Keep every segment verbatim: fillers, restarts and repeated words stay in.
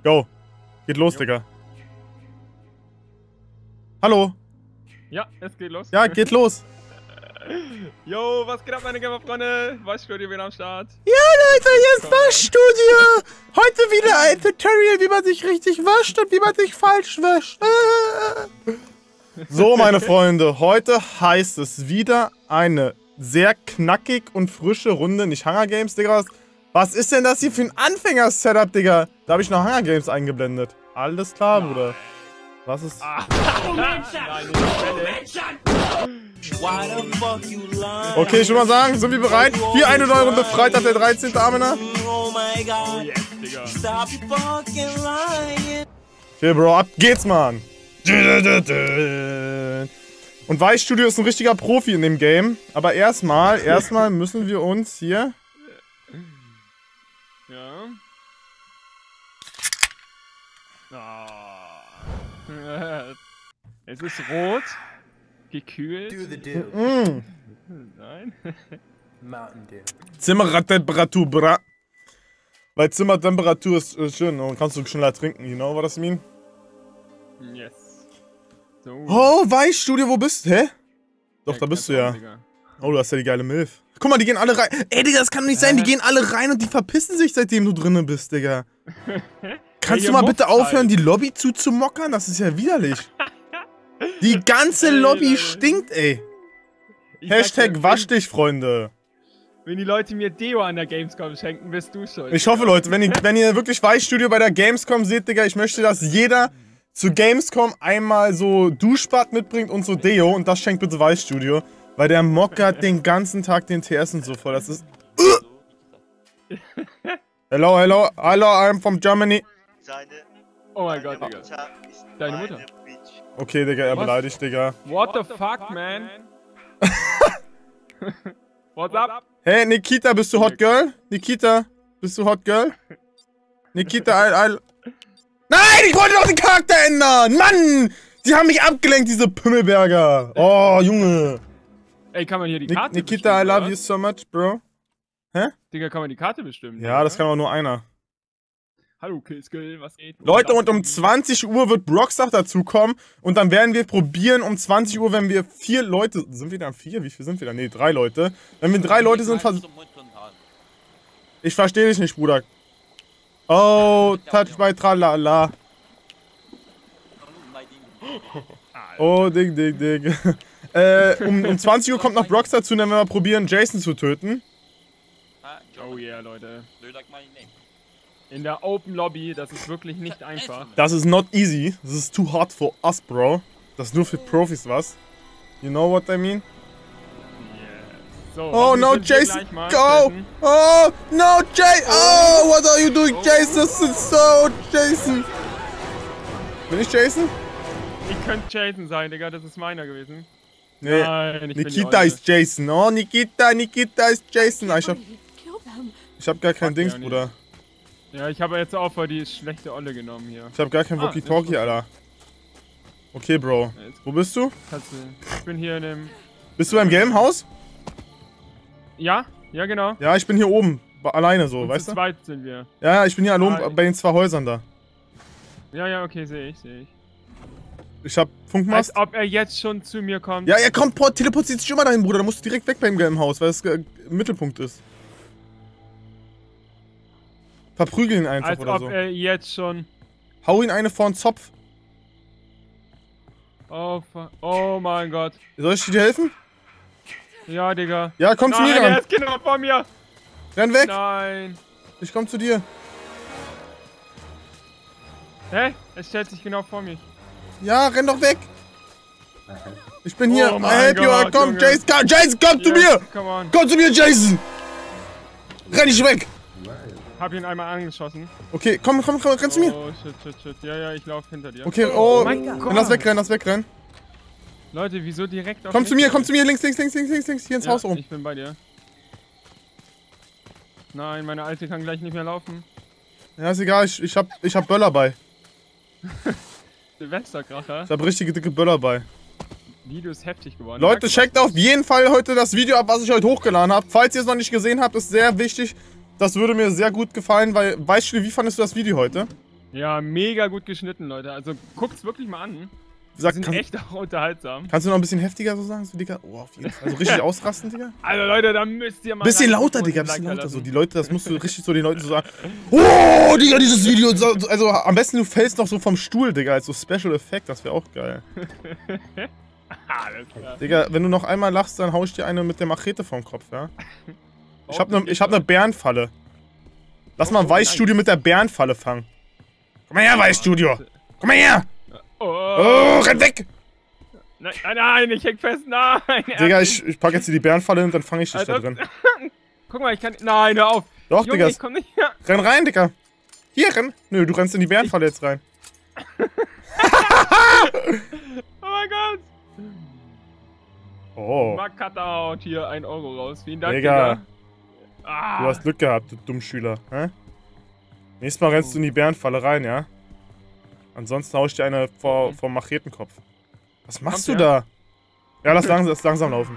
Go. Geht los, jo. Digga. Hallo. Ja, es geht los. Ja, geht los. Jo, was geht ab, meine Gamer-Freunde? Waschstudio wieder am Start. Ja, Leute, hier ist Waschstudio. Heute wieder ein Tutorial, wie man sich richtig wascht und wie man sich falsch wäscht. So, meine Freunde, heute heißt es wieder eine sehr knackig und frische Runde. Nicht Hunger Games, Digga. Was ist denn das hier für ein Anfänger-Setup, Digga? Da habe ich noch Hunger Games eingeblendet. Alles klar, Nein. Bruder. Was ist... Ah. Okay, ich will mal sagen, sind wir bereit? Hier eine neue Runde, Freitag, der dreizehnte Amener. Oh yes, Digga. Okay, Bro, ab geht's, Mann. Und Weißstudio ist ein richtiger Profi in dem Game. Aber erstmal, erstmal müssen wir uns hier... Ja. Oh. Es ist rot. Gekühlt. Mm. Nein. Mountain Dew. Zimmertemperatur, bra. Weil Zimmertemperatur ist äh, schön und kannst du schneller trinken, you know what I mean? Yes. So. Oh, Weißstudio, wo bist du? Hä? Doch, ja, da bist du ja. Digga. Oh, du hast ja die geile Milf. Guck mal, die gehen alle rein. Ey, Digga, das kann doch nicht sein. Die gehen alle rein und die verpissen sich, seitdem du drinnen bist, Digga. Kannst ja, du mal bitte aufhören, halt. die Lobby zuzumockern? Das ist ja widerlich. Die ganze Lobby stinkt, ey. Ich Hashtag ja, wasch dich, Freunde. Wenn die Leute mir Deo an der Gamescom schenken, bist du schuld. Ich hoffe, Leute, wenn ihr, wenn ihr wirklich Weißstudio bei der Gamescom seht, Digga, ich möchte, dass jeder zu Gamescom einmal so Duschbad mitbringt und so Deo und das schenkt bitte Weißstudio. Weil der mockert den ganzen Tag den T S und so voll. Das ist... Uh! Hello, hello, hello, I'm from Germany. Oh mein Gott, Digga. Deine Mutter. Okay, Digga, er beleidigt, Digga. What the fuck, man? What's up? Hey, Nikita, bist du Hot Girl? Nikita, bist du Hot Girl? Nikita, I, I... Nein, ich wollte doch den Charakter ändern! Mann! Die haben mich abgelenkt, diese Pümmelberger. Oh, Junge. Ey, kann man hier die Karte Nik Nikita, I love oder? you so much, bro. Hä? Digga, kann man die Karte bestimmen? Ja, oder? Das kann aber nur einer. Hallo, Killskill, was geht? Leute, und um zwanzig Uhr wird Brockstach dazukommen. Und dann werden wir probieren, um zwanzig Uhr, wenn wir vier Leute... Sind wir dann vier? Wie viel sind wir dann? Nee, drei Leute. Wenn wir drei Leute sind... Vers ich verstehe dich nicht, Bruder. Oh, touch by tralala. Oh, ding, ding, ding. äh, um, um zwanzig Uhr kommt noch Brockstach dazu, dann werden wir probieren, Jason zu töten. Oh yeah, Leute. In der Open Lobby, das ist wirklich nicht einfach. Das ist not easy. Das ist too hard for us, bro. Das ist nur für Profis was. You know what I mean? Yeah. So, oh no, Jason, go! Oh no, Jason! Oh, what are you doing, Jason? Das ist so, Jason. Bin ich Jason? Ich könnte Jason sein, Digga. Das ist meiner gewesen. Nee, Nein, ich Nikita bin ist Jason. Oh, Nikita, Nikita ist Jason. Ah, ich hab, ich hab gar kein Fuck Dings, Bruder. Ja, ich habe jetzt auch für die schlechte Olle genommen hier. Ich hab gar kein ah, Walkie-Talkie, Alter. Okay, Bro. Wo bist du? Ich bin hier in dem... Bist du beim gelben Haus? Ja, ja genau. Ja, ich bin hier oben. Alleine so, Und weißt zu du? zweit sind wir. Ja, ich bin hier allein ah, bei den zwei Häusern da. Ja, ja, okay, sehe ich, sehe ich. Ich hab Funkmast. Als ob er jetzt schon zu mir kommt. Ja, er kommt, teleportiert sich immer dahin, Bruder. Da musst du direkt weg beim gelben Haus, weil es im Mittelpunkt ist. Verprügel ihn einfach Als oder ob so. er jetzt schon... Hau ihn eine vor den Zopf. Oh, oh mein Gott. Soll ich dir helfen? Ja, Digga. Ja, komm Nein, zu mir Nein, ran. er ist genau vor mir. Renn weg. Nein. Ich komm zu dir. Hä? Er stellt sich genau vor mich. Ja, renn doch weg. Ich bin hier. Oh I help you. Gott, Komm, Junge. Jason, komm, Jason, komm yes, zu mir. Come on. Komm zu mir, Jason. Renn nicht weg. Hab ihn einmal angeschossen. Okay, komm, komm, komm, renn zu mir. Oh, shit, shit, shit. Ja, ja, ich lauf hinter dir. Okay, oh, oh mein Gott. Lass wegrennen, lass wegrennen. Leute, wieso direkt auf Komm mich? zu mir, komm zu mir, links, links, links, links, links, links, hier ins ja, Haus rum. Ich bin bei dir. Nein, meine Alte kann gleich nicht mehr laufen. Ja, ist egal, ich, ich hab, ich hab Böller bei. Silvesterkracher. Ich hab richtige dicke Böller bei. Video ist heftig geworden. Leute, checkt auf jeden Fall heute das Video ab, was ich heute hochgeladen habe. Falls ihr es noch nicht gesehen habt, ist sehr wichtig. Das würde mir sehr gut gefallen, weil, weißt du, wie fandest du das Video heute? Ja, mega gut geschnitten, Leute. Also guckt's wirklich mal an. Sag, Die sind kann, echt auch unterhaltsam. kannst du noch ein bisschen heftiger so sagen, so, Digga? Oh, auf jeden Fall. Also richtig ausrasten, Digga? Also Leute, da müsst ihr mal... Bisschen lauter, reingucken Digga, und bisschen Like lauter. So, lassen. die Leute, das musst du richtig so den Leuten so sagen. Oh, Digga, dieses Video. So, so- also am besten du fällst noch so vom Stuhl, Digga, als so Special Effekt. Das wäre auch geil. Alles klar. Digga, wenn du noch einmal lachst, dann hau ich dir eine mit der Machete vom Kopf, ja? Ich hab ne, Hoffentlich, ich hab ne Bärenfalle. Lass mal ein Oh, Weißstudio nice. mit der Bärenfalle fangen. Komm mal her, Weißstudio. Komm mal her. Oh, Oh, renn weg. Nein, nein, nein, ich häng fest, nein! Digga, ich, ich pack jetzt hier die Bärenfalle und dann fange ich dich da Alter. drin. Guck mal, ich kann... Nein, hör auf! Doch, Junge, Digga. ich komm nicht her! Renn rein, Digga. Hier, renn. Nö, du rennst in die Bärenfalle jetzt rein. Oh mein Gott! Oh, Mark Cutout, hier ein Euro raus. Vielen Dank, Digga. Digga. Ah, du hast Glück gehabt, du Dummschüler. Hä? Nächstes Mal rennst du in die Bärenfalle rein, ja? Ansonsten hau ich dir eine vor, vom Machetenkopf. Was machst Kommt du her. da? Ja, lass langsam, lass langsam laufen.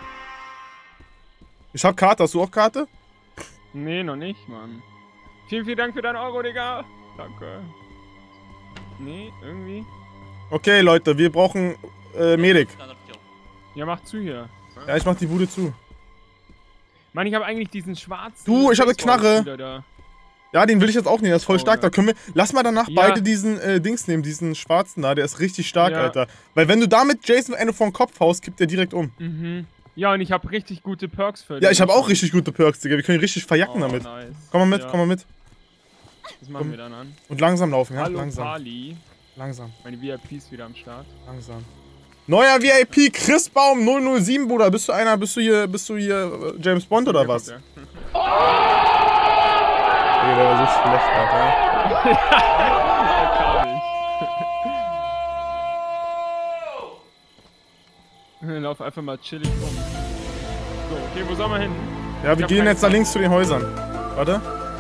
Ich hab Karte, hast du auch Karte? Nee, noch nicht, Mann. Vielen, vielen Dank für deinen Euro, Digga. Danke. Nee, irgendwie. Okay, Leute, wir brauchen äh, Medik. Ja, mach zu hier. Ja, ich mach die Bude zu. Mann, ich habe eigentlich diesen schwarzen... Du, ich hab eine Knarre. Baseballspieler da. Ja, den will ich jetzt auch nehmen, der ist voll Oh, stark. ja. Da können wir. Lass mal danach Ja. beide diesen äh, Dings nehmen, diesen schwarzen da, der ist richtig stark, Ja. Alter. Weil wenn du damit Jason eine vor den Kopf haust, kippt der direkt um. Mhm. Ja, und ich habe richtig gute Perks für Ja, ich habe auch richtig gute Perks, Digga. Wir können richtig verjacken oh, damit. Nice. Komm mal mit, Ja, komm mal mit. Das machen wir dann an. Und langsam laufen, ja? Hallo, langsam. Pali. Langsam, Meine V I Ps wieder am Start. langsam. Neuer V I P, Chrisbaum null null sieben, Bruder. Bist du einer, bist du hier, bist du hier äh, James Bond oder Hier was? kommt Ey, der war so schlecht, Alter. er. Kam ich. Lauf einfach mal chillig rum. So, okay, wo sollen wir hin? Ja, Ich wir hab gehen keine jetzt da Zeit. links zu den Häusern. Warte.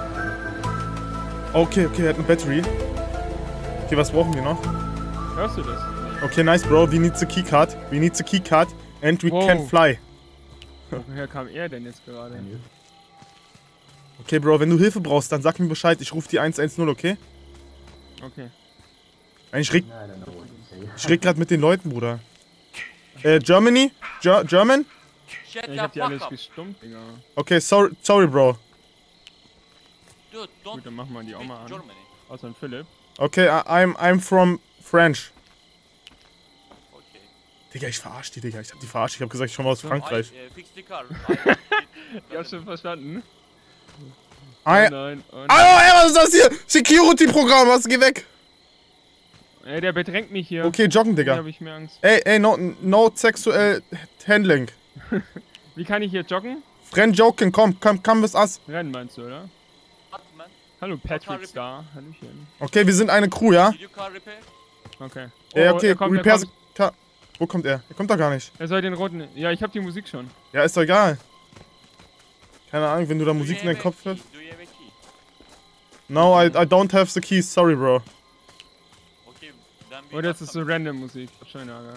Okay, okay, er hat eine Battery. Okay, was brauchen wir noch? Hörst du das? Okay, nice, bro. We need the keycard. We need the keycard. And we Wow. can fly. Woher kam er denn jetzt gerade? Okay, Bro, wenn du Hilfe brauchst, dann sag mir Bescheid. Ich rufe die eins eins null, okay? Okay. Ich red, ich red grad mit den Leuten, Bruder. Äh, Germany? Ger German? Ich hab die alles gestummt, Digga. Okay, sorry, sorry, Bro. Dude, don't Gut, dann machen wir die auch mal an. Germany. Außer ein Philipp. Okay, I I'm, I'm from French. Okay. Digga, ich verarsch die, Digga. Ich hab die verarscht. Ich hab gesagt, ich komme aus Frankreich. I, uh, fix the car. Ich hab schon verstanden. I, Oh nein, oh nein. Hallo, ey, was ist das hier? Security-Programm, was? Geh weg. Ey, der bedrängt mich hier. Okay, joggen, Hier Digga. hab ich mehr Angst. Ey, ey, no, no sexuell handling. Wie kann ich hier joggen? Friend joking, komm, komm, come with us. Rennen meinst du, oder? What, man? Hallo, Car Patrick repair. Star. Hallöchen. Okay, wir sind eine Crew, ja? Did you car repair? Okay. Ja, Oh, okay, er kommt, er repair. kommt. Ka- Wo kommt er? Er kommt doch gar nicht. Er soll den roten... Ja, ich hab die Musik schon. Ja, ist doch egal. Keine Ahnung, wenn du da Do Musik you in deinen have a Kopf key? hörst. Do you have a key? No, I, I don't have the keys, sorry, bro. Okay, then we Oder got ist es so some- random Musik? Schön, Alter.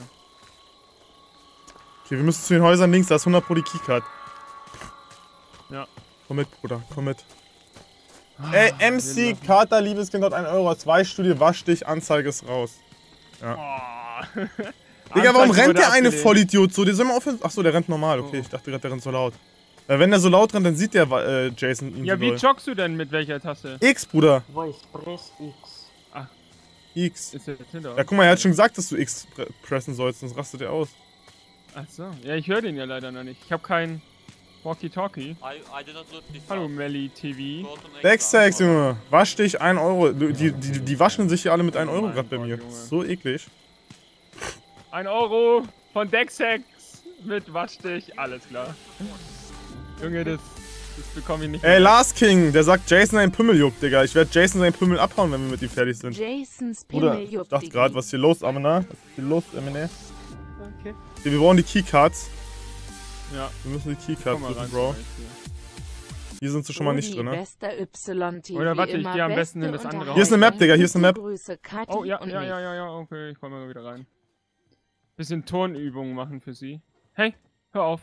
Okay, wir müssen zu den Häusern links, da ist hundert pro die Keycard. Ja. Komm mit, Bruder, komm mit. Ah, Ey, M C, wir machen- Kater, Liebeskind hat ein Euro, zwei Studie, wasch dich, Anzeige ist raus. Oh. Digga, warum Anzeige rennt wurde der eine abgelehnt. Vollidiot so? Der soll mal aufhören. Achso, der rennt normal, okay. Oh. Ich dachte gerade, der rennt so laut. Weil wenn der so laut rennt, dann sieht der äh, Jason ihn Ja, so wie doll. joggst du denn mit welcher Taste? X, Bruder. Voice, press X. X. Ist jetzt hinter Ja, guck mal, er hat schon gesagt, dass du X pre pressen sollst, sonst rastet er aus. Achso. Ja, ich höre den ja leider noch nicht. Ich habe kein Walkie-Talkie. I, I did not look this Hallo, house. Melly T V. Go to next Backsex, house. Junge. Wasch dich, ein Euro. Du, Die, die, die waschen sich hier alle mit ein Oh Euro mein gerade bei Gott, mir. Junge. So eklig. Ein Euro von Dexhex mit Wasch dich. Alles klar. Junge, das, das bekomme ich nicht Ey, mehr. Last King, der sagt, Jason sein Pimmel juckt, Digga. Ich werde Jason seinen Pimmel abhauen, wenn wir mit ihm fertig sind. Jasons Bruder, Pimmel ich juckt dachte dich. gerade, was ist hier los, Amina? Was ist hier los, Emine? Okay. Okay, wir brauchen die Keycards. Ja, Wir müssen die komm Keycards mal suchen, rein. Bro. vielleicht hier. Hier sind sie schon mal nicht Uli, drin, ne? bester Y-T V, Oder warte, ich immer geh am besten in beste das andere Hier ist eine Map, Digga, hier ist eine Map. Grüße, Kathi Oh, ja, und ja, mich. ja, ja, ja, okay, ich komme mal wieder rein. Bisschen Turnübungen machen für sie. Hey, hör auf.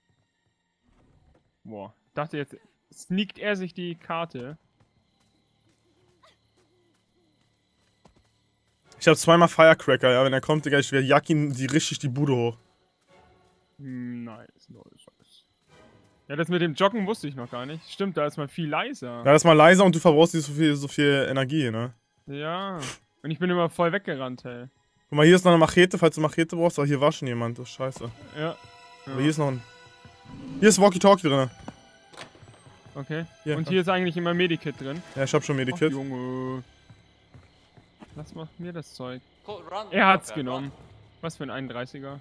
Boah, dachte jetzt, sneakt er sich die Karte. Ich hab zweimal Firecracker, ja. Wenn er kommt, Digga, ich werde jack ihn die richtig die Bude hoch. Nice, nice, nice. Ja, das mit dem Joggen wusste ich noch gar nicht. Stimmt, da ist man viel leiser. Ja, das ist mal leiser und du verbrauchst nicht so viel, so viel Energie, ne? Ja. Und ich bin immer voll weggerannt, hey. Guck mal, hier ist noch eine Machete, falls du Machete brauchst. Aber hier war schon jemand, das ist scheiße. Ja. ja. Aber hier ist noch ein... Hier ist Walkie-Talkie drin. Okay. Hier, und komm. hier ist eigentlich immer Medikit drin. Ja, ich hab schon Medikit. Ach, Junge. Was macht mir das Zeug? Go, run, Er hat's Joker, genommen. run. Was für ein einunddreißiger.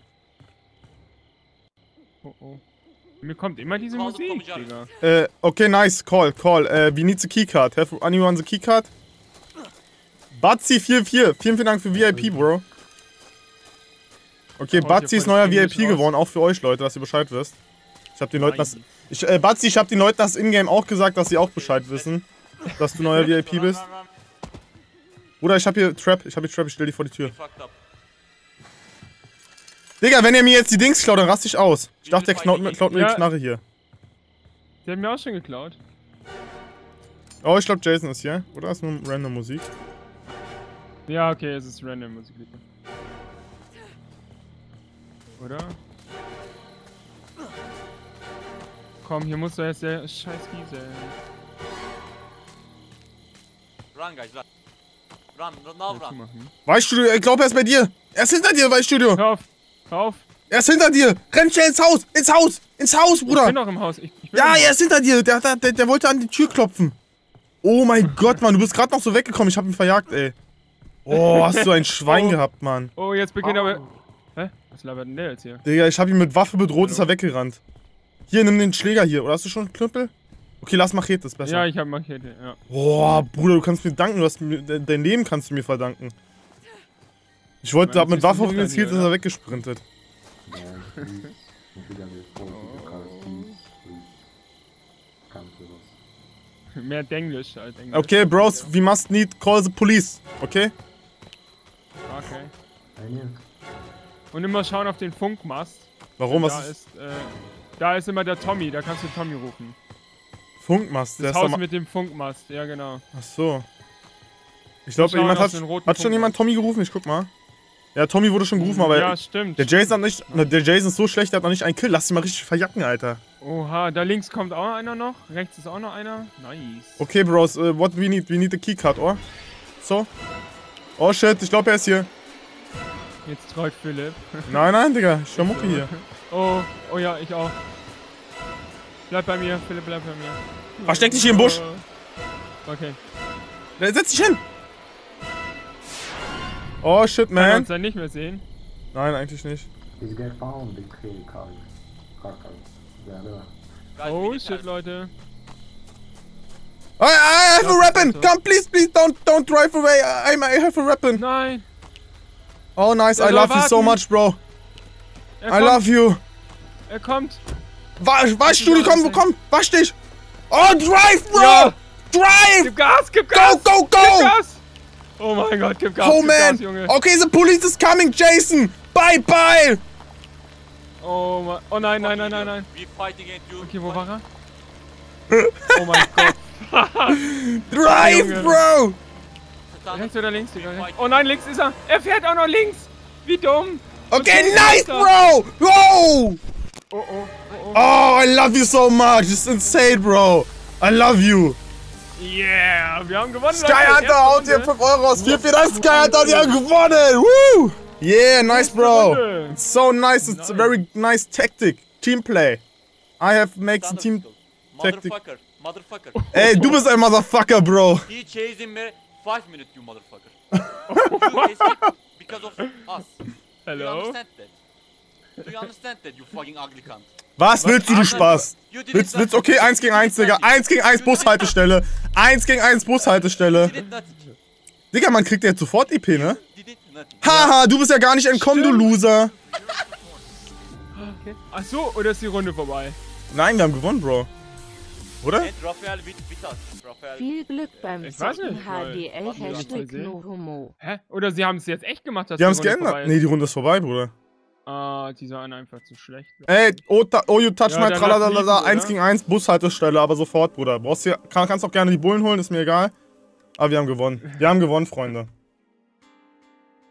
Oh oh. Mir kommt immer diese Call the Musik, Tommy Digga. Äh, okay, nice. Call, call. Äh, we need the keycard. Have anyone the keycard? Batzi vier vier. Vielen, vielen Dank für V I P, Bro. Okay, Oh, Batzi hier ist voll neuer das V I Englisch P raus. geworden, auch für euch, Leute, dass ihr Bescheid wisst. Ich hab den Leuten das... Nice. Ich, äh, Batzi, ich hab den Leuten das Ingame auch gesagt, dass sie auch Bescheid wissen. Dass du neuer V I P bist. Run, run, run. Bruder, ich hab hier Trap. Ich hab hier Trap, ich stell die vor die Tür. Fucked up. Digga, wenn er mir jetzt die Dings klaut, dann raste ich aus. Ich dachte, der klaut, mir- klaut mir die Ja. Knarre hier. Der hat mir auch schon geklaut. Oh, ich glaube, Jason ist hier. Oder ist nur random Musik? Ja, okay, es ist random Musik. Oder? Komm, hier muss doch jetzt der scheiß Giesel. Run, guys, run. Run, run, now Ja, run. zumachen. Weißstudio, ich glaube, er ist bei dir. Er ist hinter dir, Weißstudio. Hör auf! Hör auf! Er ist hinter dir. Renn schnell ins Haus. Ins Haus. Ins Haus, Ich Bruder. bin doch im Haus. Ich, ich bin Ja, im er Haus. ist hinter dir. Der, der, der, der wollte an die Tür klopfen. Oh mein Gott, Mann. Du bist gerade noch so weggekommen. Ich hab ihn verjagt, ey. Oh, hast du ein Schwein Oh. gehabt, Mann. Oh, jetzt beginnt aber. Hä? Was labert denn der jetzt hier? Digga, ich hab ihn mit Waffe bedroht, ist er weggerannt. Hier, nimm den Schläger hier. Oder hast du schon einen Knüppel? Okay, lass Machete, ist besser. Ja, ich hab Machete, ja. Boah, Bruder, du kannst mir danken. Du hast mir, de- dein Leben kannst du mir verdanken. Ich wollte, Ja, hab mit das ist Waffe auf ein ihn gezielt, ist Hunger, er weggesprintet. Mehr Denglisch als Englisch. Okay, Bros, we must need call the police. Okay? Okay. Und immer schauen auf den Funkmast. Warum? Da Was ist ist, äh, da ist immer der Tommy, da kannst du Tommy rufen. Funkmast? Der Das ist Haus doch mal. mit dem Funkmast, ja genau. Ach so. Ich glaube, schauen jemand auf hat. den roten Hat schon Punkt. jemand Tommy gerufen? Ich guck mal. Ja, Tommy wurde schon gerufen, aber. Ja, stimmt. Der Jason hat nicht. Der Jason ist so schlecht, der hat noch nicht einen Kill. Lass ihn mal richtig verjacken, Alter. Oha, da links kommt auch einer noch. Rechts ist auch noch einer. Nice. Okay, Bros, uh, what we need? We need the keycard, or? So? Oh shit, ich glaube, er ist hier. Jetzt trollt Philipp. Nein, nein, Digga. Ich hör Mucke hier. Oh, oh ja, ich auch. Bleib bei mir, Philipp, bleib bei mir. Versteck dich hier im Busch. Okay. Setz dich hin. Oh shit, Kann er man. uns dann nicht mehr sehen? Nein, eigentlich nicht. This guy found the key card. Card card. Yeah, there. Guys, we Oh need shit, help. Leute. I, I have a Ja, weapon. bitte. Come, please, please, don't, don't drive away. I, I have a weapon. Nein! Oh, nice. Der I soll love you so warten. much, bro. Er I kommt, love you. er kommt! Wasch, Waschstudio, komm, komm, wasch dich. Oh, drive, bro. Ja. Drive. Gib Gas, gib Go, Gas! go, Gib go. Gas! Oh mein Gott, gib Gas, Oh, gib man. Gas, Junge! Okay, the police is coming, Jason. Bye, bye. Oh, ma- oh nein, nein, nein, nein, nein. We fighting against you. Okay, wo war er? Oh mein Gott. Drive, Junge. bro. Rechts oder links, Digga? Rechts. Oh nein, links ist er! Er fährt auch noch links! Wie dumm! Okay, Okay, nice, Alter. bro. Whoa. Oh oh, oh oh. Oh, I love you so much. It's insane, bro. I love you. Yeah, wir haben gewonnen, Sky Leute. Hunter haut dir Erste fünf Euro aus. vier vier drei Sky Hunter, die haben gewonnen. Woo. Yeah, nice, bro. Runde. It's so nice. It's a Nice. very nice tactic. Team play. I have makes a team. Tactic. Motherfucker. Motherfucker. Ey, du bist ein Motherfucker, bro. He chasing me five minutes, you motherfucker. You escaped because of us. Do you Hello? understand that? Do you understand that, you fucking ugly cunt? Was willst du, du Spaß? You did Willst, it willst, nothing. okay, eins gegen eins, Digga. eins gegen eins Bushaltestelle. eins gegen eins Bushaltestelle. You did nothing. Digga, man kriegt ja jetzt sofort E P, ne? You did nothing. Haha, du bist ja gar nicht entkommen, du Loser. Okay. Ach so, oder ist die Runde vorbei? Nein, wir haben gewonnen, Bro. Oder? And Raphael with, with us. Raphael. Viel Glück beim Ich weiß Zocken nicht, weil- H D L Haben wir das Hashtag gesehen? no homo. Hä? Oder sie haben es jetzt echt gemacht, dass Die haben es Runde geändert. vorbei ist? Nee, die Runde ist vorbei, Bruder. Ah, die waren einfach zu schlecht. Ey, oh, ta- oh you touch Ja, my dann lass tralalala, liegen, eins oder? gegen eins Bushaltestelle, aber sofort, Bruder. Brauchst hier, kann, kannst auch gerne die Bullen holen, ist mir egal. Aber wir haben gewonnen. Wir haben gewonnen, Freunde.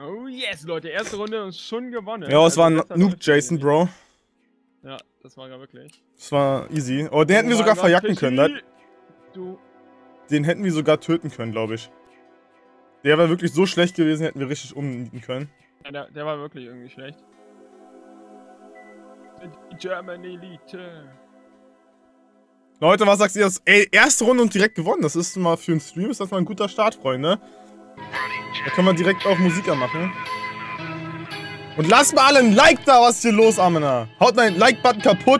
Oh yes, Leute, erste Runde ist schon gewonnen. Ja, es war ein besser Noob läuft's Jason, nicht. Bro. Ja, das war ja wirklich. Das war easy. Oh, den hätten wir Oh sogar mein Gott, verjacken können. Fischi. Ne? Du. Den hätten wir sogar töten können, glaube ich. Der wäre wirklich so schlecht gewesen, hätten wir richtig umnieten können. Ja, der, der war wirklich irgendwie schlecht. Die German Elite. Leute, was sagst ihr? Ey, erste Runde und direkt gewonnen. Das ist mal für einen Stream, ist das mal ein guter Start, Freunde. Da können wir direkt auch Musik anmachen. Und lasst mal alle ein Like da, was ist hier los, Amena? Haut mal den Like-Button kaputt.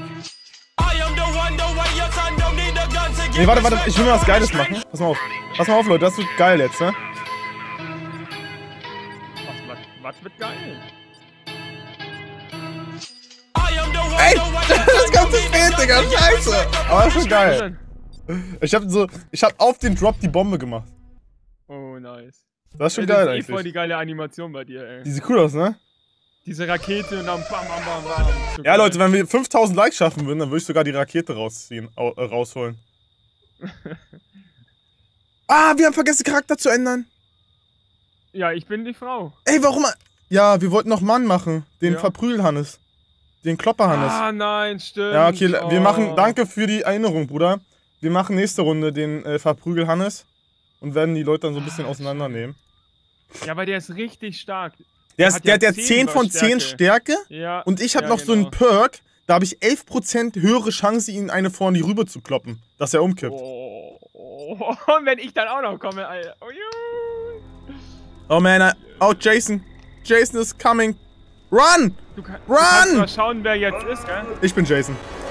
Nee, warte, warte, ich will mal was Geiles machen. Pass mal auf. Pass mal auf, Leute, das wird geil jetzt, ne? Was, was, was wird geil? Ey, das ganze fehlt, Digga, scheiße. Aber das ist schon geil. Ich hab so, ich hab auf den Drop die Bombe gemacht. Oh, nice. Das ist schon Ey, geil das ist eh voll eigentlich. die geile Animation bei dir, ey. Die sieht cool aus, ne? Diese Rakete und dann bam, bam, bam, bam. So Ja, geil. Leute, wenn wir fünftausend Likes schaffen würden, dann würde ich sogar die Rakete rausziehen, au, äh, rausholen. Ah, wir haben vergessen, Charakter zu ändern. Ja, ich bin die Frau. Ey, warum? Ja, wir wollten noch Mann machen. Den Ja. Verprügel-Hannes. Den Klopper-Hannes. Ah, nein, stimmt. Ja, okay, wir Oh. machen, danke für die Erinnerung, Bruder. Wir machen nächste Runde den äh, Verprügel-Hannes und werden die Leute dann so ein bisschen Ah, auseinandernehmen. Ja, aber der ist richtig stark. Der, hat ist, der ja hat ja zehn zehn von zehn Stärke. Stärke Ja. und ich habe ja, noch so einen genau. Perk, da habe ich elf Prozent höhere Chance, ihn eine vorne rüber zu kloppen, dass er umkippt. Oh, oh, und wenn ich dann auch noch komme, Alter. Oh, juh. Oh man, I, oh Jason. Jason is coming. Run! Du, kann, Run! du kannst mal schauen, wer jetzt ist, gell? Ich bin Jason.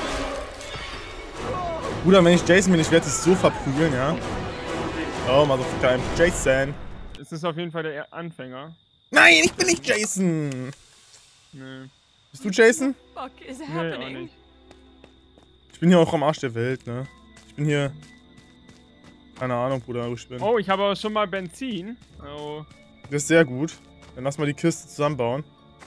Bruder, wenn ich Jason bin, ich werde dich so verprügeln, ja? Oh, Motherfucker, I'm Jason. Es ist auf jeden Fall der Anfänger. Nein, ich bin nicht Jason. Nee, Bist du Jason? Fuck is nee auch happening? nicht. Ich bin hier auch am Arsch der Welt, ne? Ich bin hier... Keine Ahnung, Bruder, wo ich bin. Oh, ich habe aber schon mal Benzin. Oh. Das ist sehr gut. Dann lass mal die Kiste zusammenbauen.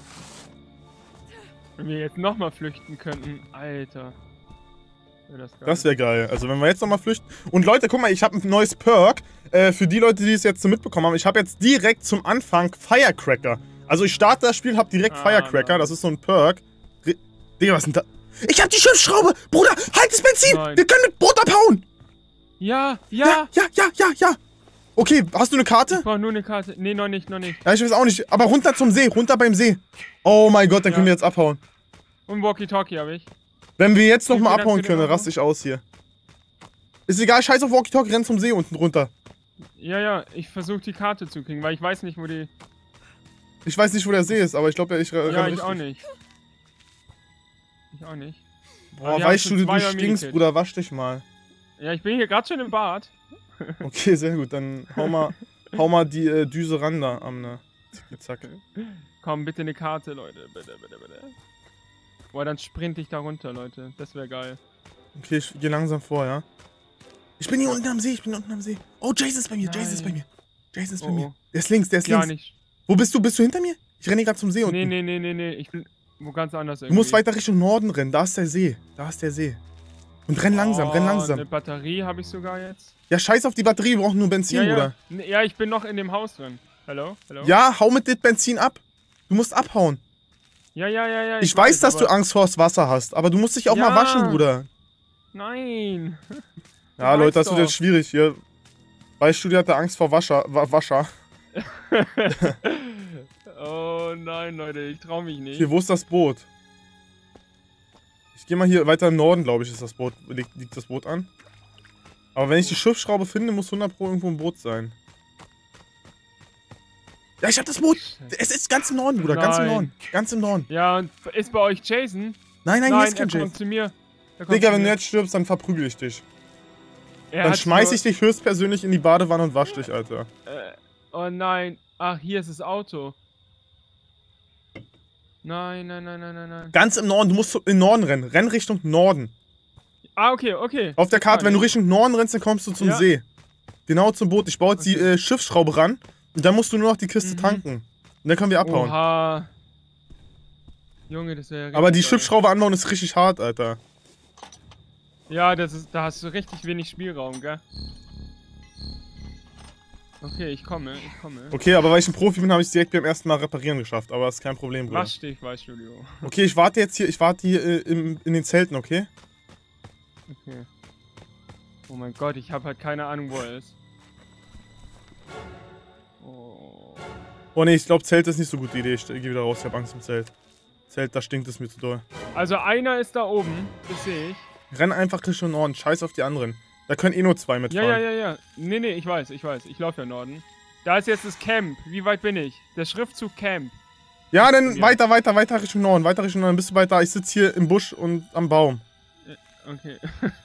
Wenn wir jetzt nochmal flüchten könnten, Alter. Wär das geil. Das wäre geil. Also wenn wir jetzt nochmal flüchten... Und Leute, guck mal, ich habe ein neues Perk. Äh, für die Leute, die es jetzt so mitbekommen haben. Ich habe jetzt direkt zum Anfang Firecracker. Also ich starte das Spiel, hab direkt Ah, Firecracker. nein. Das ist so ein Perk. Re Digga, was ist denn da? Ich hab die Schiffsschraube! Bruder, halt das Benzin! Nein. Wir können mit Boot abhauen! Ja, ja! Ja, ja, ja, ja, ja! Okay, hast du eine Karte? Ich brauche nur eine Karte. Nee, noch nicht, noch nicht. Ja, ich weiß auch nicht. Aber runter zum See, runter beim See. Oh mein Gott, dann Ja. können wir jetzt abhauen. Und Walkie-Talkie habe ich. Wenn wir jetzt Wie nochmal viel abhauen hast du denn können, dann noch? raste ich aus hier. Ist egal, scheiß auf Walkie-Talkie, renn zum See unten runter. Ja, ja, ich versuche die Karte zu kriegen, weil ich weiß nicht, wo die... Ich weiß nicht, wo der See ist, aber ich glaube, ich renn Ja, ich richtig. auch nicht. Ich auch nicht. Aber Boah, wir haben weißt du, schon du zweimal stinkst, Medikit. Bruder, wasch dich mal. Ja, ich bin hier gerade schon im Bad. Okay, sehr gut, dann hau mal, hau mal die äh, Düse ran da am ne. Zack. Komm, bitte eine Karte, Leute. Bitte, bitte, bitte. Boah, dann sprinte ich da runter, Leute. Das wäre geil. Okay, ich geh langsam vor, ja. Ich bin hier unten am See, ich bin unten am See. Oh, Jason ist bei mir, Jason Nein. ist bei mir. Jason ist bei Oh, mir. oh. Der ist links, der ist Ja, links. nicht. Wo bist du? Bist du hinter mir? Ich renne gerade zum See unten. Nee, nee, nee, nee, nee. Ich bin wo ganz anders Du irgendwie. musst weiter Richtung Norden rennen, da ist der See. Da ist der See. Und renn langsam, oh, renn langsam. Eine Batterie habe ich sogar jetzt. Ja, scheiß auf die Batterie, wir brauchen nur Benzin, Ja, ja. Bruder. N- Ja, ich bin noch in dem Haus drin. Hallo? Hallo? Ja, hau mit dem Benzin ab. Du musst abhauen. Ja, ja, ja, ja. Ich, weiß, dass du aber- Angst vors Wasser hast, aber du musst dich auch Ja. mal waschen, Bruder. Nein. Ja, Du Leute, weißt das wird doch. jetzt schwierig hier. Weißstudie hatte Angst vor Wascher. Wa Wascher. Oh nein, Leute, ich trau mich nicht. Hier, wo ist das Boot? Ich gehe mal hier weiter im Norden, glaube ich, ist das Boot, liegt, liegt das Boot an. Aber wenn ich die Schiffsschraube finde, muss hundert Pro irgendwo ein Boot sein. Ja, ich hab das Boot! Es ist ganz im Norden, Bruder, ganz im Nein. Norden. Ganz im Norden. Ja, und ist bei euch Jason? Nein, nein, hier Nein, ist er kein kommt Jason. zu mir. Er kommt Digga, zu wenn du mir. jetzt stirbst, dann verprügel ich dich. Er Dann hat schmeiß nur- ich dich höchstpersönlich in die Badewanne und wasch dich, Alter. Äh, oh nein. Ach, hier ist das Auto. Nein, nein, nein, nein, nein, nein. Ganz im Norden, du musst in den Norden rennen. Renn Richtung Norden. Ah, okay, okay. Auf der Karte, Ah, wenn du nee. Richtung Norden rennst, dann kommst du zum Ja. See. Genau zum Boot. Ich baue jetzt die Okay. äh, Schiffsschraube ran und dann musst du nur noch die Kiste Mhm. tanken. Und dann können wir abhauen. Oha. Junge, das wäre Aber die richtig geil. Schiffsschraube anbauen ist richtig hart, Alter. Ja, das ist, da hast du richtig wenig Spielraum, gell? Okay, ich komme, ich komme. Okay, aber weil ich ein Profi bin, habe ich es direkt beim ersten Mal reparieren geschafft. Aber das ist kein Problem, Bruder. Wasch dich, Weißstudio. Okay, ich warte jetzt hier, ich warte hier äh, im, in den Zelten, okay? Okay. Oh mein Gott, ich habe halt keine Ahnung, wo er ist. Oh. Oh ne, ich glaube, Zelt ist nicht so gute Idee. Ich gehe wieder raus, ich habe Angst im Zelt. Zelt, da stinkt es mir zu doll. Also einer ist da oben, das sehe ich. Renn einfach Richtung Norden, scheiß auf die anderen. Da können eh nur zwei mitfahren. Ja, ja, ja, ja. Nee, nee, ich weiß, ich weiß. Ich laufe ja Norden. Da ist jetzt das Camp. Wie weit bin ich? Der Schriftzug Camp. Ja, dann Ja. weiter, weiter, weiter Richtung Norden. Weiter Richtung Norden, bist du bald da. Ich sitze hier im Busch und am Baum. Okay.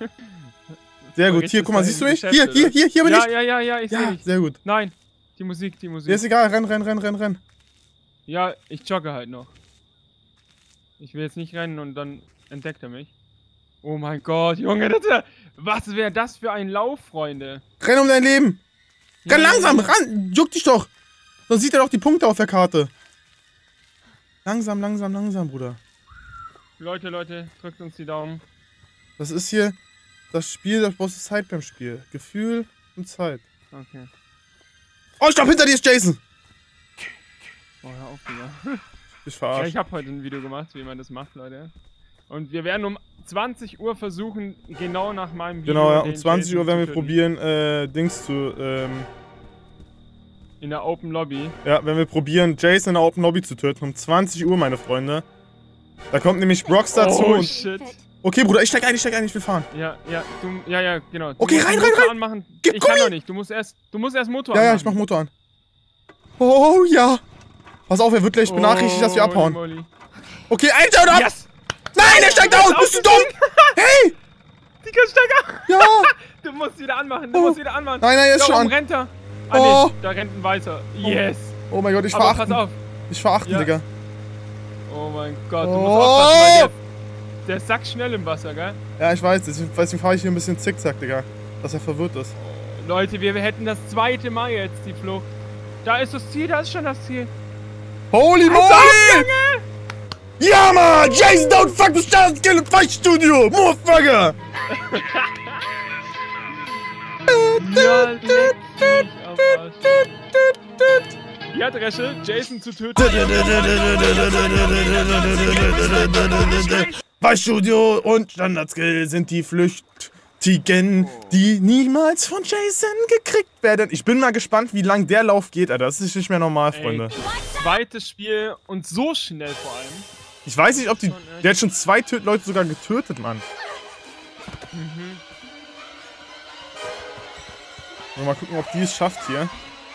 Sehr gut. Hier, guck mal, siehst du mich? Hier, hier, hier, hier bin ja, ich. Ja, ja, ja, ich sehe Ja, dich. sehr gut. Nein, die Musik, die Musik. Ja, ist egal. Renn, renn, renn, renn, renn. Ja, ich jogge halt noch. Ich will jetzt nicht rennen und dann entdeckt er mich. Oh mein Gott, Junge, das ist, was wäre das für ein Lauf, Freunde? Renn um dein Leben. Ja, Renn langsam, ja, ja. ran. Juck dich doch. Sonst sieht er doch die Punkte auf der Karte. Langsam, langsam, langsam, Bruder. Leute, Leute, drückt uns die Daumen. Das ist hier das Spiel, das brauchst du Zeit beim Spiel. Gefühl und Zeit. Okay. Oh, stopp, hinter dir ist Jason. Oh, hör auf, Digga. Ich Ja, verarscht. ich habe heute ein Video gemacht, wie man das macht, Leute. Und wir werden um zwanzig Uhr versuchen, genau nach meinem Video. Genau, ja, um den zwanzig Jason Uhr werden wir zu töten. probieren, äh, Dings zu, ähm, In der Open Lobby. ja, wenn wir probieren, Jason in der Open Lobby zu töten. Um zwanzig Uhr, meine Freunde. Da kommt nämlich Brox dazu Oh, und... shit. Okay, Bruder, ich steig ein, ich steig ein, ich will fahren. Ja, ja, du, ja, ja, genau. Du Okay, musst rein, den rein, Motor rein. Anmachen. Gib Ich kann Gummi. doch nicht. Du musst erst, du musst erst Motor Ja, ja, anmachen. ich mach Motor an. Oh, ja. Pass auf, er wird gleich benachrichtigt, dass wir Oh, abhauen. Molly. Okay, Alter, und ab! Yes! Nein, er steigt aus! Bist du dumm? Hey! Die kann steig ab! Ja! Du musst wieder anmachen, du Oh. musst wieder anmachen. Nein, nein, er ist Da schon oben an. rennt er. Ah, Oh. nee, da rennt ein Weißer. Yes! Oh mein Gott, ich Aber verachten. pass auf. Ich verachten, Ja. Digga. Oh mein Gott, du Oh. musst aufpassen, weil der, der sackt schnell im Wasser, gell? Ja, ich weiß, deswegen, deswegen fahre ich hier ein bisschen zickzack, Digga. Dass er verwirrt ist. Leute, wir, wir hätten das zweite Mal jetzt die Flucht. Da ist das Ziel, da ist schon das Ziel. Holy Alter, moly! Ja, Mann! Jason, don't fuck with Stars Kill im Fight-Studio! Motherfucker! Ja, leck mich am Arsch. Ja, Dresche, Jason zu töten. Fight-Studio und Standard-Skill sind die Flüchtigen, die niemals von Jason gekriegt werden. Ich bin mal gespannt, wie lang der Lauf geht, Alter. Das ist nicht mehr normal, Freunde. Ey, zweites Spiel und so schnell vor allem. Ich weiß nicht, ob die... Schon echt. Der hat schon zwei Tö Leute sogar getötet, Mann. Mhm. Mal gucken, ob die es schafft hier.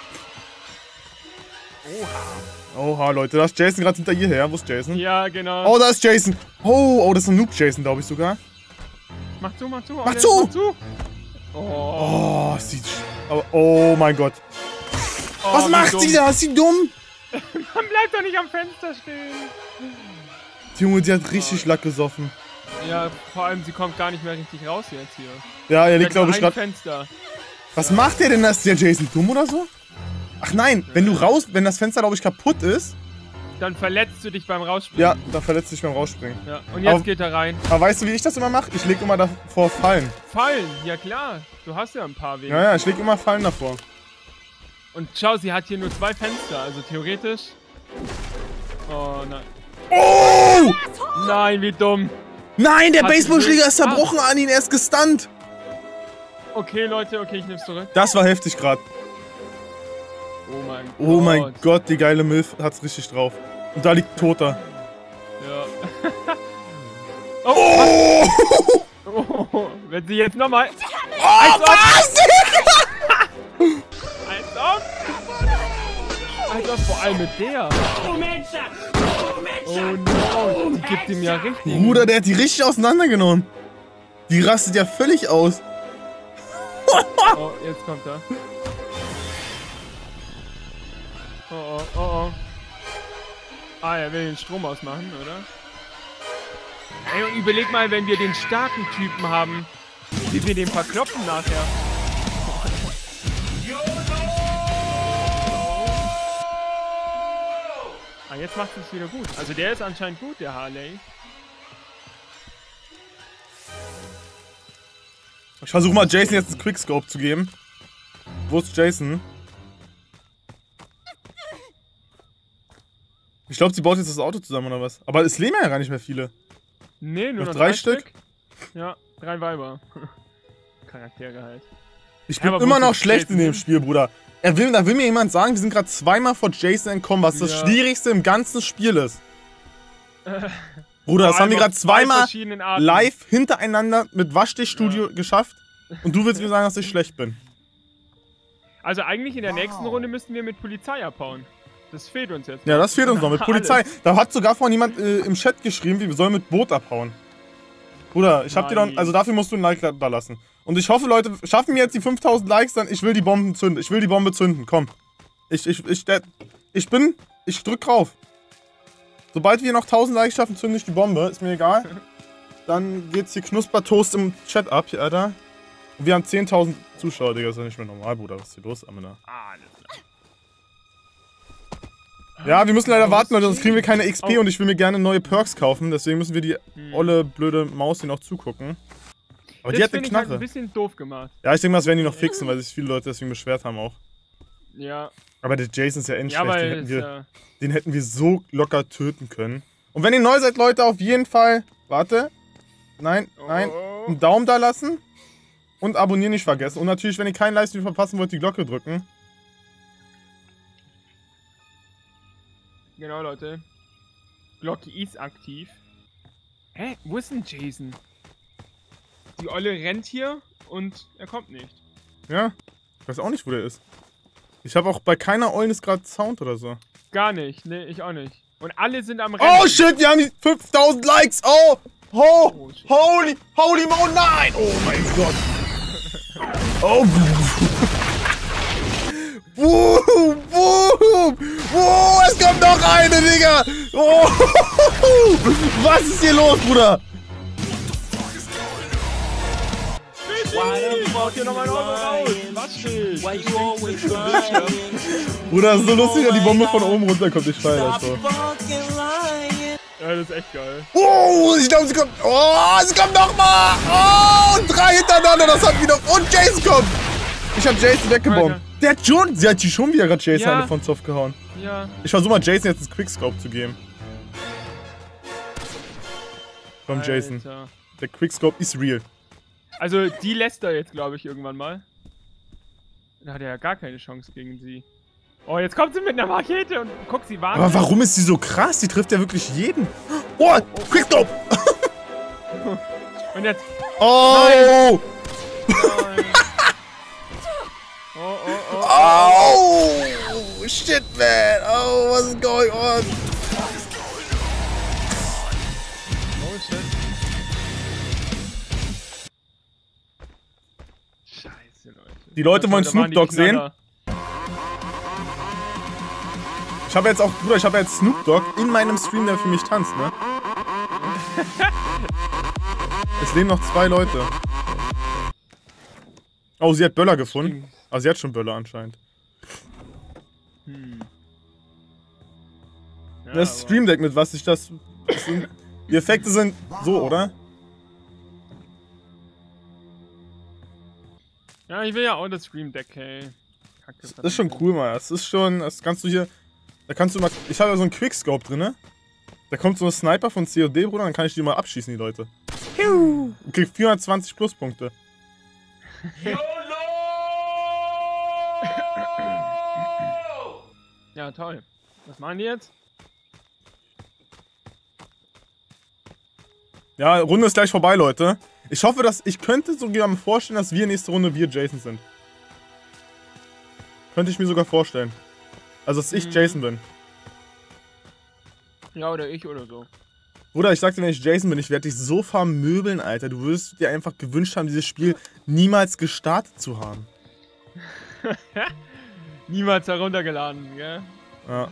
Oha. Oha, Leute, da ist Jason gerade hinter ihr her. Wo ist Jason? Ja, genau. Oh, da ist Jason. Oh, oh, das ist ein Noob-Jason, glaube ich sogar. Mach zu, mach zu. Mach Alex, zu! Mach zu. Oh, Oh, sieht... Aber, oh mein Gott. oh, Was wie macht dumm. sie da? Ist sie dumm? Man bleibt doch nicht am Fenster stehen. Die Junge, die hat richtig Lack gesoffen. Ja, vor allem, sie kommt gar nicht mehr richtig raus jetzt hier. Ja, er Da liegt, glaube ich, ein gerade... Fenster. Was macht der denn? Ist der Jason dumm oder so? Ach nein, wenn du raus... Wenn das Fenster, glaube ich, kaputt ist... Dann verletzt du dich beim Rausspringen. Ja, da verletzt sich beim Rausspringen. Ja. Und jetzt Aber- geht er rein. Aber weißt du, wie ich das immer mache? Ich leg immer davor Fallen. Fallen, ja klar. Du hast ja ein paar Wege. Ja, ja, ich leg immer Fallen davor. Und schau, sie hat hier nur zwei Fenster, also theoretisch. Oh nein. Oh! Nein, wie dumm. Nein, der Hat sie Baseballschläger ist wirklich- zerbrochen an ihn, er ist gestunt. Okay, Leute, okay, ich nehm's zurück. Das war heftig gerade. Oh mein Gott. Oh mein Gott, die geile Milf hat's richtig drauf. Und da liegt Toter. Ja. oh, Oh! oh, wenn sie jetzt nochmal. Oh, was? Als ob! Als ob, vor allem mit der. Oh no, die gibt ihm ja richtig. Bruder, der hat die richtig auseinandergenommen. Die rastet ja völlig aus. Oh, jetzt kommt er. Oh, oh, oh, oh. Ah, er will den Strom ausmachen, oder? Ey, und überleg mal, wenn wir den starken Typen haben, wie wir den verkloppen nachher. Ah, jetzt macht es wieder gut. Also der ist anscheinend gut, der Harley. Ich versuche mal Jason jetzt einen Quickscope zu geben. Wo ist Jason? Ich glaube, sie baut jetzt das Auto zusammen oder was? Aber es leben ja gar nicht mehr viele. Nee, nur noch noch drei Stück? Ja, drei Weiber. Charaktere halt. Ich bin Ja, aber immer wo noch ist schlecht in Jason? dem Spiel, Bruder. Er will, da will mir jemand sagen, wir sind gerade zweimal vor Jason entkommen, was das Ja. Schwierigste im ganzen Spiel ist. Bruder, das Vor haben wir allem gerade auf zwei zweimal verschiedenen Arten. live hintereinander mit Waschtischstudio geschafft. Und du willst mir sagen, dass ich schlecht bin. Also eigentlich in der nächsten Runde müssten wir mit Polizei abhauen. Das fehlt uns jetzt. Ja, das fehlt uns noch mit Polizei. Alles. Da hat sogar vorhin jemand äh, im Chat geschrieben, wir sollen mit Boot abhauen. Bruder, ich hab dir Nein. doch, also dafür musst du ein Like da lassen. Und ich hoffe, Leute, schaffen wir jetzt die fünftausend Likes, dann ich will die Bomben zünden. Ich will die Bombe zünden, komm. Ich, ich, ich, der, ich bin, ich drück drauf. Sobald wir noch tausend Likes schaffen, zünde ich die Bombe, ist mir egal. Dann geht's hier Knuspertoast im Chat ab, hier, Alter. Und wir haben zehntausend Zuschauer, Digga, das ist ja nicht mehr normal, Bruder. Was ist hier los, Amina? Alles klar. Ja, wir müssen leider warten, Leute, sonst kriegen wir keine X P Oh. und ich will mir gerne neue Perks kaufen. Deswegen müssen wir die Hm. olle, blöde Maus hier noch zugucken. Aber die das hat eine finde ich halt ein Knarre. bisschen doof gemacht. Ja, ich denke mal, das werden die noch fixen, weil sich viele Leute deswegen beschwert haben auch. Ja. Aber der Jason ist ja Ja, endschlecht, den, weil hätten es, wir, äh, den hätten wir so locker töten können. Und wenn ihr neu seid, Leute, auf jeden Fall... Warte. Nein, nein. Oh. Einen Daumen da lassen. Und abonnieren nicht vergessen. Und natürlich, wenn ihr keinen Livestream verpassen wollt, die Glocke drücken. Genau, Leute. Glocke ist aktiv. Hä? Wo ist denn Jason? Die Olle rennt hier und er kommt nicht. Ja. Ich weiß auch nicht, wo der ist. Ich habe auch bei keiner Eulen ist gerade Sound oder so. Gar nicht. Nee, ich auch nicht. Und alle sind am Rennen. Oh shit, wir haben die fünftausend Likes. Oh, oh, Oh, shit. holy, holy mo, nein. Oh mein Gott. Oh, boom, boom, boom, es kommt noch eine, Digga. Oh, was ist hier los, Bruder? Mach hier nochmal ein Auge raus. Was steht? Bruder, das ist so lustig, wenn die Bombe von oben runterkommt. Ich feiere das so. Ja, das ist echt geil. Oh, ich glaube, sie kommt. Oh, sie kommt nochmal. Oh, drei hintereinander, das hat wieder. Und Jason kommt. Ich hab Jason weggebombt. Alter. Der hat schon, sie hat die schon wieder gerade Jason Ja. eine von Zoff gehauen. Ja. Ich versuche mal Jason jetzt ins Quickscope zu geben. Komm, Jason. Alter. Der Quickscope ist real. Also, die lässt er jetzt, glaube ich, irgendwann mal. Da hat er ja gar keine Chance gegen sie. Oh, jetzt kommt sie mit einer Rakete und guck, sie wartet. Aber warum ist sie so krass? Die trifft ja wirklich jeden. Oh, Quickscope! Und jetzt. Oh! Nein. Oh, oh, oh. Oh! Shit, man! Oh, what's going on? Oh, shit. Scheiße, Leute. Die Leute wollen Da Snoop waren die Dogg sehen. Knaller. Ich habe jetzt auch, Bruder, ich habe jetzt Snoop Dogg in meinem Stream, der für mich tanzt, ne? Es leben noch zwei Leute. Oh, sie hat Böller gefunden. Aber sie hat schon Böller anscheinend. Hm. Ja, Das aber- Stream Deck, mit was ich das... das sind, die Effekte sind so, oder? Ja, ich will ja auch das Stream Deck, hey. Kacke, Das ist schon cool, Mann. Das ist schon... Das kannst du hier... Da kannst du mal... Ich habe ja so einen Quickscope drin, ne? Da kommt so ein Sniper von C O D, Bruder, dann kann ich die mal abschießen, die Leute. Und krieg vierhundertzwanzig Pluspunkte. Ja, toll. Was machen die jetzt? Ja, Runde ist gleich vorbei, Leute. Ich hoffe, dass... Ich könnte sogar mir vorstellen, dass wir nächste Runde wir Jason sind. Könnte ich mir sogar vorstellen. Also, dass ich Mhm. Jason bin. Ja, oder ich oder so. Bruder, ich sagte, wenn ich Jason bin, ich werde dich so vermöbeln, Alter. Du würdest dir einfach gewünscht haben, dieses Spiel niemals gestartet zu haben. Niemals heruntergeladen, gell? Ja.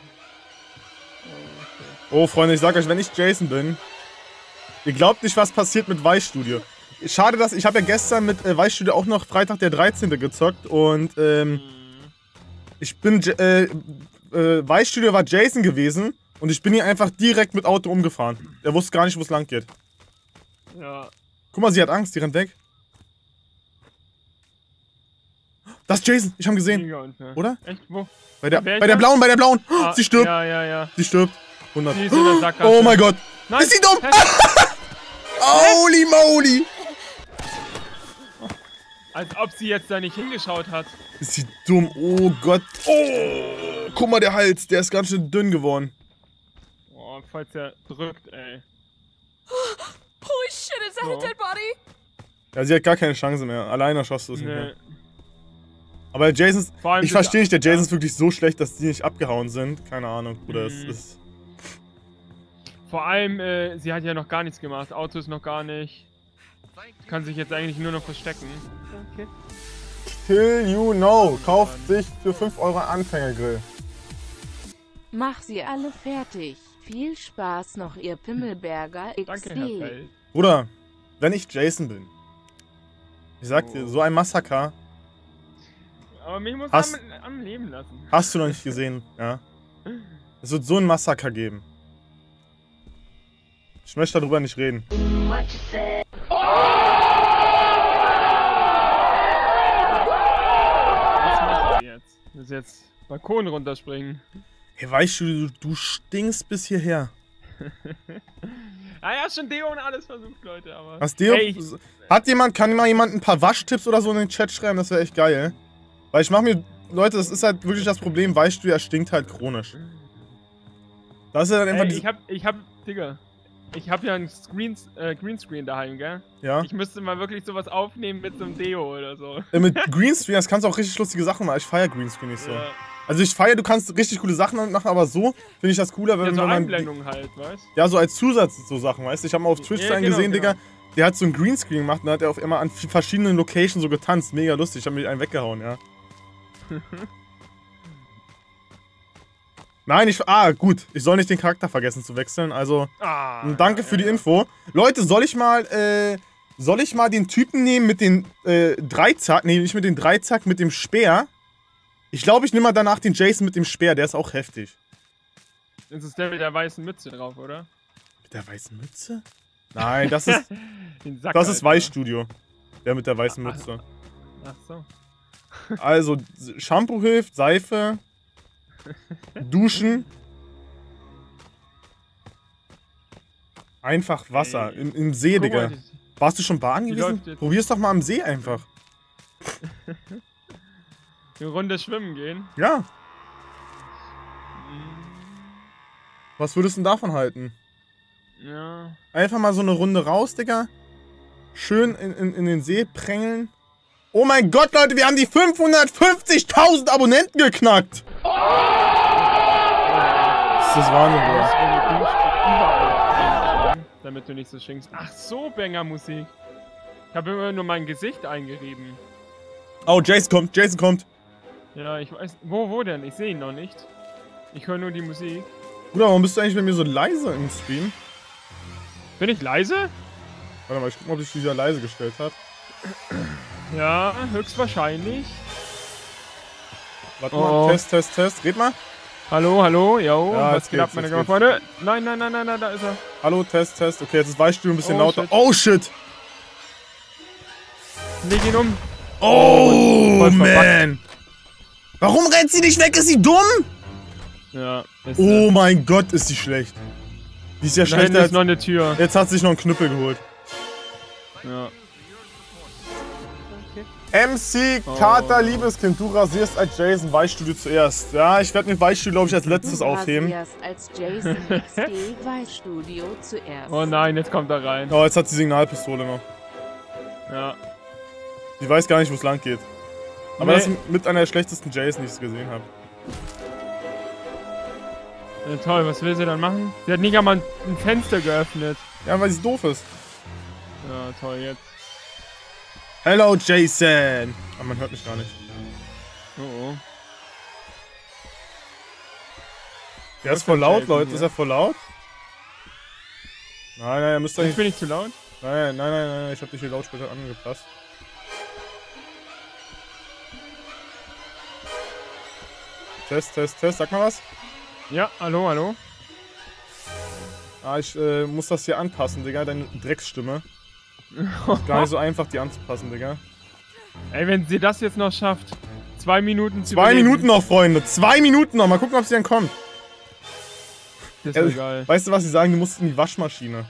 Oh, Freunde, ich sag euch, wenn ich Jason bin, ihr glaubt nicht, was passiert mit Vice Studio. Schade, dass ich habe ja gestern mit äh, Vice Studio auch noch Freitag der dreizehnte gezockt und ähm, ich bin, J- äh, äh, Vice Studio war Jason gewesen und ich bin hier einfach direkt mit Auto umgefahren. Er wusste gar nicht, wo es lang geht. Ja. Guck mal, sie hat Angst, die rennt weg. Das ist Jason, ich habe gesehen. Mega unfair. Oder? Echt? Wo? Bei der, Welcher? bei der blauen, bei der blauen. Oh, Ah, sie stirbt. Ja, ja, ja. Sie stirbt. hundert. Die ist in der Sackgasse. Oh mein Gott. Nein. Ist sie dumm? Hä? Holy moly. Als ob sie jetzt da nicht hingeschaut hat. Ist sie dumm? Oh Gott. Oh, guck mal, der Hals, der ist ganz schön dünn geworden. Oh, falls er drückt, ey. Holy shit, is that So. a dead body? Ja, sie hat gar keine Chance mehr. Alleine schaffst du es nicht Nee. mehr. Aber der Jason, ist- Vor allem ich sind- verstehe nicht, der Jason ja. ist wirklich so schlecht, dass die nicht abgehauen sind. Keine Ahnung, Bruder, es Mhm. ist... Vor allem, äh, sie hat ja noch gar nichts gemacht. Auto ist noch gar nicht. Kann sich jetzt eigentlich nur noch verstecken. Okay. Kill you no. Kauft sich für fünf Euro Anfängergrill. Mach sie alle fertig. Viel Spaß noch, ihr Pimmelberger X Danke, Herr D. Feld. Bruder, wenn ich Jason bin, ich sag Oh. dir, so ein Massaker Aber mich muss Hast- am, am Leben lassen. hast du noch nicht gesehen, ja? Es wird so ein Massaker geben. Ich möchte darüber nicht reden. Was macht sie jetzt? Will sie jetzt Balkon runterspringen? Hey, weißt du, du, du stinkst bis hierher. Ah ja, schon Deo und alles versucht, Leute, aber... Was Deo? Ey, ich- Hat jemand, kann mal jemand ein paar Waschtipps oder so in den Chat schreiben? Das wäre echt geil. Weil ich mach mir, Leute, das ist halt wirklich das Problem, weißt du, er stinkt halt chronisch. Das ist ja dann einfach Ey, diese, ich hab, ich hab, Digga, ich hab ja ein Screen, äh, Greenscreen daheim, gell? ja. Ich müsste mal wirklich sowas aufnehmen mit so einem Deo oder so. Äh, Mit Greenscreen, das kannst du auch richtig lustige Sachen machen. Ich feier Greenscreen nicht so. Ja, Also ich feier, du kannst richtig coole Sachen damit machen, aber so finde ich das cooler, wenn, ja, so wenn man... Einblendungen halt, weißt? Ja, so als Zusatz so Sachen, weißt du? Ich habe mal auf Twitch Ja, einen genau, gesehen, genau. Digga. Der hat so ein Greenscreen gemacht und dann hat er auf immer an v- verschiedenen Locations so getanzt. Mega lustig. Ich habe mir einen weggehauen, ja. Nein, ich... Ah, gut. Ich soll nicht den Charakter vergessen zu wechseln, also... Ah, Danke ja, für die ja, ja. Info. Leute, soll ich mal, äh... Soll ich mal den Typen nehmen mit den, äh, Dreizack... Nee, nicht mit den Dreizack, mit dem Speer. Ich glaube, ich nehme mal danach den Jason mit dem Speer. Der ist auch heftig. Das ist der mit der weißen Mütze drauf, oder? Mit der weißen Mütze? Nein, das ist... Den Sack Das halt, ist Weißstudio. Der mit der weißen Ah, Mütze. Ach so. Also, Shampoo hilft, Seife, Duschen. Einfach Wasser. Ey. Im, im See, Guck Digga. mal, die- Warst du schon baden die gewesen? läuft jetzt. Probier's doch mal am See einfach. Eine Runde schwimmen gehen. Ja. Was würdest du denn davon halten? Ja. Einfach mal so eine Runde raus, Digga. Schön in, in, in den See prängeln. Oh mein Gott, Leute, wir haben die fünfhundertfünfzigtausend Abonnenten geknackt. Das ist das Wahnsinn, Du musst, Bruder. wenn du duscht, überall einschreiben, damit du nicht so schinkst. Ach so, Banger-Musik. Ich habe immer nur mein Gesicht eingerieben. Oh, Jason kommt, Jason kommt. Ja, ich weiß. Wo, wo denn? Ich sehe ihn noch nicht. Ich höre nur die Musik. Bruder, warum bist du eigentlich bei mir so leise im Stream? Bin ich leise? Warte mal, ich guck mal, ob ich dich wieder leise gestellt habe. Ja, höchstwahrscheinlich. Warte Oh. mal, Test, Test, Test. Red mal. Hallo, hallo, yo, Ja, was jetzt geht ab, geht's, meine jetzt Freunde? Nein, nein, nein, nein, nein, da ist er. Hallo, Test, Test. Okay, jetzt ist Weißstudio ein bisschen Oh, lauter. shit. Oh, shit. Leg ihn um. Oh, voll verpackt. man. Warum rennt sie nicht weg? Ist sie dumm? Ja, ist, Oh äh, mein Gott, ist sie schlecht. Die ist ja da hinten schlechter ist als... noch eine Tür. Jetzt hat sie sich noch einen Knüppel geholt. Ja. M C Carter, Liebeskind, du rasierst als Jason Weißstudio zuerst. Ja, ich werde mit Weißstudio, glaube ich, als letztes Du aufheben. rasierst als Jason X D Weißstudio zuerst. Oh nein, jetzt kommt er rein. Oh, jetzt hat sie Signalpistole noch. Ja. Die weiß gar nicht, wo es lang geht. Aber Nee. das ist mit einer der schlechtesten Jason, die ich gesehen habe. Ja, toll, was will sie dann machen? Sie hat nicht einmal ein- ein Fenster geöffnet. Ja, weil sie doof ist. Ja, toll, jetzt. Hello, Jason! Aber man hört mich gar nicht. Oh, oh. Der ist voll laut, Jason Leute. hier? Ist er voll laut? Nein, nein, er müsste Jetzt nicht. bin ich zu laut? Nein, nein, nein, nein, ich hab dich hier Lautsprecher angepasst. Test, Test, Test, sag mal was. Ja, hallo, hallo. Ah, ich äh, muss das hier anpassen, Digga, deine Drecksstimme. Gar nicht so einfach, die anzupassen, Digga. Ey, wenn sie das jetzt noch schafft. zwei Minuten zu Zwei überleben. Minuten noch, Freunde. Zwei Minuten noch. Mal gucken, ob sie dann kommt. Das wäre Äh, geil. Weißt du, was sie sagen? Du musst in die Waschmaschine.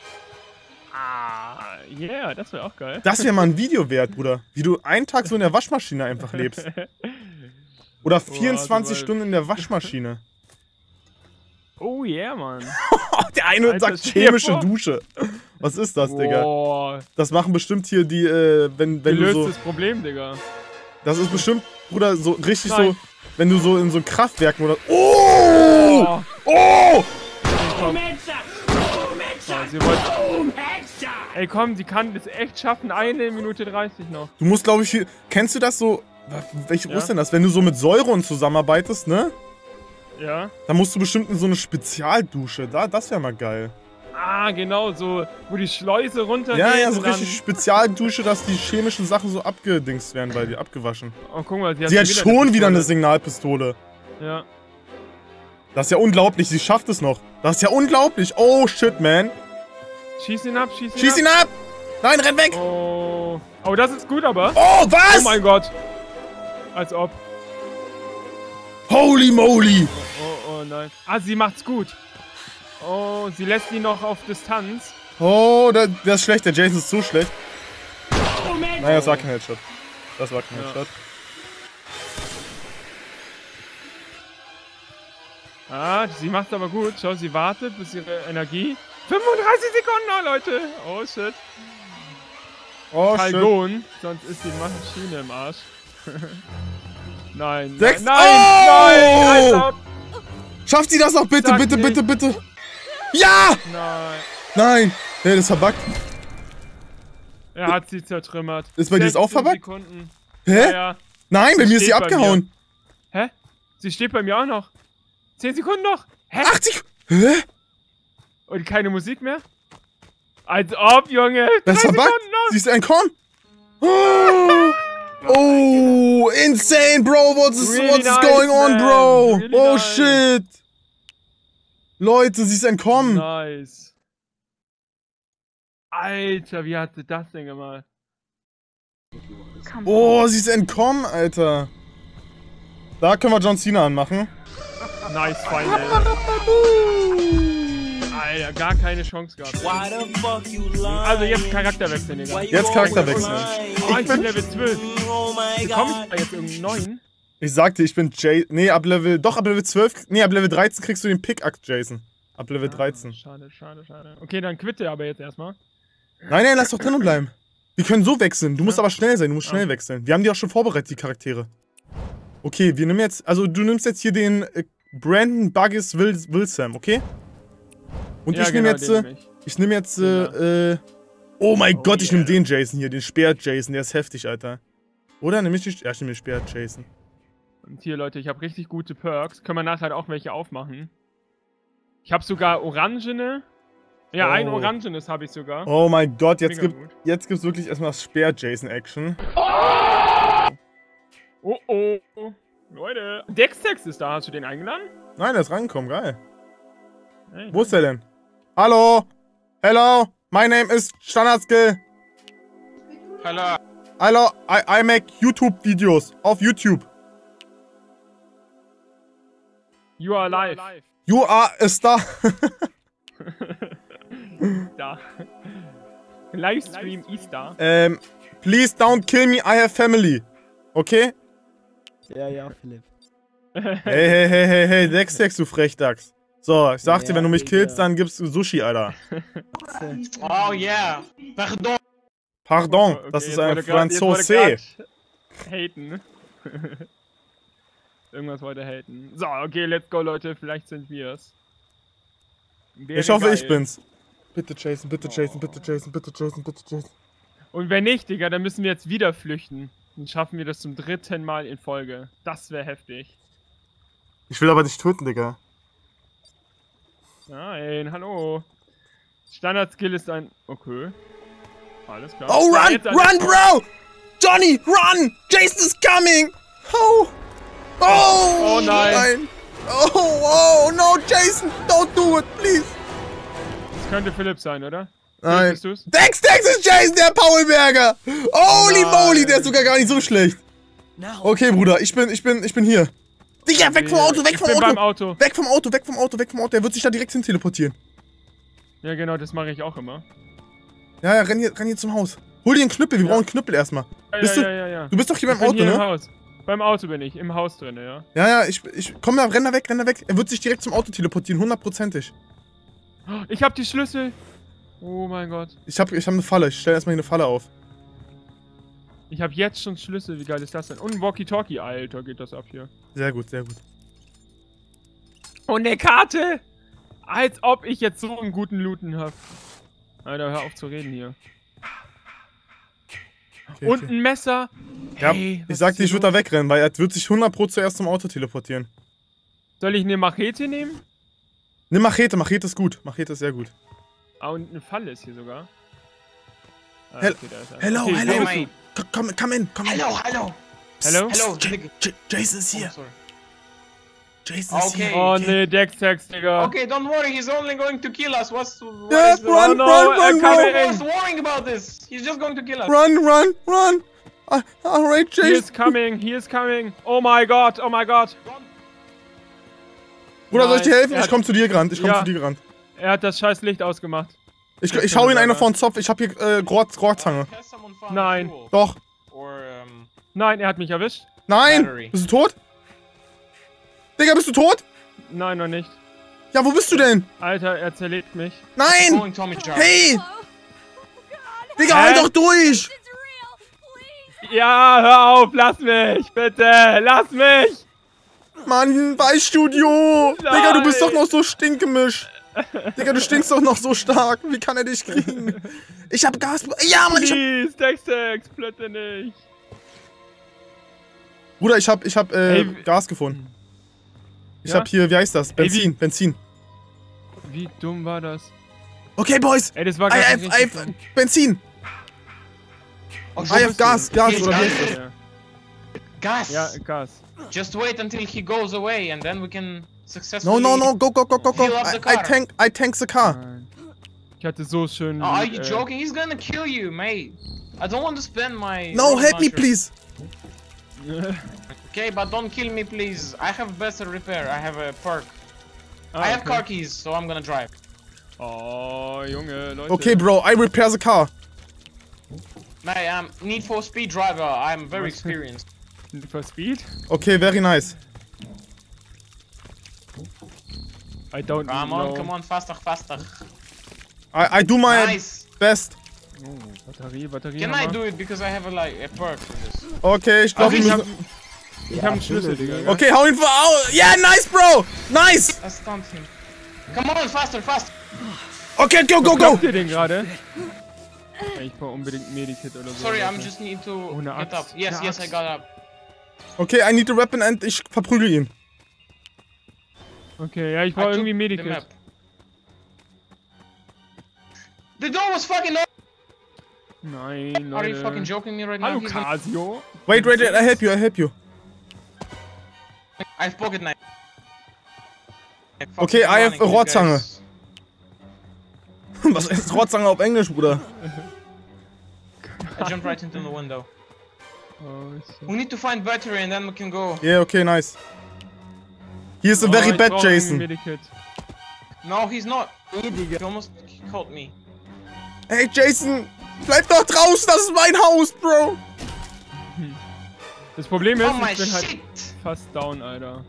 Ah, yeah, das wäre auch geil. Das wäre mal ein Video wert, Bruder. Wie du einen Tag so in der Waschmaschine einfach lebst. Oder vierundzwanzig Boah, Stunden in der Waschmaschine. Oh yeah, Mann. Der eine Alter, sagt stell dir chemische vor. Dusche. Was ist das, Digga? Boah, Das machen bestimmt hier die, äh, wenn, wenn du so... gelöstes Problem, Digga. Das ist bestimmt, Bruder, so richtig Nein. so... Wenn du so in so Kraftwerken oder... Oh! Oh, Oh! komm. Oh, sie wollte... Ey, komm, sie kann es echt schaffen. Eine Minute dreißig noch. Du musst, glaube ich... Kennst du das so... Welche, wo Ja. ist denn das? Wenn du so mit Säuren zusammenarbeitest, ne? Ja? Dann musst du bestimmt in so eine Spezialdusche. Da, das wäre mal geil. Ah, genau, so, wo die Schleuse runtergeht. Ja, ja, so und dann- richtig Spezialdusche, dass die chemischen Sachen so abgedingst werden bei dir, abgewaschen. Oh, guck mal, sie hat, Sie hat schon wieder eine Pistole. Signalpistole. Ja. Das ist ja unglaublich, sie schafft es noch. Das ist ja unglaublich. Oh, shit, man. Schieß ihn ab, schieß ihn Schieß ab. ihn ab! Nein, renn weg! Oh. Oh, das ist gut, aber. Oh, was? Oh mein Gott. Als ob. Holy moly! Oh, oh nein. Ah, sie macht's gut. Oh, sie lässt ihn noch auf Distanz. Oh, das, das ist schlecht. Der Jason ist zu schlecht. Naja, das war kein Headshot. Das war kein Ja. Headshot. Ah, sie macht's aber gut. Schau, sie wartet, bis ihre Energie... fünfunddreißig Sekunden noch, Leute. Oh, shit. Oh, shit. Kalgon, sonst ist die Maschine im Arsch. Nein, Sechs- nein, Oh! nein, nein, Alter. Schafft sie das noch bitte, Sag bitte, nicht. bitte, bitte? Ja! Nein. Nein! Nee, das ist verbuggt. Er hat sie zertrümmert. Ist bei dir das auch sechzehn verbuggt? Sekunden. Hä? Ja, ja. Nein, bei Sie mir ist sie steht bei abgehauen. Hä? Sie steht bei mir auch noch. zehn Sekunden noch. Hä? achtzig! Hä? Und keine Musik mehr? Als ob, Junge. Das ist drei verbuggt. Sekunden noch. Sie ist entkommen. Oh, oh, insane, bro. What is, Really what is nice, going on, man. bro? Really Oh, nice. shit. Leute, sie ist entkommen. Nice. Alter, wie hat sie das denn gemacht? Oh, sie ist entkommen, Alter. Da können wir John Cena anmachen. Nice, Final. Alter, gar keine Chance gehabt. Also jetzt Charakter wechseln, Digga. Jetzt Charakter wechseln. Oh, ich bin Level zwölf. Bekomme ich da jetzt irgendeinen neuen? Ich sagte, ich bin Jay. Nee, ab Level. Doch, ab Level zwölf. Nee, ab Level dreizehn kriegst du den Pickaxe, Jason. Ab Level dreizehn. Ah, schade, schade, schade. Okay, dann quitte aber jetzt erstmal. Nein, nein, lass doch drinnen bleiben. Wir können so wechseln. Du musst aber schnell sein. Du musst schnell Ah. wechseln. Wir haben die auch schon vorbereitet, die Charaktere. Okay, wir nehmen jetzt. Also, du nimmst jetzt hier den äh, Brandon Buggis Will, Wilsam, okay? Und Ja, ich nehme genau, jetzt. den Äh, nehm ich. ich nehme jetzt. Äh, äh, oh mein Oh Gott, ich yeah. nehme den Jason hier. Den Speer-Jason. Der ist heftig, Alter. Oder? Nimm ich den. Ja, ich nehme den Speer-Jason. Und hier, Leute, ich habe richtig gute Perks. Können wir nachher auch welche aufmachen. Ich habe sogar orangene. Ja, ein Oh. orangenes habe ich sogar. Oh mein Gott, jetzt Mega gibt gut. jetzt gibt's wirklich erstmal das Speer-Jason-Action. Oh, oh. Leute. Dextex ist da. Hast du den eingeladen? Nein, der ist reingekommen, geil. Hey. Wo ist der denn? Hallo? Hello? My name is Standardskill. Hello. Hallo, I, I make YouTube-Videos auf YouTube. You are alive. You are a star. Da. Livestream ist da. ähm, please don't kill me, I have family. Okay? Ja, ja, Philipp. Hey, hey, hey, hey, hey, Dex, Dex, du Frechdachs. So, ich sag dir, Ja, wenn du mich Digga. killst, dann gibst du Sushi, Alter. Oh yeah. Pardon. Pardon, Okay, das ist jetzt ein wollte grad- jetzt wollte Franzose. grad Haten. Irgendwas wollte haten. So, okay, let's go, Leute. Vielleicht sind wir's. Wäre Ich hoffe, geil. ich bin's. Bitte Jason, bitte Jason, bitte Jason, bitte Jason, bitte Jason. Und wenn nicht, Digga, dann müssen wir jetzt wieder flüchten. Dann schaffen wir das zum dritten Mal in Folge. Das wäre heftig. Ich will aber dich töten, Digga. Nein, hallo. Standard-Skill ist ein... Okay. Alles klar. Oh, Ja, run! jetzt ein- Run, bro! Johnny, run! Jason is coming! Oh! Oh! Oh nein. Oh, oh, no, Jason! Don't do it, please! Das könnte Philipp sein, oder? Nein. Bist du's? Dex, Dex ist Jason, der Paulberger! Holy Nein. moly, der ist sogar gar nicht so schlecht. Okay, Bruder, ich bin, ich bin, ich bin hier. Digga, weg vom Auto, weg vom ich bin Auto. beim Auto. Weg vom Auto, weg vom Auto, weg vom Auto. Er wird sich da direkt hin teleportieren. Ja, genau, das mache ich auch immer. Ja, ja, renn hier, renn hier zum Haus. Hol dir einen Knüppel, wir Ja. brauchen einen Knüppel erstmal. Ja, Bist ja, du, ja, ja, ja. du bist doch hier Ich beim bin Auto, hier im ne? Haus. Beim Auto bin ich, im Haus drin, ja. Ja, ja, ich, ich, komm da, renn da weg, renn da weg. Er wird sich direkt zum Auto teleportieren, hundertprozentig. Ich hab die Schlüssel. Oh mein Gott. Ich hab, ich hab eine Falle, ich stell erstmal hier eine Falle auf. Ich hab jetzt schon Schlüssel, wie geil ist das denn? Und ein Walkie-Talkie, Alter, geht das ab hier. Sehr gut, sehr gut. Und eine Karte! Als ob ich jetzt so einen guten Looten hab. Alter, hör auf zu reden hier. Okay, Und okay. ein Messer. Ja, Hey, was ich sag ist dir, ich hier würde da los? wegrennen, weil er wird sich hundert Pro zuerst zum Auto teleportieren. Soll ich eine Machete nehmen? Nimm Machete, Machete ist gut. Machete ist sehr gut. Ah, und eine Falle ist hier sogar. Ah, Hel- da ist er. Hello, Okay, hello. wo bist Hey, du? Komm, komm, komm in, komm in. Hello, hello. Hello? Hello, J nigga. J Jason ist Oh, hier. sorry. Jason ist Okay. hier. Oh nee, Dex-Tex, Digga. Okay, don't worry, he's only going to kill us. What's what Yeah, is the run, Oh no, run, er run, kam run, in. What's worrying about this? He's just going to kill us. run, run, run. Ah, alright, He Jason. is coming, he is coming. Oh my God, oh my God. Bruder, soll ich dir Nein, helfen? er Ich hat- komm zu dir gerannt, ich komm Ja. zu dir gerannt. Er hat das scheiß Licht ausgemacht. Ich, ich hau ihn einer vor den Zopf, ich hab hier äh, Rohr, Rohrzange. Has someone found Nein. fuel? Doch. Or um, Nein, er hat mich erwischt. Nein! Battery. Bist du tot? Digga, bist du tot? Nein, noch nicht. Ja, wo bist du denn? Alter, er zerlegt mich. Nein! going Tommy Jar. Hey! Hello? Oh God. Digga, Hä? halt doch durch! It's real. Please. Ja, hör auf, lass mich, bitte, lass mich. Mann, Weißstudio! Digga, du bist Nein. doch noch so stinkemisch! Digga, du stinkst doch noch so stark. Wie kann er dich kriegen? Ich hab Gas. Ja, Mann, ich hab. Please, Dex-Tex, bitte nicht. Bruder, ich hab, ich hab äh, Ey, Gas gefunden. Ich Ja? hab hier, wie heißt das? Ey, Benzin, wie- Benzin. Wie dumm war das? Okay, Boys! Ey, das war I gar have, nicht I richtig have dumm. Benzin! Oh, I so have bist du. Gas, Gas, Yes, oder wie Gas. heißt das? Ja, Gas. ja, Gas. Just wait until he goes away and then we can successfully. No, no, no, go, go, go, go, go! Fill up I, the I car. tank, I tank the car! Nein. Ich hatte so schön. Oh, are you äh, joking? He's gonna kill you, mate. I don't want to spend my. No, rocket help me, launcher. please! Okay, but don't kill me, please. I have better repair. I have a perk. Ah, I have okay. car keys, so I'm gonna drive. Oh, Junge, Leute. Okay, bro, I repair the car. Mate, I'm Need for Speed driver. I'm very Was? experienced. For Speed? Okay, very nice. I don't Come know. on, come on, faster, faster. I, I do my Nice. best. Oh, Batterie, Batterie. Can I Hammer. do it because I have a like a perk for this? Okay, ich glaube, Also wir ich hab, müssen. ich hab einen Schlüssel, Digga. Okay, hau ihn vor. Au. Yeah, nice, bro! Nice! I stunned him. Come on, faster, faster. Okay, go, go, go! Klopft ihr den gerade? Ey, ich brauche unbedingt Medikit oder so. Sorry, I'm Leute. just need to Oh, eine get Axt. up. Yes, Eine yes, I Axt. got up. Okay, I need a weapon and ich verprügel ihn. Okay, ja, ich I brauche took irgendwie the Medikit. map. The door was fucking open. Nein, Leute. Are you fucking joking me right now? Hallo, He's gonna- Casio. Wait, wait, wait, I help you, I help you. I have pocket knife. Okay, I have a Running, Rohrzange. guys. Was ist Rohrzange auf Englisch, Bruder? I jumped right into the window. Oh, shit. We need to find battery and then we can go. Yeah, okay, nice. He is a Oh, very ich bad brauch irgendwie Jason. Medikit. No, he's not. He almost caught me. Hey, Jason, bleib doch draußen, das ist mein Haus, Bro. Das Problem ist, Oh my ich bin halt shit! fast down, Alter.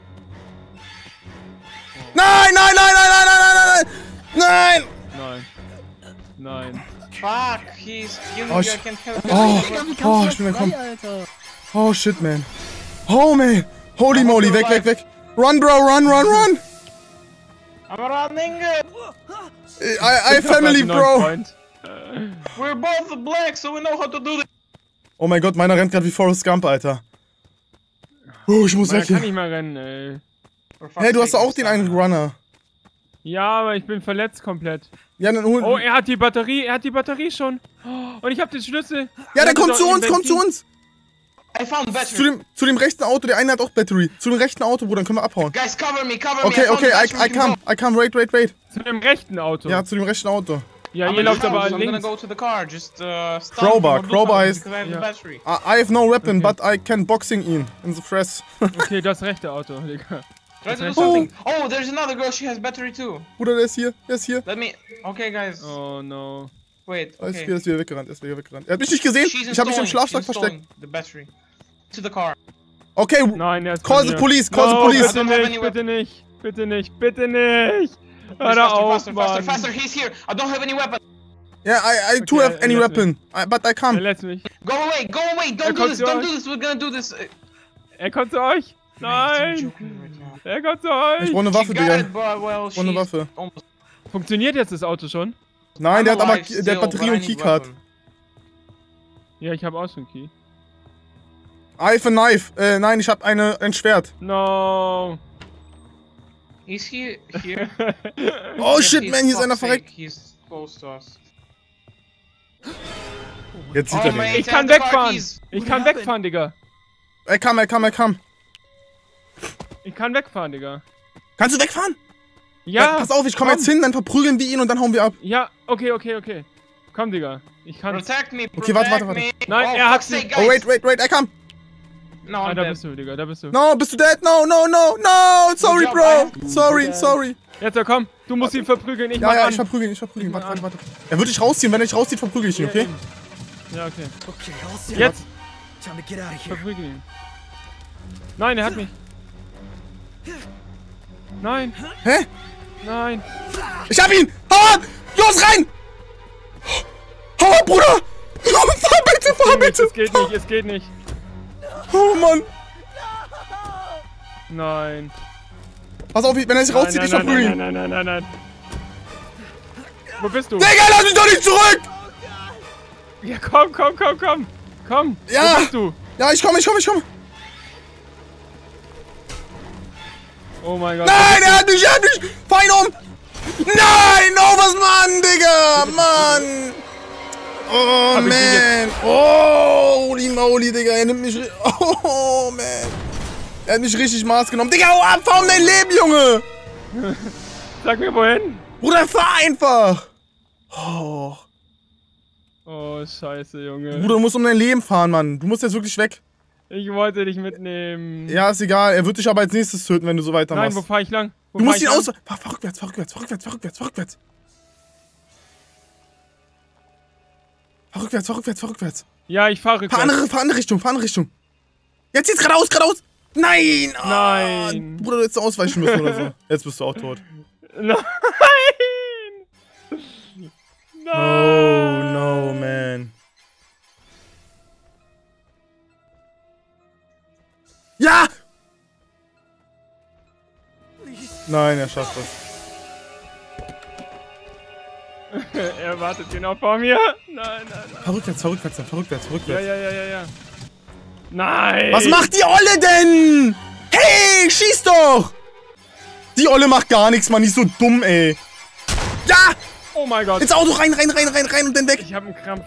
Nein, nein, nein, nein, nein, nein, nein, nein, nein! Nein. Nein. Fuck, he's killing Oh, you. I sh- can't help Oh, you. oh, ich bin entkommen. Oh, shit, man. Oh, man. Holy moly, weg, weg, weg. Run, Bro, run, run, run. I'm running. I, I family, Neuen Bro. Freund. We're both black, so we know how to do this. Oh mein Gott, meiner rennt gerade wie Forrest Gump, Alter. Oh, ich muss Man weg kann hier. nicht mehr rennen, ey. Hey, du hast doch auch den einen Runner. Ja, aber ich bin verletzt komplett. Ja, dann hol. Oh, er hat die Batterie, er hat die Batterie schon. Oh, und ich hab den Schlüssel. Ja, der Warte kommt doch, zu in uns, kommt zu Benzin. uns. I found Zu battery. dem, zu dem rechten Auto, der eine hat auch Battery. Zu dem rechten Auto, Bruder, dann können wir abhauen. Guys, cover me, cover me. Okay, I found okay, the I, battery, I we can come, I come, wait, wait, wait. Zu dem rechten Auto. Ja, zu dem rechten Auto. go. Ja, I'm ihr in the lauft aber house. I'm gonna links. go to the car. Just uh, stop Crowbar, him or do Crowbar something ist- because I have the Ja. battery. I, I have no weapon, Okay. but I can boxing ihn in the press. Okay, das rechte Auto, Digga. Try to do recht. something. Oh, there's another girl. She has battery too. Bruder, der ist hier, der ist hier. Let me. Okay, guys. Oh no. Wait. Er ist, Okay. wieder, ist wieder weggerannt, er ist wieder weggerannt. Er hat mich nicht gesehen, She's ich hab mich im installing- Schlafsack she's versteckt. installing The battery. To the car. Okay, Nein, er ist call von the mir. police, call the No, police. bitte I don't have any nicht, weapon. bitte nicht, bitte nicht, bitte nicht. Hör Please, da faster, auf, faster, faster, Mann. faster. He's here. I don't have any weapon. Yeah, I, I do Okay, have any let weapon, I, but I Er come. lässt mich. Go away. Go away. Er Don't do kommt this. zu Don't euch. do this. We're gonna do this. Uh, Er kommt zu euch. man, he's Nein. joking right now. Er kommt zu Ich euch. brauche eine She Waffe, got Digga. it, but well, Ich brauche eine she's Waffe. almost. Funktioniert jetzt das Auto schon? Nein, der I'm hat aber alive der hat still, Batterie but I und need Keycard. weapon. Ja, ich habe auch schon Key. I have a knife. Äh, nein, ich hab eine, ein Schwert. No. Is he here? Oh Yeah, shit, he's man, hier ist einer fuck's verreckt. sake, He's close to us. Jetzt sieht Oh, er man. den. Ich kann Inside the car wegfahren. keys. Ich kann wegfahren, Digga. Er kam, er kam, er kam. Ich kann wegfahren, Digga. Kannst du wegfahren? Ja. Pass auf, ich komm komm. jetzt hin, dann verprügeln wir ihn und dann hauen wir ab. Ja, okay, okay, okay. Komm, Digga. Ich kann. Protect me. Okay, warte, warte, protect warte. me. Nein, oh, er hat fuck's sie- sake, Oh, guys. wait, wait, wait, er kam. No, Ah, I'm da dead. bist du, Digga, da bist du. No, bist du dead? No, no, no, no. Sorry, job, bro. man. Sorry, sorry. Jetzt, ja, komm. Du musst ihn verprügeln, ich Ja, mach ja, an. ich verprügel ihn, ich verprügel ihn. Ich Warte, mach warte, warte. Er wird dich rausziehen, wenn er dich rauszieht, verprügel ich ihn, okay? Ja, okay. Okay, all set. Jetzt. Time to get out of here. Verprügel ihn. Nein, er hat mich. Nein. Hä? Nein. Ich hab ihn! Hau ab! Los, rein! Hau ab, Bruder! Fahr bitte, fahr bitte! Es geht nicht, es geht nicht. Oh, Mann! Nein. Pass auf, wenn er sich rauszieht, nein, ich nein, verprügel nein, ihn. nein, nein, nein, nein, nein. Wo bist du? Digga, lass mich doch nicht zurück! Ja, komm, komm, komm, komm. Komm. Ja. Wo bist du? Ja, ich komme, ich komme, ich komme. Oh mein Gott. Nein, er hat mich, er hat mich! Fahr ihn um! Nein! Oh, was, Mann, Digga! Mann! Oh, Hab ich ihn man! Oh, holy moly, Digga, er nimmt mich... ri- Oh, man! Er hat mich richtig Maß genommen. Digga, hau ab! Fahr um dein Leben, Junge! Sag mir wohin. Bruder, fahr einfach! Oh. Oh, scheiße, Junge. Bruder, du musst um dein Leben fahren, Mann. Du musst jetzt wirklich weg. Ich wollte dich mitnehmen. Ja, ist egal. Er wird dich aber als nächstes töten, wenn du so Nein, weitermachst. wo fahr ich lang? Wo Du fahr musst ich ihn lang? aus... Fahr, fahr rückwärts, fahr rückwärts, fahr rückwärts, fahr rückwärts, fahr rückwärts. Fahr rückwärts, fahr rückwärts, fahr rückwärts. Ja, ich fahre Fahr rückwärts. andere, fahr andere Richtung, fahr andere Richtung. Jetzt jetzt geradeaus, geradeaus. Nein! Ah, Nein. Bruder, du hättest ausweichen müssen oder so. Jetzt bist du auch tot. Nein! Oh, Nein! no, man. Ja! Nein, er schafft das. Er wartet genau vor mir. Nein, nein, nein. Fahr rückwärts, fahr rückwärts, fahr rückwärts, fahr Ja, rückwärts. ja, ja, ja, ja. Nein! Was macht die Olle denn? Hey, schieß doch! Die Olle macht gar nichts, Mann. Die ist so dumm, ey. Ja! Oh mein Gott. Ins Auto rein, rein, rein, rein, rein und dann weg. Ich hab einen Krampf.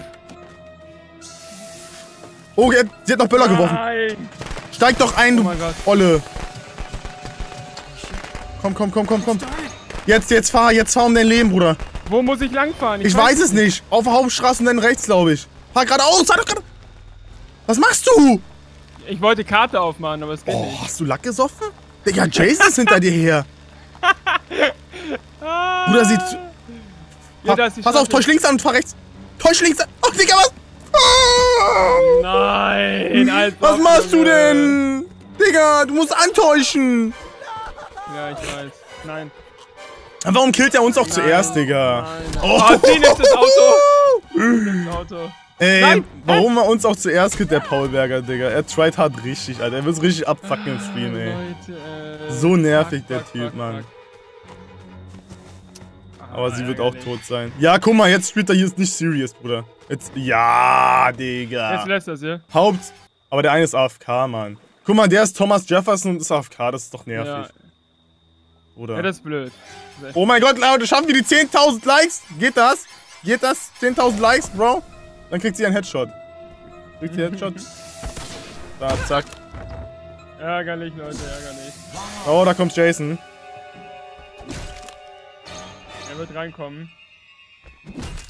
Oh, sie hat, sie hat noch Böller geworfen. Nein! Steig doch ein, Oh du mein Gott. Olle. Komm, komm, komm, komm, komm. Jetzt, jetzt fahr, jetzt fahr um dein Leben, Bruder. Wo muss ich langfahren? Ich weiß es nicht. Auf der Hauptstraße und dann rechts, glaube ich. Fahr geradeaus, fahr doch gerade. Was machst du? Ich wollte Karte aufmachen, aber es geht Oh, nicht. hast du Lack gesoffen? Digga, Jason ist hinter dir her. Ah. Bruder, sieht... Ja, da ist die Pass auf, Straße. täusch links an und fahr rechts. Täusch links an. Oh, Digga, was? Ah. Nein, Alter. Was machst du denn? Digga, du musst antäuschen. Ja, ich weiß. Nein. Warum killt er uns auch zuerst, Digga? Nein, nein. Oh, Oh, zieh nicht das Auto. Das Auto. Ey, Nein. warum er uns auch zuerst killt, der Paulberger, Digga? Er tried hard richtig, Alter. Er wird richtig abfucken im Stream, ey. Leute, äh, So nervig, fuck, der fuck, Typ, fuck, Mann. fuck. Aber sie wird auch ärgerlich. tot sein. Ja, guck mal, jetzt spielt er hier ist nicht serious, Bruder. Jetzt, ja, Digga. Jetzt lässt das hier. Haupt. Aber der eine ist A F K, Mann. Guck mal, der ist Thomas Jefferson und ist A F K. Das ist doch Ja. nervig. Oder? Ja, das ist blöd. Oh mein Gott, Leute, schaffen wir die zehntausend Likes? Geht das? Geht das? zehntausend Likes, Bro? Dann kriegt sie einen Headshot. Kriegt sie einen Headshot? Da, zack. Ärgerlich, Leute, ärgerlich. Oh, da kommt Jason. Er wird reinkommen.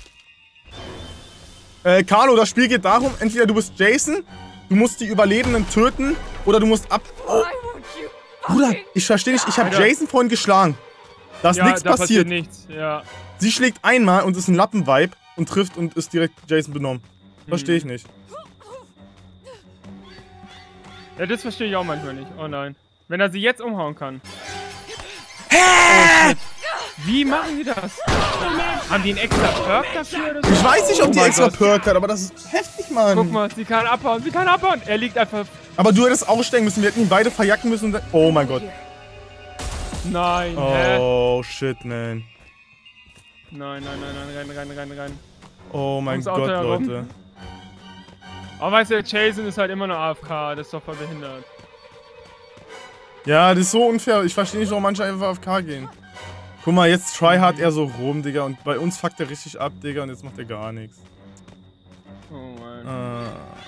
Äh, Carlo, das Spiel geht darum, entweder du bist Jason, du musst die Überlebenden töten, oder du musst ab... Oh. Bruder, ich verstehe nicht, ich habe Jason vorhin geschlagen. Da ist ja, nichts da passiert. passiert nichts, ja. Sie schlägt einmal und ist ein Lappenvibe und trifft und ist direkt Jason benommen. Verstehe ich nicht. Ja, das verstehe ich auch manchmal nicht. Oh nein. Wenn er sie jetzt umhauen kann. Hä? Oh, shit. Wie machen die das? Haben die einen extra Perk dafür oder so? Ich weiß nicht, ob Oh die mein extra Gott. Perk hat, aber das ist heftig, Mann. Guck mal, sie kann abhauen, sie kann abhauen. Er liegt einfach... Aber du hättest aussteigen müssen, wir hätten ihn beide verjacken müssen. Oh mein Gott. Nein, hä? Oh, shit, man. Nein, nein, nein, nein, rein, rein, rein, rein. Oh mein Ums Auto Gott, herum. Leute. Aber weißt du, Jason ist halt immer noch A F K, das ist doch voll behindert. Ja, das ist so unfair. Ich verstehe nicht, warum manche einfach auf K gehen. Guck mal, jetzt tryhard er so rum, Digga. Und bei uns fuckt er richtig ab, Digga. Und jetzt macht er gar nichts. Oh mein. Äh.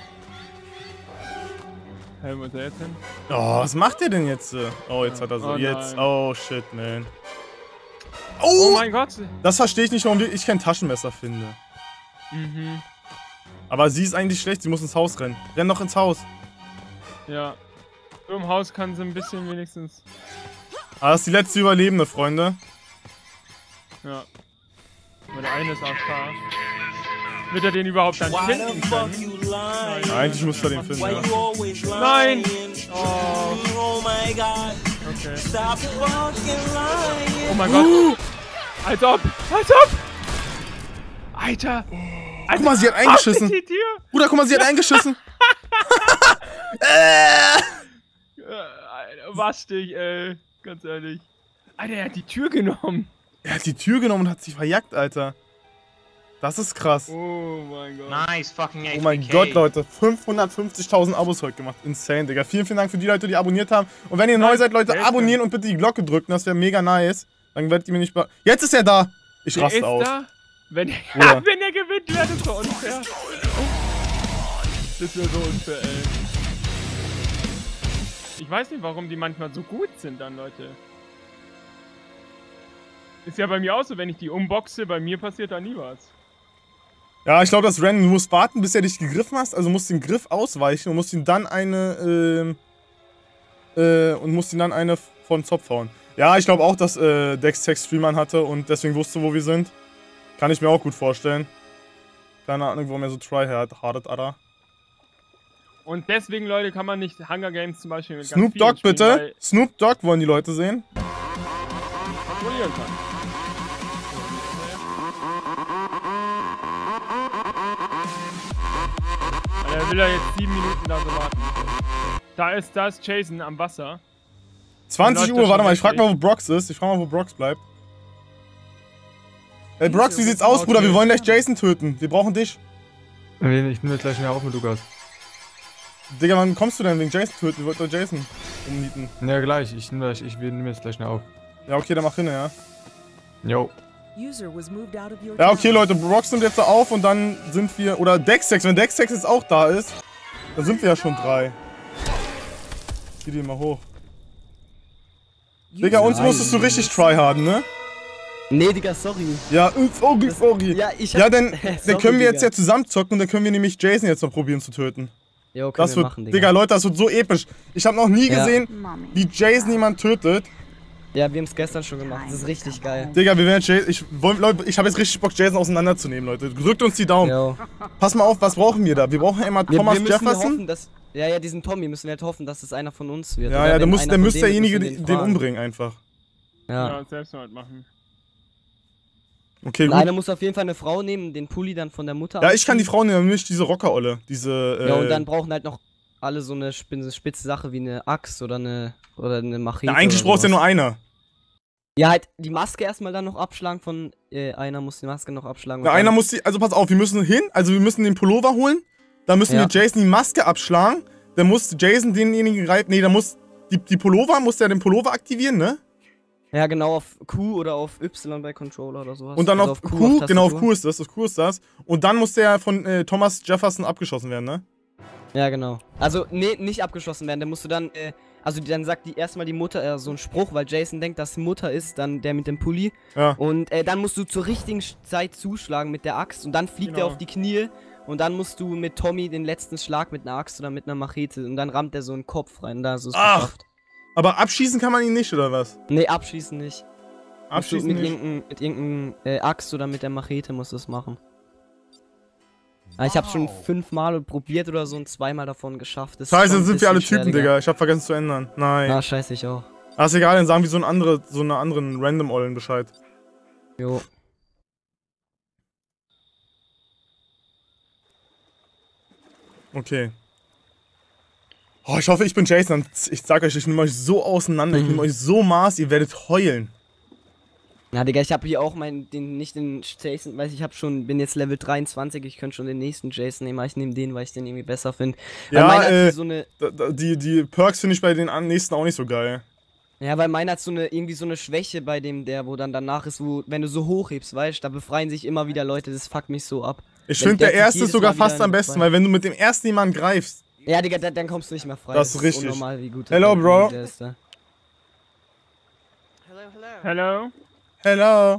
Hey, wo ist er jetzt hin? Oh, was macht er denn jetzt? Oh, jetzt hat er so. Oh jetzt. nein. Oh, shit, man. Oh Oh! mein Gott. Das verstehe ich nicht, warum ich kein Taschenmesser finde. Mhm. Aber sie ist eigentlich schlecht. Sie muss ins Haus rennen. Renn doch ins Haus. Ja. So im Haus kann sie ein bisschen wenigstens. Ah, das ist die letzte Überlebende, Freunde. Ja. Aber der eine ist A F K. Wird er den überhaupt dann finden können? Nein. Eigentlich müsste er den finden, ja. Nein! Oh. Okay. Oh mein Gott. Als ob! Als ob! Alter! Guck mal, sie hat eingeschissen. Die Tür! Bruder, guck mal, sie hat eingeschissen. äh. Alter, wasch dich, ey. Ganz ehrlich. Alter, er hat die Tür genommen. Er hat die Tür genommen und hat sie verjagt, Alter. Das ist krass. Oh mein Gott. Nice fucking Oh mein Gott, Leute. fünfhundertfünfzigtausend Abos heute gemacht. Insane, Digga. Vielen, vielen Dank für die Leute, die abonniert haben. Und wenn ihr neu seid, Leute, abonnieren und bitte die Glocke drücken. Das wäre mega nice. Dann werdet ihr mir nicht... Jetzt ist er da. Ich Der raste ist aus. Da? Wenn, Ja. wenn er gewinnt, wäre das so unfair. Das wäre so unfair, ey. Ich weiß nicht, warum die manchmal so gut sind dann, Leute. Ist ja bei mir auch so, wenn ich die unboxe, bei mir passiert da nie was. Ja, ich glaube, das Rennen, du musst warten, bis er dich gegriffen hast. Also musst den Griff ausweichen und musst ihn dann eine, ähm, äh, und musst ihn dann eine von Zopf hauen. Ja, ich glaube auch, dass äh, Dextex Streamern hatte und deswegen wusste, wo wir sind. Kann ich mir auch gut vorstellen. Keine Ahnung, warum er so tryhardet, Alter. Und deswegen, Leute, kann man nicht Hunger Games zum Beispiel mit Snoop ganz Dogg, vielen spielen, bitte. Snoop Dogg wollen die Leute sehen. weil kontrollieren kann. Er will ja jetzt sieben Minuten da so warten. Da ist, da ist Jason am Wasser. zwanzig Uhr, warte mal, ich frag mal, wo Brox ist. Ich frag mal, wo Brox bleibt. Ey, Brox, wie sieht's aus, Bruder? Wir wollen gleich Jason töten. Wir brauchen dich. Ich nehme jetzt gleich mehr auf mit Lukas. Digga, wann kommst du denn wegen Jason töten? Wir wollten doch Jason umnieten. Ja, gleich. Ich nehme ich, ich nehm jetzt gleich mehr auf. Ja, okay, dann mach hin, ja. Jo. Ja, okay, Leute, Brox nimmt jetzt da auf und dann sind wir... Oder Dextex, wenn Dextex jetzt auch da ist, dann sind wir ja schon drei. Zieh die mal hoch. Digga, uns musstest du richtig tryharden, ne? Nee, Digga, sorry. Ja, äh, sorry, sorry. Ja, ich hab, Ja, dann, dann sorry, können wir jetzt Digga. ja zusammen zocken und dann können wir nämlich Jason jetzt noch probieren zu töten. Jo, können Das wir wird, machen, Digga. Digga. Leute, das wird so episch. Ich habe noch nie Ja. gesehen, wie Jason jemand tötet. Ja, wir haben es gestern schon gemacht. Das ist richtig geil. Digga, wir werden jetzt Jason, ich, wollen- Leute, ich habe jetzt richtig Bock, Jason auseinanderzunehmen, Leute. Drückt uns die Daumen. Jo. Pass mal auf, was brauchen wir da? Wir brauchen einmal Wir, Thomas wir müssen Jefferson. hoffen, dass... Ja, ja, diesen Tommy müssen wir halt hoffen, dass es einer von uns wird. Ja, Oder ja, wenn der muss, einer der von muss denen, derjenige müssen wir den, den den fragen. umbringen einfach. Ja. Ja, selbst mal machen. Okay, Und gut. einer muss auf jeden Fall eine Frau nehmen, den Pulli dann von der Mutter Ja, ich kann die anziehen. Frau nehmen, dann nicht diese Rockerolle. Diese, äh, Ja, und dann brauchen halt noch alle so eine spitze, spitze Sache wie eine Axt oder eine, oder eine Machete. ja, eigentlich oder brauchst du ja sowas. nur einer. Ja, halt die Maske erstmal dann noch abschlagen von... Äh, einer muss die Maske noch abschlagen. und Ja, dann- einer muss die, also pass auf, wir müssen hin, also wir müssen den Pullover holen. Dann müssen Ja. wir Jason die Maske abschlagen. Dann muss Jason denjenigen greifen. Nee, dann muss die, die Pullover, muss der den Pullover aktivieren, ne? Ja, genau, auf Q oder auf Y bei Controller oder sowas. Und dann Also auf Q, auf genau auf Tastatur. Q ist das, auf Q ist das. Und dann muss der von äh, Thomas Jefferson abgeschossen werden, ne? Ja, genau. Also, nee, nicht abgeschossen werden. Dann musst du dann, äh, also die, dann sagt die erstmal die Mutter äh, so einen Spruch, weil Jason denkt, dass Mutter ist, dann der mit dem Pulli. Ja. Und äh, dann musst du zur richtigen Sch- Zeit zuschlagen mit der Axt und dann fliegt Genau. er auf die Knie und dann musst du mit Tommy den letzten Schlag mit einer Axt oder mit einer Machete und dann rammt er so einen Kopf rein, da ist es Ach. geschafft. Aber abschießen kann man ihn nicht, oder was? Nee, abschießen nicht. Abschießen mit nicht? irgendeinem mit irgendein, äh, Axt oder mit der Machete musst du es machen. Aber ich habe schon fünfmal probiert oder so und zweimal davon geschafft. Das ist Scheiße, schon dann ein sind wir alle bisschen Typen, schwer, Digga. Ich hab vergessen zu ändern. Nein. Ah, scheiße, ich auch. Ah, ist egal, dann sagen wir so, ein andere, so eine anderen Random-Ollen Bescheid. Jo. Okay. Oh, ich hoffe, ich bin Jason. Ich sag euch, ich nehme euch so auseinander. Ich Mhm. nehme euch so Maß, ihr werdet heulen. Ja, Digga, ich habe hier auch meinen, den, nicht den Jason, weiß ich, hab schon, bin jetzt Level dreiundzwanzig, ich könnte schon den nächsten Jason nehmen, aber ich nehme den, weil ich den irgendwie besser finde. Ja, äh, so eine, da- da- die, die Perks finde ich bei den an- nächsten auch nicht so geil. ja, weil meiner hat so eine, irgendwie so eine Schwäche bei dem, der, wo dann danach ist, wo, wenn du so hochhebst, weißt, da befreien sich immer wieder Leute, das fuckt mich so ab. Ich Wenn finde, der sich erste jedes ist sogar Mal wieder fast am in besten, zwei- weil wenn du mit dem ersten jemanden greifst. Ja, Digga, da, dann kommst du nicht mehr frei. Das ist richtig. unnormal, wie gut Hello, der- Bro. der ist da. Hello? Hello.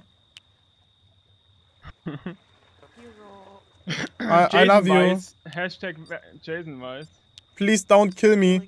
I, I love you. Weiß. Hashtag Jason weiß. Please don't kill me.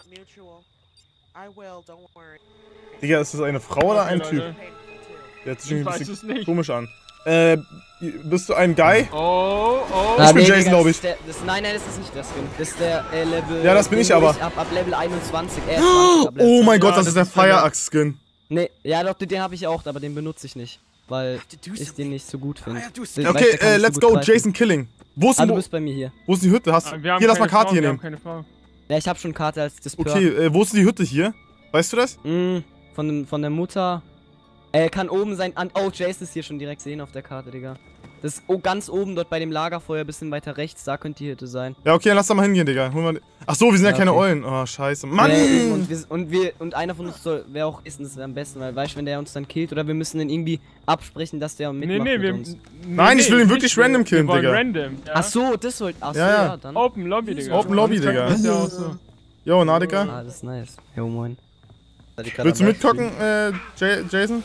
Digga, ist das eine Frau oder ein Okay, Typ? Leute. Der hört sich Ich irgendwie weiß ein es bisschen nicht. komisch an. Äh, bist du ein Guy? Oh, oh. Ich bin nee, Jason, Digga, glaub das ich. ist Der, das, nein, nein, das ist nicht der Skin. Das ist der äh, Level. Ja, das bin den ich wo aber. Ab, ab Level einundzwanzig. Äh, zwanzig, ab Level Oh mein zwanzig. Gott, Ja, das das ist der ist der- Fire Axe Skin. Nee, ja, doch, den habe ich auch, aber den benutze ich nicht. Weil ich den nicht so gut finde. Okay, äh, let's go, Jason Killing. Wo ist, Ah, du wo, bist bei mir hier. wo ist die Hütte? Hast, Ah, wir haben hier, lass mal keine Karte Frau, hier wir nehmen. haben keine Frau. Ja, ich habe schon Karte als das Perk. Okay, äh, wo ist die Hütte hier? Weißt du das? Mm, von, dem, von der Mutter. Äh, kann oben sein. An oh, Jason ist hier schon direkt sehen auf der Karte, Digga. Das ist oh, ganz oben dort bei dem Lagerfeuer, bisschen weiter rechts. Da könnte die Hütte sein. Ja, okay, dann lass da mal hingehen, Digga. Holen wir- Ach so, wir sind ja, Ja, keine okay. Eulen. Oh, scheiße. Mann! Äh, und, wir, und, wir, und einer von uns soll, wer auch ist, das wäre am besten, weil weißt du, wenn der uns dann killt, oder wir müssen den irgendwie absprechen, dass der Nee, mitmacht nee, mit wir. uns. Nee, Nein, ich will ihn nicht wirklich wir- random killen, wir wollen Digga. Random. Ja. Ach so, das wollt. Ach so, Ja, ja, ja. dann. Open Lobby, Digga. Open Lobby, Sonst Digga. könnten wir das ja auch so. Jo, na, Digga. Ah, das ist nice. Jo, moin. Willst du mitgucken, äh, J Jason?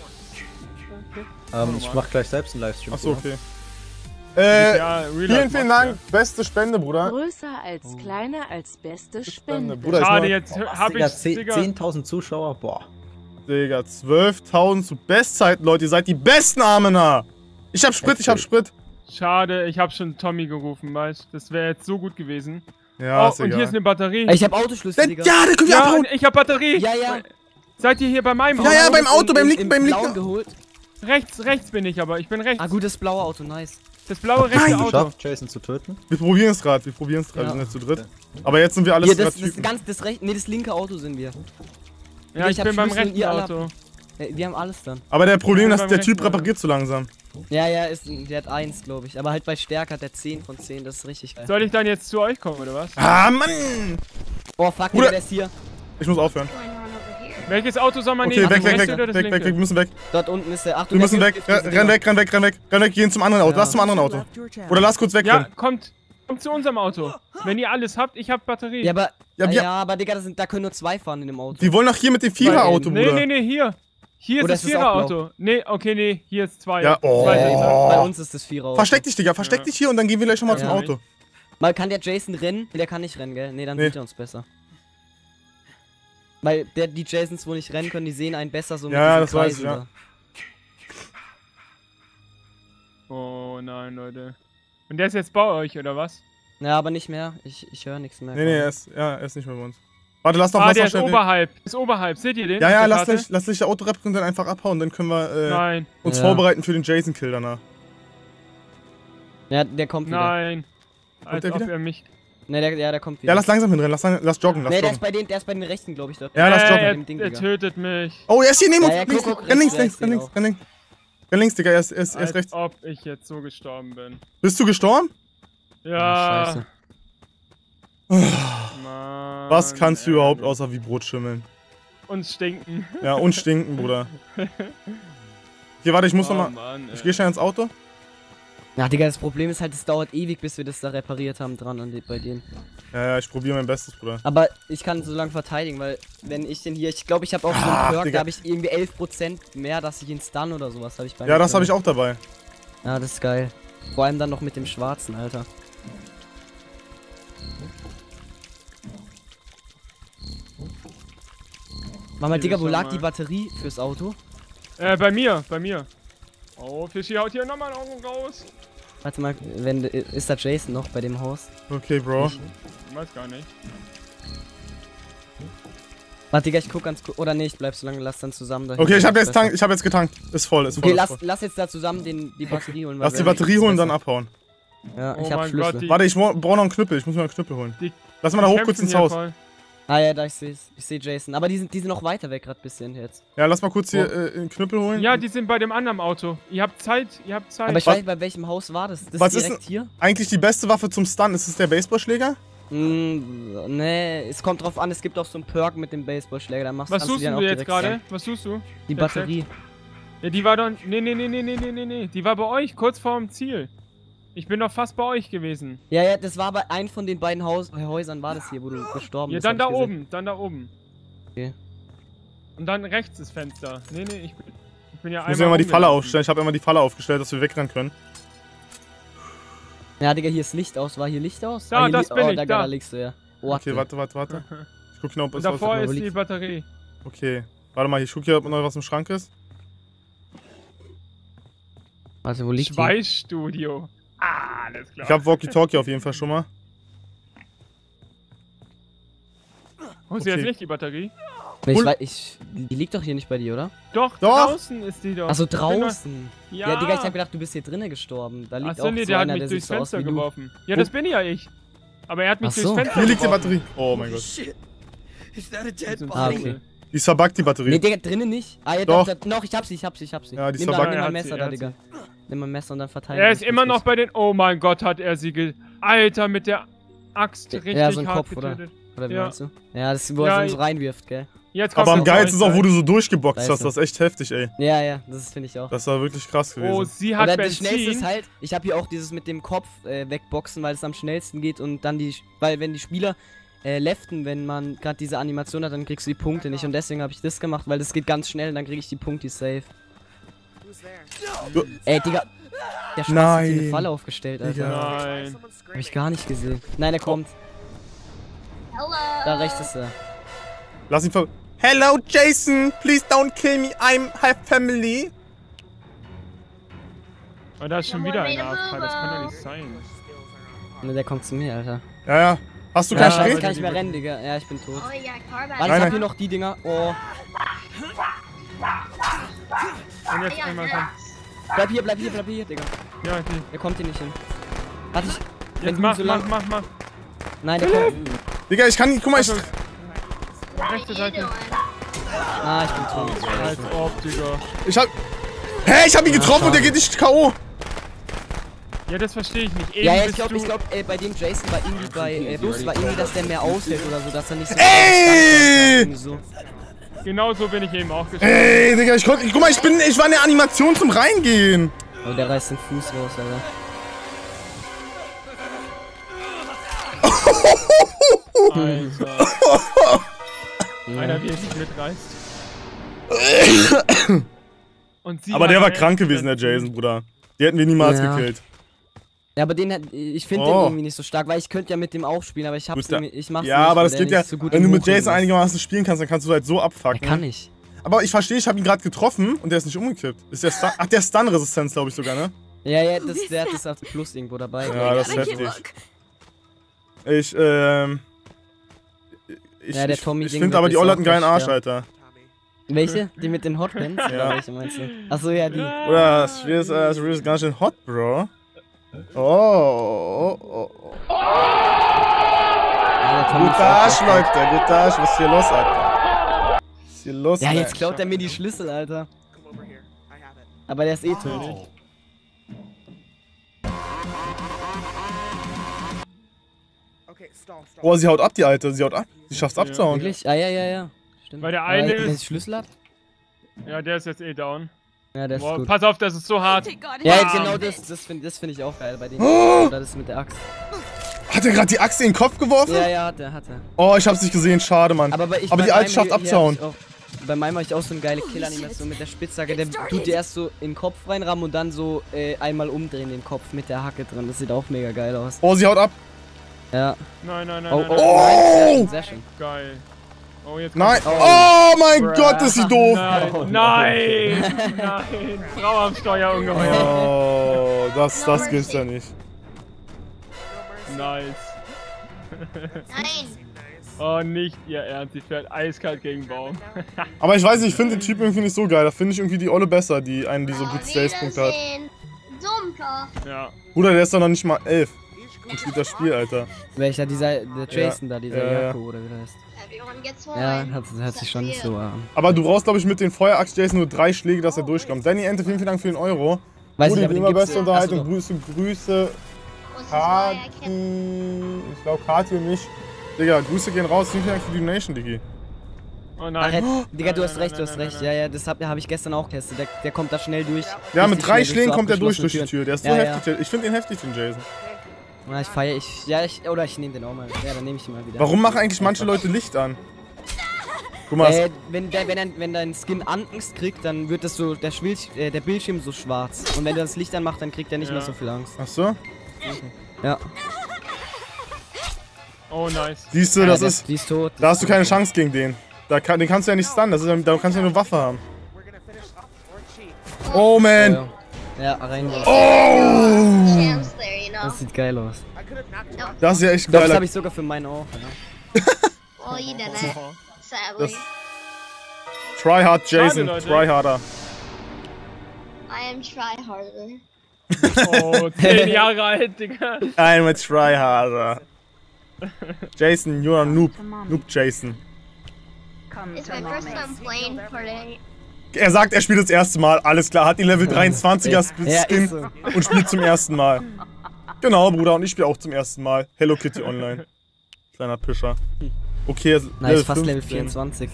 Ähm, ich mach gleich selbst einen Livestream. Ach so, okay. Äh, Ja, Real vielen, Life vielen macht's, Dank. Beste Spende, Bruder. Größer als kleiner als beste Spende. Bruder, ich Schade, mach- jetzt Was, hab Digga, ich. zehn- Digga, zehntausend Zuschauer? Boah. Digga, zwölftausend zu Bestzeiten, Leute. Ihr seid die besten Amener. Ich hab Sprit, ich hab Sprit. schade, ich hab schon Tommy gerufen, weißt du? Das wäre jetzt so gut gewesen. Ja, Oh, ist und egal. hier ist eine Batterie. Ich hab Autoschlüssel, Digga. Ja, den können wir Ja, abhauen. ich hab Batterie. Ja, ja. Seid ihr hier bei meinem Ja, Auto? ja, beim Auto, Im- beim im- linken, im beim Blauen linken. geholt. Rechts, rechts bin ich aber. Ich bin rechts. Ah, gut, das blaue Auto, nice. Das blaue rechte Nein. Auto. Geschafft, Jason zu töten? Wir probieren es gerade, wir probieren es gerade. Ja. Wir sind jetzt zu dritt. Aber jetzt sind wir alles Hier, drei das, das Typen. ganz, das rechte, nee, das linke Auto sind wir. Ja, ich hab bin beim Schlüssel und rechten ihr alle Auto. Äh, wir haben alles dann. Aber der Problem Ja, ist, beim der Typ rechten Auto. repariert zu langsam. Ja, ja, ist, der hat eins, glaube ich. Aber halt bei Stärke hat der zehn von zehn, das ist richtig geil. Soll ich dann jetzt zu euch kommen, oder was? Ah, Mann! Oh, fuck, Bruder. Digga, der ist hier. Ich muss aufhören. Welches Auto soll man Okay, nehmen? weg, Das weg, rechte weg, oder das weg, linke? weg, weg, wir müssen weg. Dort unten ist der. Ach, du Wir müssen weg. Gift- Renn Gift- renn weg, renn weg, renn weg. Renn weg, gehen zum anderen Auto. Ja. Lass zum anderen Auto. Oder lass kurz weg. Ja, kommt. Kommt zu unserem Auto. Wenn ihr alles habt, ich hab Batterie. Ja, aber. Ja, Ja, wir- ja aber Digga, das sind, da können nur zwei fahren in dem Auto. Die wollen doch hier mit dem Vierer-Auto, nee, Bruder. nee, nee, hier. Hier ist Oder das ist es auch Vierer-Auto. Nee, okay, nee, hier ist zwei. Ja, oh. Zwei Sitze. Bei uns ist das Vierer-Auto. Versteck dich, Digga. Versteck Ja. dich hier und dann gehen wir gleich schon mal Ja. zum Auto. Mal kann der Jason rennen? Nee, der kann nicht rennen, gell? Nee, dann Nee. sieht er uns besser. Weil der, die Jasons, wo nicht rennen können, die sehen einen besser so mit Ja, diesen das weiß Kreisen ich, ja. da. Oh nein, Leute. Und der ist jetzt bei euch, oder was? Ja, aber nicht mehr. Ich, ich höre nichts mehr. Nee, nee, er ist, ja, er ist nicht mehr bei uns. Warte, lass doch, Ah, lass der doch ist schnell. oberhalb. Ist oberhalb. Seht ihr den? Ja, auf ja, der lass Karte? gleich, lass gleich der Auto reppen und dann einfach abhauen. Dann können wir äh, Nein. uns Ja. vorbereiten für den Jason-Kill danach. Ja, der kommt wieder. Nein. Als der ob wieder? er mich. Nee, der, ja, der kommt wieder. Ja, lass langsam hinrennen. Lass, lang- lass joggen, lass Nee, der joggen. ist bei den, der ist bei den Rechten, glaube ich, dort. Ja, lass Äh, joggen. er, Dem Ding, er Digga. tötet mich. Oh, er ist hier neben Ja, uns. ja, links, guck, guck, renn links, rechts, links, renn ja, links, ich renn links. Renn links, Digga, er ist, er ist, er ist Als rechts. ob ich jetzt so gestorben bin. Bist du gestorben? Ja. Scheiße. Mann, Was kannst du ey. überhaupt außer wie Brot schimmeln? Und stinken. Ja, und stinken, Bruder. Hier, warte, ich muss Oh, noch mal. Mann, Ich ey. gehe schnell ins Auto. Ja, Digga, das Problem ist halt, es dauert ewig, bis wir das da repariert haben dran an die, bei denen. Ja, ja, ich probiere mein Bestes, Bruder. Aber ich kann so lange verteidigen, weil wenn ich den hier, ich glaube, ich habe auch so Ah, einen Perk, Digga. da habe ich irgendwie elf Prozent mehr, dass ich ihn stun oder sowas habe ich bei Ja, mir das habe drin. ich auch dabei. Ja, das ist geil. Vor allem dann noch mit dem Schwarzen, Alter. Mach mal, Digga, wo schau lag mal. die Batterie fürs Auto? Äh, bei mir, bei mir. Oh, Fischi haut hier nochmal ein Auge raus. Warte mal, wenn, ist da Jason noch bei dem Haus? Okay, Bro. Ich weiß gar nicht. Warte, Digga, ich guck ganz kurz. Oder nee, ich bleib so lange, lass dann zusammen da. Okay, ich hab jetzt tank, ich hab jetzt getankt. Ist voll, ist voll. Okay, ist lass, voll. lass jetzt da zusammen den, die Batterie holen. weil Lass die wenn- Batterie holen und dann besser. abhauen. Ja, ich Oh hab mein Schlüssel. Gott, die- Warte, ich brauche noch einen Knüppel. Ich muss mir einen Knüppel holen. Die- Lass mal da hoch kämpfen kurz ins hier Haus. voll. Ah ja, da ich seh's. Ich seh Jason. Aber die sind, die sind noch weiter weg gerade bisschen jetzt. Ja, lass mal kurz hier äh, einen Knüppel holen. Ja, die sind bei dem anderen Auto. Ihr habt Zeit, ihr habt Zeit. Aber ich Was- weiß nicht, bei welchem Haus war das? Das Was ist ist direkt hier? eigentlich die beste Waffe zum Stun? Ist es der Baseballschläger? Mm, nee, es kommt drauf an, es gibt auch so einen Perk mit dem Baseballschläger, da machst Was kannst suchst die dann du auch jetzt direkt gerade? sein. Was suchst du? Die Der Chat? Batterie. Ja, die war doch. Nee, nee, nee, nee, nee, nee, nee, nee. Die war bei euch, kurz vorm Ziel. Ich bin doch fast bei euch gewesen. Ja, ja, das war bei einem von den beiden Haus Häusern war das hier, wo du gestorben Ja, bist. dann da hab ich gesehen. oben, dann da oben. Okay. Und dann rechts ist Fenster. Nee, nee, ich bin, ich bin ja Ich muss ja immer die Falle rumgelaufen. aufstellen. Ich habe immer die Falle aufgestellt, dass wir wegrennen können. Ja, Digga, hier ist Licht aus. War hier Licht aus? Da, ah, hier das Li- bin oh, ich, da, da. da liegst du, ja. Oh, Okay, warte, warte, warte. Ich guck genau, ob Und es davor was ist wo die liegt's? Batterie. Okay. Warte mal, ich guck hier, ob noch was im Schrank ist. Also, wo liegt die? Schweißstudio. Ah, alles klar. Ich hab Walkie-Talkie auf jeden Fall schon mal. Holst du Okay. jetzt nicht die Batterie? Ich Hol- weiß, ich, die, die liegt doch hier nicht bei dir, oder? Doch, Doch. draußen ist die doch. Achso, Ich bin doch- draußen. Ja. Ja, Digga, ich hab gedacht, du bist hier drinnen gestorben. Da liegt Achso, auch nee, so der hat einer, mich der durchs sieht so aus Fenster wie du. geworfen. Ja, das bin ja ich. Aber er hat mich Ach durchs so. Fenster Hier liegt die geworfen. Batterie. Oh mein Gott. Shit. Is that a Die dead sind Ah, body? okay. Die ist verbuggt, die Nee, Batterie. Digga, drinnen nicht. Ah, ja, Doch. doch. Da, noch, ich hab sie, ich hab sie, ich hab sie. Ja, die ist nimm da, verbuggt. nimm Er mal hat ein sie, Messer er da, hat Digga. Nimm mal ein Messer und dann verteilen. Er ist immer noch bei den. Oh mein Gott, hat er sie ge. Alter, mit der Axt richtig Ja, so ein hart Kopf, oder? getötet. Oder wie Ja. meinst du? Ja, das ist, wo Ja, er so reinwirft, gell? Jetzt kommt Aber am noch geilsten ist auch, Zeit. wo du so durchgeboxt Da ist hast. er. Das ist echt heftig, ey. Ja, ja, das finde ich auch. Das war wirklich krass gewesen. Oh, sie hat Oder das schnellste ist Benzin. halt, ich habe hier auch dieses mit dem Kopf äh, wegboxen, weil es am schnellsten geht und dann die, weil wenn die Spieler äh, leften, wenn man gerade diese Animation hat, dann kriegst du die Punkte nicht und deswegen habe ich das gemacht, weil das geht ganz schnell und dann kriege ich die Punkte safe. Ey, Digga, der Spaß hat hier eine Nein. Falle aufgestellt, Alter. Digga. Nein. Hab ich gar nicht gesehen. Nein, er kommt. Hello. Da rechts ist er. Lass ihn ver... Hello, Jason! Please don't kill me, I'm have family. Und da ist schon wieder einer abgefallen. Das kann doch nicht sein. Ne, der kommt zu mir, Alter. Ja, ja. Hast du Ja, kein ich Spray? kann nicht mehr rennen, Digga. Ja, ich bin tot. Oh, you got car back. Warte, ich Nein, hab nein. hier noch die Dinger. Oh. Und jetzt I got einmal this. kommt. Bleib hier, bleib hier, bleib hier, Digga. Ja, die. Der kommt hier nicht hin. Warte, ich. Wenn Jetzt du mach, so mach, lang. mach, mach. Nein, der kommt. Digga, ich kann... Guck mal, ich... Also, What are rechte you Seite. doing? Ah, ich bin tot. Als ob, Digga. Ich hab... Hä, ich hab ihn getroffen und der geht nicht K O Ja, das verstehe ich nicht. Eben Ja, ja, ich bist glaube, du- ich glaub, äh, bei dem Jason war irgendwie bei äh, Bus war irgendwie, dass der mehr aushält oder so, dass er nicht so. Ey! Irgendwie so. Genau so bin ich eben auch gestorben. Ey, Digga, ich konnte... Guck mal, ich bin... Ich war in der Animation zum Reingehen. Oh, der reißt den Fuß raus, Alter. Alter. Einer, wie er sich mitreißt. Und sie Aber hat der war einen krank gewesen, der Benzin. Jason, Bruder. Die hätten wir niemals Ja. gekillt. Ja, aber den hat, ich finde Oh. den irgendwie nicht so stark, weil ich könnte ja mit dem auch spielen, aber ich hab's Bist ja- irgendwie, ich mach's Ja, nicht, aber weil das der geht ja... nicht so gut Wenn im du mit Hochheben Jason ist. einigermaßen spielen kannst, dann kannst du halt so Er abfucken. kann nicht. Aber ich verstehe, ich habe ihn gerade getroffen und der ist nicht umgekippt. Ist der Stun... Ach, der Stun-Resistenz, glaube ich sogar, ne? Ja, ja, das, der hat das als Plus irgendwo dabei. Ja, das ist Thank you, heftig. look. Ich, ähm... Ich, Ja, der ich, Tommy ich Ding finde wird aber, die jetzt Olle auch hat einen geilen gleich Arsch, sterben. Alter. Welche? Die mit den Hotpants? Ja. Oder welche meinst du? Achso, ja, die. Oder, das Spiel ist, äh, das Spiel ist ganz schön hot, Bro. Oh, oh, oh, oh. Ja, der Tommy ist Guter auch Arsch, gut. Leute, guter Arsch. Was ist hier los, Alter? Was ist hier los, Ja, Alter? jetzt klaut er mir die Schlüssel, Alter. Aber der ist eh tot. Oh, sie haut ab, die Alte. Sie haut ab. Sie schafft's abzuhauen. Wirklich? Ah, ja, ja, ja. Stimmt. Weil der Aber eine wenn ist- sie Schlüssel hat? Ja, der ist jetzt eh down. Ja, der ist Boah, gut. pass auf, das ist so hart. Thank God Ja, he's jetzt genau dead. das, das finde das find ich auch geil bei denen. Oh! Oder das mit der Axt. Hat er gerade die Axt in den Kopf geworfen? Ja, ja, hat er, hat er. Oh, ich hab's nicht gesehen. Schade, Mann. Aber, bei, ich, Aber bei die Alte meinem schafft hier- hier abzuhauen. hab ich auch- Bei meinem habe ich auch so eine geile Killanimation mit der Spitzhacke. Der tut dir erst so in den Kopf reinrammen und dann so äh, einmal umdrehen den Kopf mit der Hacke drin. Das sieht auch mega geil aus. Oh, sie haut ab. Ja. Nein, nein, nein, Oh, nein, oh, nein. oh. Nein, sehr schön. Geil. Oh, jetzt Nein. kommt- Oh mein Bruh. Gott, ist sie doof. Nein, nein, nein. Frau am Steuer ungeheuer. Oh, das, das gibt's ja nicht. Nice. Nein. Oh, nicht ihr Ernst. Sie fährt eiskalt gegen Baum. Aber ich weiß nicht, ich finde den Typ irgendwie nicht so geil. Da finde ich irgendwie die Olle besser, die einen, die so gut Stays-Punkte hat. Dumper. Ja. Bruder, der ist doch noch nicht mal elf. Und spielt das Spiel, Alter. Welcher, dieser, der Jason Ja. da, dieser Ja, ja. Jaco oder wie der heißt. Everyone gets one. Ja, hört, hört sich schon nicht so an. Aber du brauchst, glaube ich, mit den Feueraxt Jason nur drei Schläge, dass er durchkommt. Danny Ente, vielen, vielen Dank für den Euro. Weiß Rudi, nicht, aber wie den immer gibt's beste ja. Unterhaltung. Achso, Grüße, Grüße. This is why I can't. Kati. Ich glaube, Kati und mich. Digga, Grüße gehen raus. Vielen, vielen Dank für die Donation, Digi. Oh Ach, nein. Ed, Digga, Nein, du hast nein, recht, nein, du hast nein, recht. nein, Ja, ja, das habe hab ich gestern auch getestet. Der, der kommt da schnell durch. Ja, mit Richtig drei schnell Schlägen so kommt er durch durch abgeschlossene die Tür. Der ist so Ja, ja. heftig. Ich finde ihn heftig, den Jason. Ja, ich feiere, ich, ja, ich, oder ich nehme den auch mal. Ja, dann nehme ich ihn mal wieder. Warum machen eigentlich manche Leute Licht an? Guck mal, Äh, wenn, der, wenn, ein, wenn dein Skin Angst kriegt, dann wird das so, der, Schwilch, äh, der Bildschirm so schwarz. Und wenn du das Licht anmachst, dann kriegt er nicht Ja. mehr so viel Angst. ach so? Ja. Oh, nice. Siehst du, ja, das der, ist. Die ist tot. Da hast du keine Chance gegen den. Da kann, den kannst du ja nicht stunnen. Das ist, ja- da kannst du ja nur Waffe haben. Oh man! Ja, ja rein. Oh! Champs there, you know. Das sieht geil aus. Das ist ja echt Ich glaube, das geil. habe ich sogar für meinen auch. Ja. Well, you didn't. Sadly. Das- Try hard, Jason. Leute. Try harder. I am try harder. Oh, zehn Jahre alt, Digga. I'm a try harder. Jason, you're a noob. Noob Jason. It's my first time playing Fortnite. Er sagt, er spielt das erste Mal. Alles klar, hat die Level dreiundzwanziger Skin Ja, ist so. und spielt zum ersten Mal. Genau, Bruder, und ich spiele auch zum ersten Mal. Hello Kitty Online. Kleiner Pischer. Okay, Nice, fast fünfzehn. Level vierundzwanzig.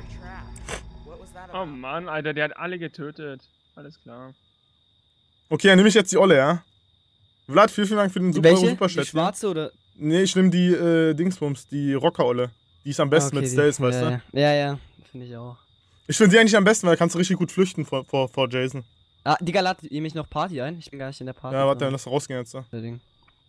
Oh Mann, Alter, der hat alle getötet. Alles klar. Okay, dann nehme ich jetzt die Olle, ja? Vlad, vielen, vielen Dank für den super Welche? Superchat. Die schwarze oder? Nee, ich nehme die äh, Dingsbums, die Rocker-Olle. Die ist am besten Ah, okay, mit die- Stealth, weißt ja, du? Ja, ja, ja. finde ich auch. Ich finde die eigentlich am besten, weil da kannst du richtig gut flüchten vor, vor, vor Jason. Ah, Digga, lad ihr mich noch Party ein? Ich bin gar nicht in der Party. Ja, warte, dann lass rausgehen jetzt. So. Ding.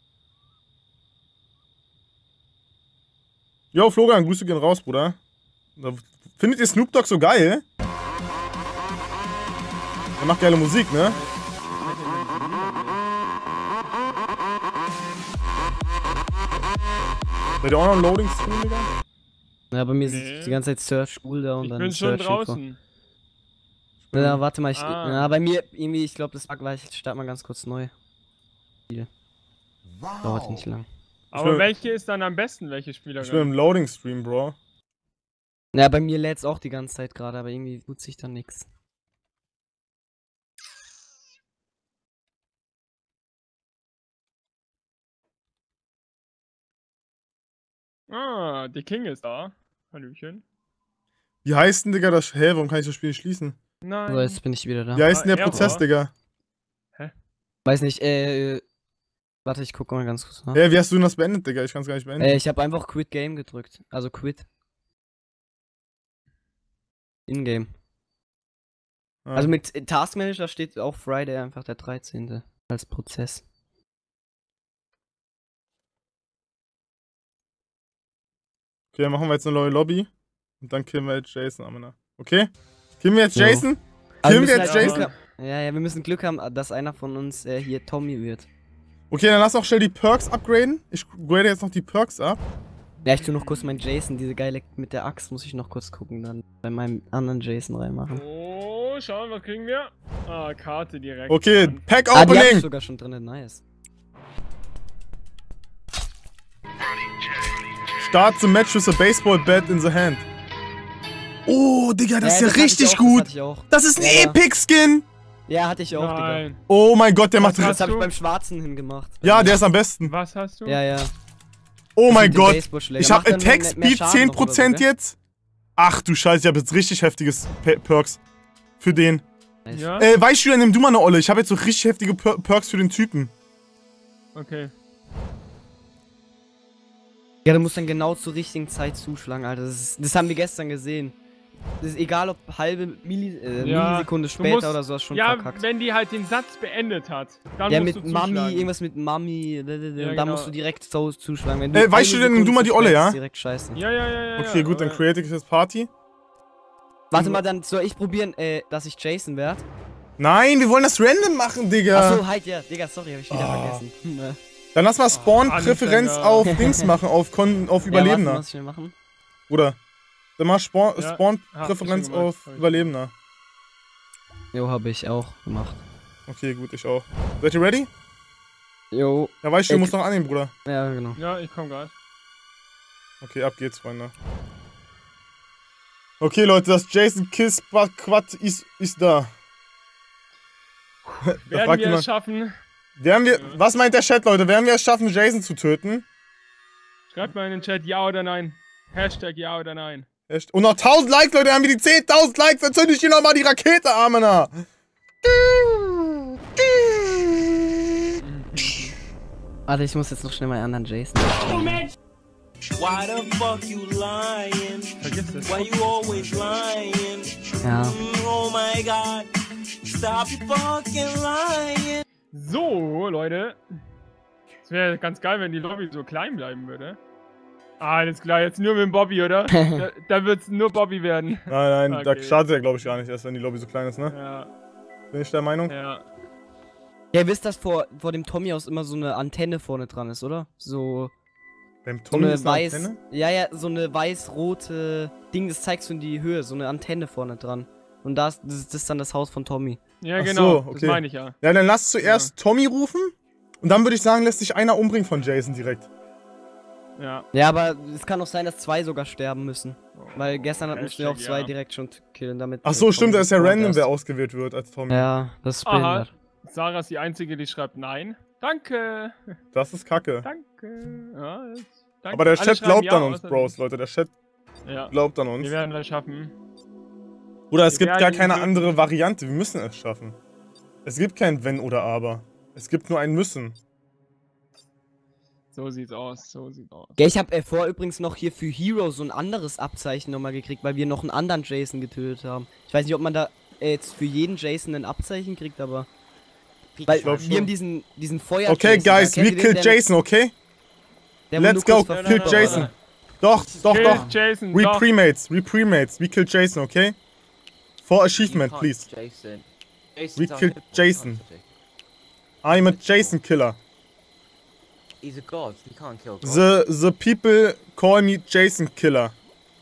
Jo, Florian, Grüße gehen raus, Bruder. Findet ihr Snoop Dogg so geil? Er macht geile Musik, ne? Seid ihr auch noch ein Loading-Screen, Digga? Ja, bei mir Nee. ist die ganze Zeit Search Cooldown und Ich dann bin schon Search draußen. Info. Ja, warte mal, ich, Ah. ja, bei mir irgendwie, ich glaube, das Bug war, ich starte mal ganz kurz neu. Hier. Dauert nicht lang. Aber bin- welche ist dann am besten, welche Spielerin? Ich bin im Loading-Stream, Bro. Ja, bei mir lädt's auch die ganze Zeit gerade, aber irgendwie tut sich dann nichts. Ah, die King ist da. Hallöchen. Wie heißt denn, Digga, das... Hä, warum kann ich das Spiel nicht schließen? Nein. So, jetzt bin ich wieder da. Wie heißt denn der Error. Prozess, Digga? Weiß nicht, äh. Warte, ich gucke mal ganz kurz nach. Hä, wie hast du denn das beendet, Digga? Ich kann es gar nicht beenden. Äh, ich habe einfach Quit Game gedrückt. Also Quit. In-Game. Ah. Also mit äh, Task Manager steht auch Friday einfach der dreizehnte als Prozess. Okay, dann machen wir jetzt eine neue Lobby. Und dann killen wir jetzt Jason, Amina. Okay? Killen wir jetzt So. Jason? Aber Killen wir müssen jetzt halt Jason? Glück haben- Ja, ja, wir müssen Glück haben, dass einer von uns äh, hier Tommy wird. Okay, dann lass auch schnell die Perks upgraden. Ich grade jetzt noch die Perks ab. Ja, ich tu noch kurz meinen Jason, diese geile mit der Axt muss ich noch kurz gucken, dann bei meinem anderen Jason reinmachen. Oh, schauen, was kriegen wir? Ah, Karte direkt. Okay, Mann. Pack Ah, die hab ich Opening! sogar schon drin, nice. Start the match with a baseball bat in the hand. Oh, Digga, das ist ja hatte ich richtig auch, gut. Das, hatte ich auch. Das ist ein Ja, ja. Epic-Skin. Ja, hatte ich auch, Nein. Digga. Oh mein Gott, der macht... Was Das hast habe ich du? beim Schwarzen hingemacht. Ja, der ist am besten. Was hast du? Ja, ja. Oh mein mit dem Gott. Baseballschläger. Ich hab Macht dann Attack mehr- mehr Speed Schaden zehn noch oder so, Prozent gell? jetzt. Ach du Scheiße, ich hab jetzt richtig heftiges Pe Perks. Für den. Nice. Ja? Äh, weißt du, nimm du mal eine Olle. Ich habe jetzt so richtig heftige per Perks für den Typen. Okay. Ja, du musst dann genau zur richtigen Zeit zuschlagen, Alter. Das, ist, das haben wir gestern gesehen. Das ist egal, ob halbe Milli äh, Ja, Millisekunde du später musst- oder so, hast schon Ja, verkackt. wenn die halt den Satz beendet hat, dann Ja, musst mit du Mami, zuschlagen. irgendwas mit Mami, Ja, dann genau. musst du direkt so zuschlagen. Wenn Äh, eine weißt du denn, Sekunde du mal die zu Olle, spät ja? ist, direkt scheiße. Ja, ja, ja, ja. Okay, ja, gut, dann aber- create ich das Party. Warte mal, dann soll ich probieren, äh, dass ich Jason werde? Nein, wir wollen das random machen, Digga. Achso, halt, ja, Digga, sorry, hab ich wieder Oh. vergessen. Hm, äh. Dann lass mal Spawn-Präferenz Anfänger. auf Dings machen, auf, Kon auf Ja, warte, Überlebender. was ich machen? Oder? Dann mach Spawn- Ja, Spawn-Präferenz hab ich schon auf gemacht. Überlebender. Jo, hab ich auch gemacht. Okay, gut, ich auch. Seid ihr ready? Jo. Ja, weißt du, du Ich- musst noch annehmen, Bruder. Ja, genau. Ja, ich komm grad. Okay, ab geht's, Freunde. Okay, Leute, das Jason Kiss Quad ist, ist da. Da Werden fragt wir es jemand, schaffen? werden wir, was meint der Chat, Leute? Werden wir es schaffen, Jason zu töten? Schreibt mal in den Chat ja oder nein. Hashtag ja oder nein. Echt? Und noch tausend Likes, Leute, haben wir die zehntausend Likes, dann zünd ich hier nochmal die Rakete, Armener. Warte, ich muss jetzt noch schnell mal anderen Jason. Why the fuck you lying? Vergiss es. Why you always lying? Ja. Oh my god. Stop fucking lying. So, Leute. Es wäre ganz geil, wenn die Lobby so klein bleiben würde. Alles klar, jetzt nur mit dem Bobby, oder? da da wird's nur Bobby werden. Nein, nein, da Okay. startet er, glaube ich, gar nicht erst, wenn die Lobby so klein ist, ne? Ja, Bin ich der Meinung? ja. Ja, ihr wisst, dass vor, vor dem Tommy-Haus immer so eine Antenne vorne dran ist, oder? So, Beim so Tommy eine ist eine weiß... Antenne? Ja, ja, so eine weiß-rote Ding, das zeigst du in die Höhe, so eine Antenne vorne dran. Und da ist, das, ist, das ist dann das Haus von Tommy. Ja, Ach genau. so, okay. Das meine ich ja. Ja, dann lass zuerst Tommy rufen. Und dann würde ich sagen, lässt sich einer umbringen von Jason direkt. Ja. Ja, aber es kann auch sein, dass zwei sogar sterben müssen. Weil gestern Hashtag, mussten wir auch zwei ja. direkt schon killen, damit... Ach so, äh, stimmt, Tommy da ist ja spawnt random, erst. wer ausgewählt wird als Tommy. Ja, das ist Aha. behindert. Sarah ist die Einzige, die schreibt nein. Danke. Das ist kacke. Danke. Ja, jetzt, danke. Aber der Alle Chat schreiben glaubt ja, an uns, außer Bros, Leute. Der Chat du. Ja. glaubt an uns. Wir werden das schaffen. Oder es wir gibt gar werden keine ihn andere Variante. Wir müssen es schaffen. Es gibt kein Wenn oder Aber. Es gibt nur ein Müssen. So sieht's aus, so sieht's aus. Ja, ich habe äh, vor übrigens noch hier für Hero so ein anderes Abzeichen nochmal gekriegt, weil wir noch einen anderen Jason getötet haben. Ich weiß nicht, ob man da äh, jetzt für jeden Jason ein Abzeichen kriegt, aber... Weil glaub wir schon. haben diesen, diesen Feuer Okay, guys, we kill Jason, okay? Let's go, kill Jason. Doch, doch, Kill doch. Jason, We doch. premates, we premates. We kill Jason, okay? For achievement, please. Jason. We kill Jason. I'm a Jason killer. He's a god. He can't kill God. The the people call me Jason killer.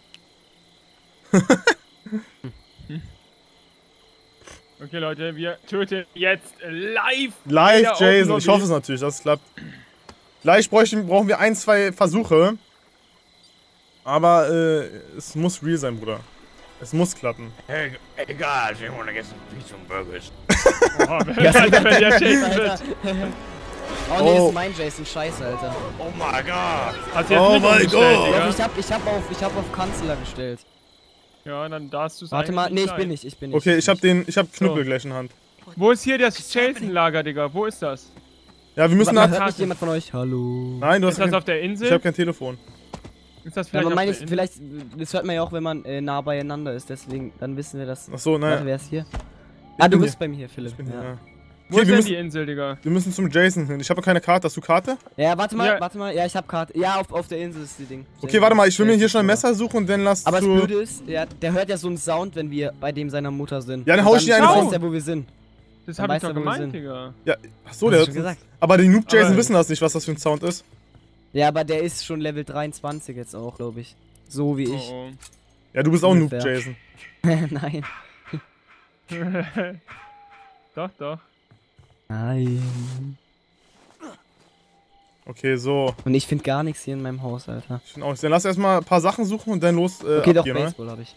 Okay, Leute, wir töten jetzt live. Live in der Open Jason. Ich Lobby. hoffe es natürlich, dass es klappt. Gleich bräuchten, brauchen wir ein, zwei Versuche. Aber äh, es muss real sein, Bruder. Es muss klappen. Hey, hey guys, you wanna get some pizza and burgers? Oh, wenn, wenn der Jason wird. Oh nee, das Oh. ist mein Jason, scheiße, Alter. Oh my god. Hast du jetzt Oh nicht mein umgestellt, Gott. Digga? Doch, ich hab, ich hab auf, ich hab auf Kanzler gestellt. Ja, dann darfst du es Warte mal, eigentlich nee, ich sein. bin nicht, ich bin nicht. Okay, ich hab den, ich hab Knüppel So. gleich in Hand. Wo ist hier das Jason-Lager, Digga? Wo ist das? Ja, wir müssen Warte, da. hört mich jemand von euch? Hallo. Nein, du hast Ist das kein, auf der Insel? ich hab kein Telefon. Ist das Ja, vielleicht aber auf meine der ich, Insel? vielleicht, das hört man ja auch, wenn man äh, nah beieinander ist, deswegen, dann wissen wir das. Ach so, Warte, nein. wer ist hier? Ah, du bin bist hier. bei mir hier, Philipp. Ich bin ja. hier, ja. Wo Okay, ist wir denn müssen, die Insel, Digga? wir müssen zum Jason hin. Ich habe keine Karte. Hast du Karte? Ja, warte mal, Ja. warte mal. Ja, ich hab Karte. Ja, auf, auf der Insel ist die Ding. Okay, warte mal. Ich will mir hier schon ein Messer suchen und dann lass Aber das zu... Blöde ist, ja, der hört ja so einen Sound, wenn wir bei dem seiner Mutter sind. Ja, dann Und hau ich dir eine weiß von- der, wo wir sind. Das Dann hab ich weiß doch er, wo wir gemeint, sind. Digga. Ja, ach so, Hast der du hört schon gesagt. Aber die Noob Jason Aber- wissen das nicht, was das für ein Sound ist. Ja, aber der ist schon Level dreiundzwanzig jetzt auch, glaube ich. So wie ich. Oh, Ja, du bist auch Noob Ungefähr. Jason. Nein. oh. Doch, doch. Nein. Okay, so. Und ich finde gar nichts hier in meinem Haus, Alter. Ich find auch nicht. Dann lass erstmal ein paar Sachen suchen und dann los äh, Okay, doch, abgehen, ne? Baseball habe ich.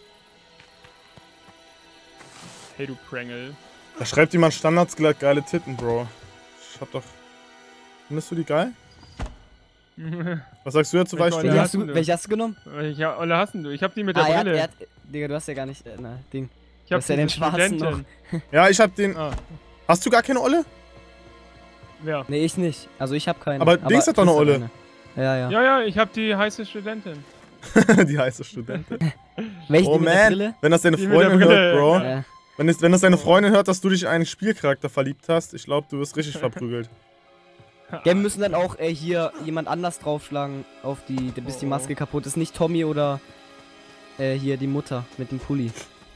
Hey, du Prangle. Da schreibt jemand Standards geile Titten, Bro. Ich hab doch... Findest du die geil? Was sagst du dazu, Welche weißt Olle Welche du? hast du, denn du? welche hast du genommen? Welche Olle hast denn du? Ich hab die mit der Ah, er hat, Brille. er hat, Digga, du hast ja gar nicht, äh, na, Ding. ich hab hast ja den diese schwarzen Studentin. Ja, ich hab den... Ah, Hast du gar keine Olle? ja. Nee, ich nicht. Also ich habe keine. Aber Dings hat doch eine Chris Olle. eine. Ja, ja. Ja, ja, ich hab die heiße Studentin. Die heiße Studentin. Welche Oh die mit der man, Brille? wenn das deine Die mit der Freundin Brille, hört, Bro. Ja. Wenn, es, wenn das deine Freundin hört, dass du dich in einen Spielcharakter verliebt hast, ich glaube, du wirst richtig verprügelt. Ja, wir müssen dann auch äh, hier jemand anders draufschlagen, auf die, bis die Maske kaputt ist. Nicht Tommy oder äh, hier die Mutter mit dem Pulli.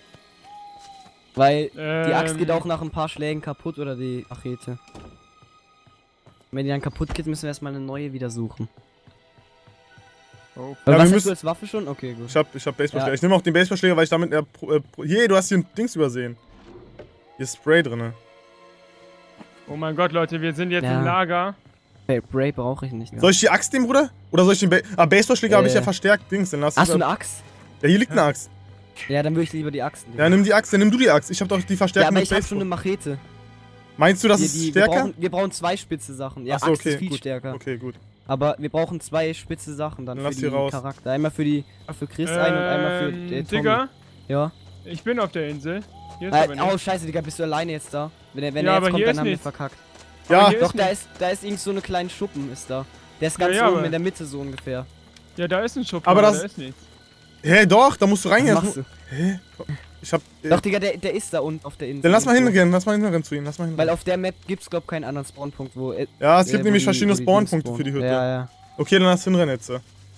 Weil Ähm. die Axt geht auch nach ein paar Schlägen kaputt oder die Machete. Wenn die dann kaputt geht, müssen wir erstmal eine neue wieder suchen. Oh. Aber Ja, was wir hast müssen- du als Waffe schon? Okay, gut. Ich hab, ich hab Baseballschläger. Ja. Ich nehme auch den Baseballschläger, weil ich damit... Äh, pro, äh, pro, hier, du hast hier ein Dings übersehen. Hier ist Spray drin. Oh mein Gott, Leute, wir sind jetzt Ja. im Lager. Hey, Bray brauche ich nicht mehr. Soll ich die Axt nehmen, Bruder? Oder soll ich den... Ba ah, Baseballschläger habe ich ja Äh. verstärkt. Dings, dann lass Hast du ich- eine Axt? Ja, hier liegt eine Axt. Ja, dann würde ich lieber die Axt nehmen. Ja, nimm die Axt, dann nimm du die Axt. Ich hab doch die Ja, Verstärkung aber mit ich habe schon Baseball. eine Machete. Meinst du, das Hier, ist die, wir, stärker? brauchen, wir brauchen zwei spitze Sachen. Ja, Achso, Axt okay, ist viel gut. stärker. Okay, gut. Aber wir brauchen zwei spitze Sachen dann, Dann für lass die die raus. Charakter. Einmal für die für Chris ein und einmal für Ähm, äh, Tommy. Digga, Ja. ich bin auf der Insel. Hier ist Äh, aber oh nicht. scheiße, Digga, bist du alleine jetzt da? Wenn er, wenn Ja, er aber jetzt kommt, hier dann ist haben wir nichts. verkackt. Ja, Aber hier Doch, ist da nichts. ist, da ist irgend so eine kleine Schuppen ist da. Der ist ganz Ja, ja, oben aber- in der Mitte so ungefähr. Ja, da ist ein Schuppen, Aber aber das- da ist nichts. Hä, doch, da musst du reingehen. Was Das machst mu- du? Hä? Ich hab... Äh, Doch, Digga, der, der ist da unten auf der Insel. dann lass mal irgendwo. hingehen, lass mal hingehen zu ihm, lass mal hingehen. Weil auf der Map gibt's glaub keinen anderen Spawnpunkt, wo... Äh, Ja, es äh, gibt wo nämlich die- verschiedene wo die Spawnpunkte Dings für die Hütte. Ja, ja. Okay, dann lass hinrennen jetzt.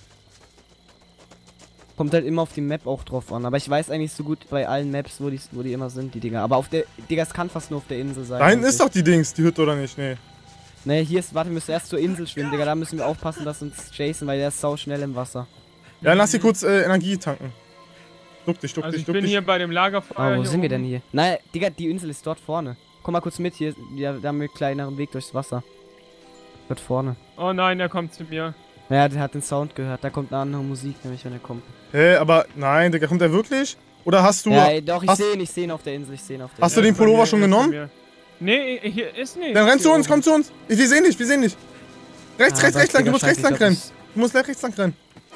Kommt halt immer auf die Map auch drauf an. Aber ich weiß eigentlich so gut bei allen Maps, wo die, wo die immer sind, die Dinger. Aber auf der... Digga, es kann fast nur auf der Insel sein. Da hinten ist eigentlich. doch die Dings, die Hütte, oder nicht? Nee. Ne, hier ist... Warte, wir müssen erst zur Insel schwimmen, Digga. Da müssen wir aufpassen, dass uns Jason, weil der ist sau schnell im Wasser. Ja, dann lass hier kurz äh, Energie tanken. Duck dich, duck Also dich, ich duck bin dich. hier bei dem Lagerfeuer. Oh, wo hier sind wir oben. denn hier? Nein, Digga, die Insel ist dort vorne. Komm mal kurz mit, hier, ja, da haben wir einen kleineren Weg durchs Wasser. Dort vorne. Oh nein, der kommt zu mir. Ja, der hat den Sound gehört. Da kommt eine andere Musik, nämlich wenn er kommt. Hä, aber nein, Digga, kommt der wirklich? Oder hast du... Ja, ey, doch, ich hast, sehe ihn, ich sehe ihn auf der Insel, ich sehe ihn auf der Hast du Insel. den Pullover Bei mir, schon er ist bei genommen? mir. Nee, hier ist nichts. Dann renn zu hier uns, oben. komm zu uns. Wir sehen dich, wir sehen dich. Rechts, Ah, rechts, doch, rechts lang, du Digga, musst scheiße, rechts ich lang glaub, rennen. das- Du musst gleich rechts lang rennen.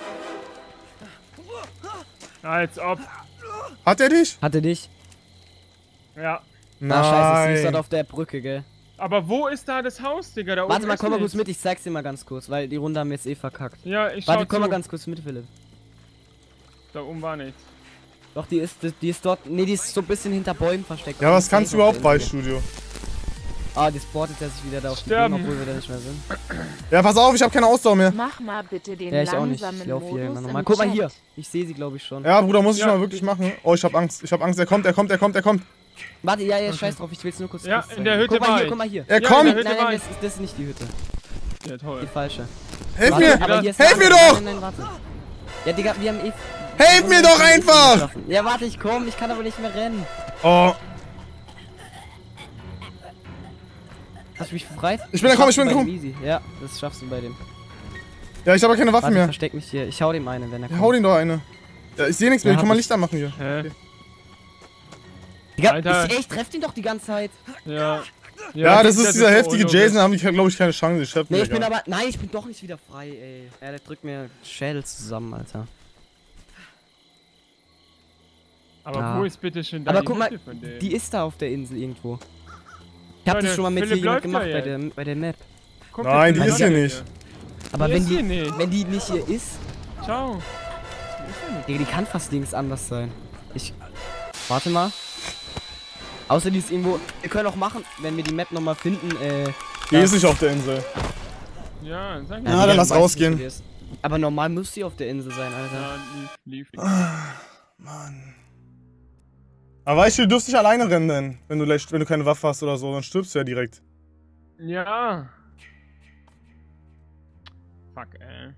Als ob. Hat er dich? Hatte dich? Ja. Ah, scheiße, sie ist dort Nein. auf der Brücke, gell? Aber wo ist da das Haus, Digga? Da Warte oben mal, ist komm mal kurz nichts. mit, ich zeig's dir mal ganz kurz, weil die Runde haben wir jetzt eh verkackt. Ja, ich Warte, schau komm mal zu. ganz kurz mit, Philipp. Da oben war nichts. Doch, die ist, die ist dort, nee, die ist so ein bisschen hinter Bäumen versteckt. Ja, Die was ist kannst du safe auf überhaupt der Insel. bei Studio? Ah, die spottet er sich wieder da auf die Sterben. Bühne, obwohl wir da nicht mehr sind. Ja, pass auf, ich habe keine Ausdauer mehr. Mach mal bitte den Ja, ich auch nicht. langsamen Ich lauf hier Modus immer im nochmal. Guck mal Chat. hier. Ich sehe sie, glaube ich, schon. Ja, Bruder, muss ich Ja. mal wirklich machen. Oh, ich hab Angst. Ich hab Angst. Er kommt, er kommt, er kommt, er kommt. Warte, ja, ja, scheiß drauf. Ich will's nur kurz Ja, kurz in der zeigen. Hütte Guck mal war hier, ich. guck mal hier. Er Ja, kommt. in der Hütte Nein, war nein, ich. das ist, das ist nicht die Hütte. Ja, Die toll. falsche. Helf Warte, mir! aber hier ist Helf eine mir andere. doch! Nein, nein, warte. Ja, Digga, wir haben eh... Helf mir doch einfach! Ja, warte, ich komm. Ich kann aber nicht mehr rennen. Oh, Hast du mich befreit? Ich bin da, komm, ich bin da, komm. Easy. Ja, das schaffst du bei dem. ja, ich habe keine Waffen Warte, mehr. versteck mich hier. Ich hau dem einen, wenn er Ja, kommt. hau den doch eine. Ja, ich sehe nichts mehr. Ja, Ich kann mal hab Licht anmachen hier. Hä? Digga, Alter. ich, ey, ich treff den doch die ganze Zeit. Ja. Ja, das ist dieser so heftige unlogisch. Jason. Da haben die, glaube ich, keine Chance. Ich hab Nee, ich bin aber... Nein, ich bin doch nicht wieder frei, ey. Ja, der drückt mir Schädel zusammen, Alter. Aber Ja. wo ist bitte schön da Aber die guck mal, Hütte von denen? die ist da auf der Insel irgendwo. Ich hab Ja, das der schon mal mit Philipp hier jemand läuft da gemacht bei jetzt. der, bei der Map. Kommt Nein, jetzt die ist wieder hier nicht. Aber Die wenn ist die, hier nicht. wenn die nicht hier ist, Ciao. Die ist hier nicht. Digga, die kann fast links anders sein. Ich... Warte mal. Außer die ist irgendwo... Wir können auch machen, wenn wir die Map nochmal finden, äh... Die ist nicht auf der Insel. Ja, sag Ja, ich. dann Digga, lass du weißt rausgehen. nicht, wo die ist. Aber normal muss sie auf der Insel sein, Alter. Ja, lief, lief. Mann. Aber weißt du, du dürfst nicht alleine rennen, denn, wenn du, leicht- wenn du keine Waffe hast oder so, dann stirbst du ja direkt. Ja. Fuck, ey.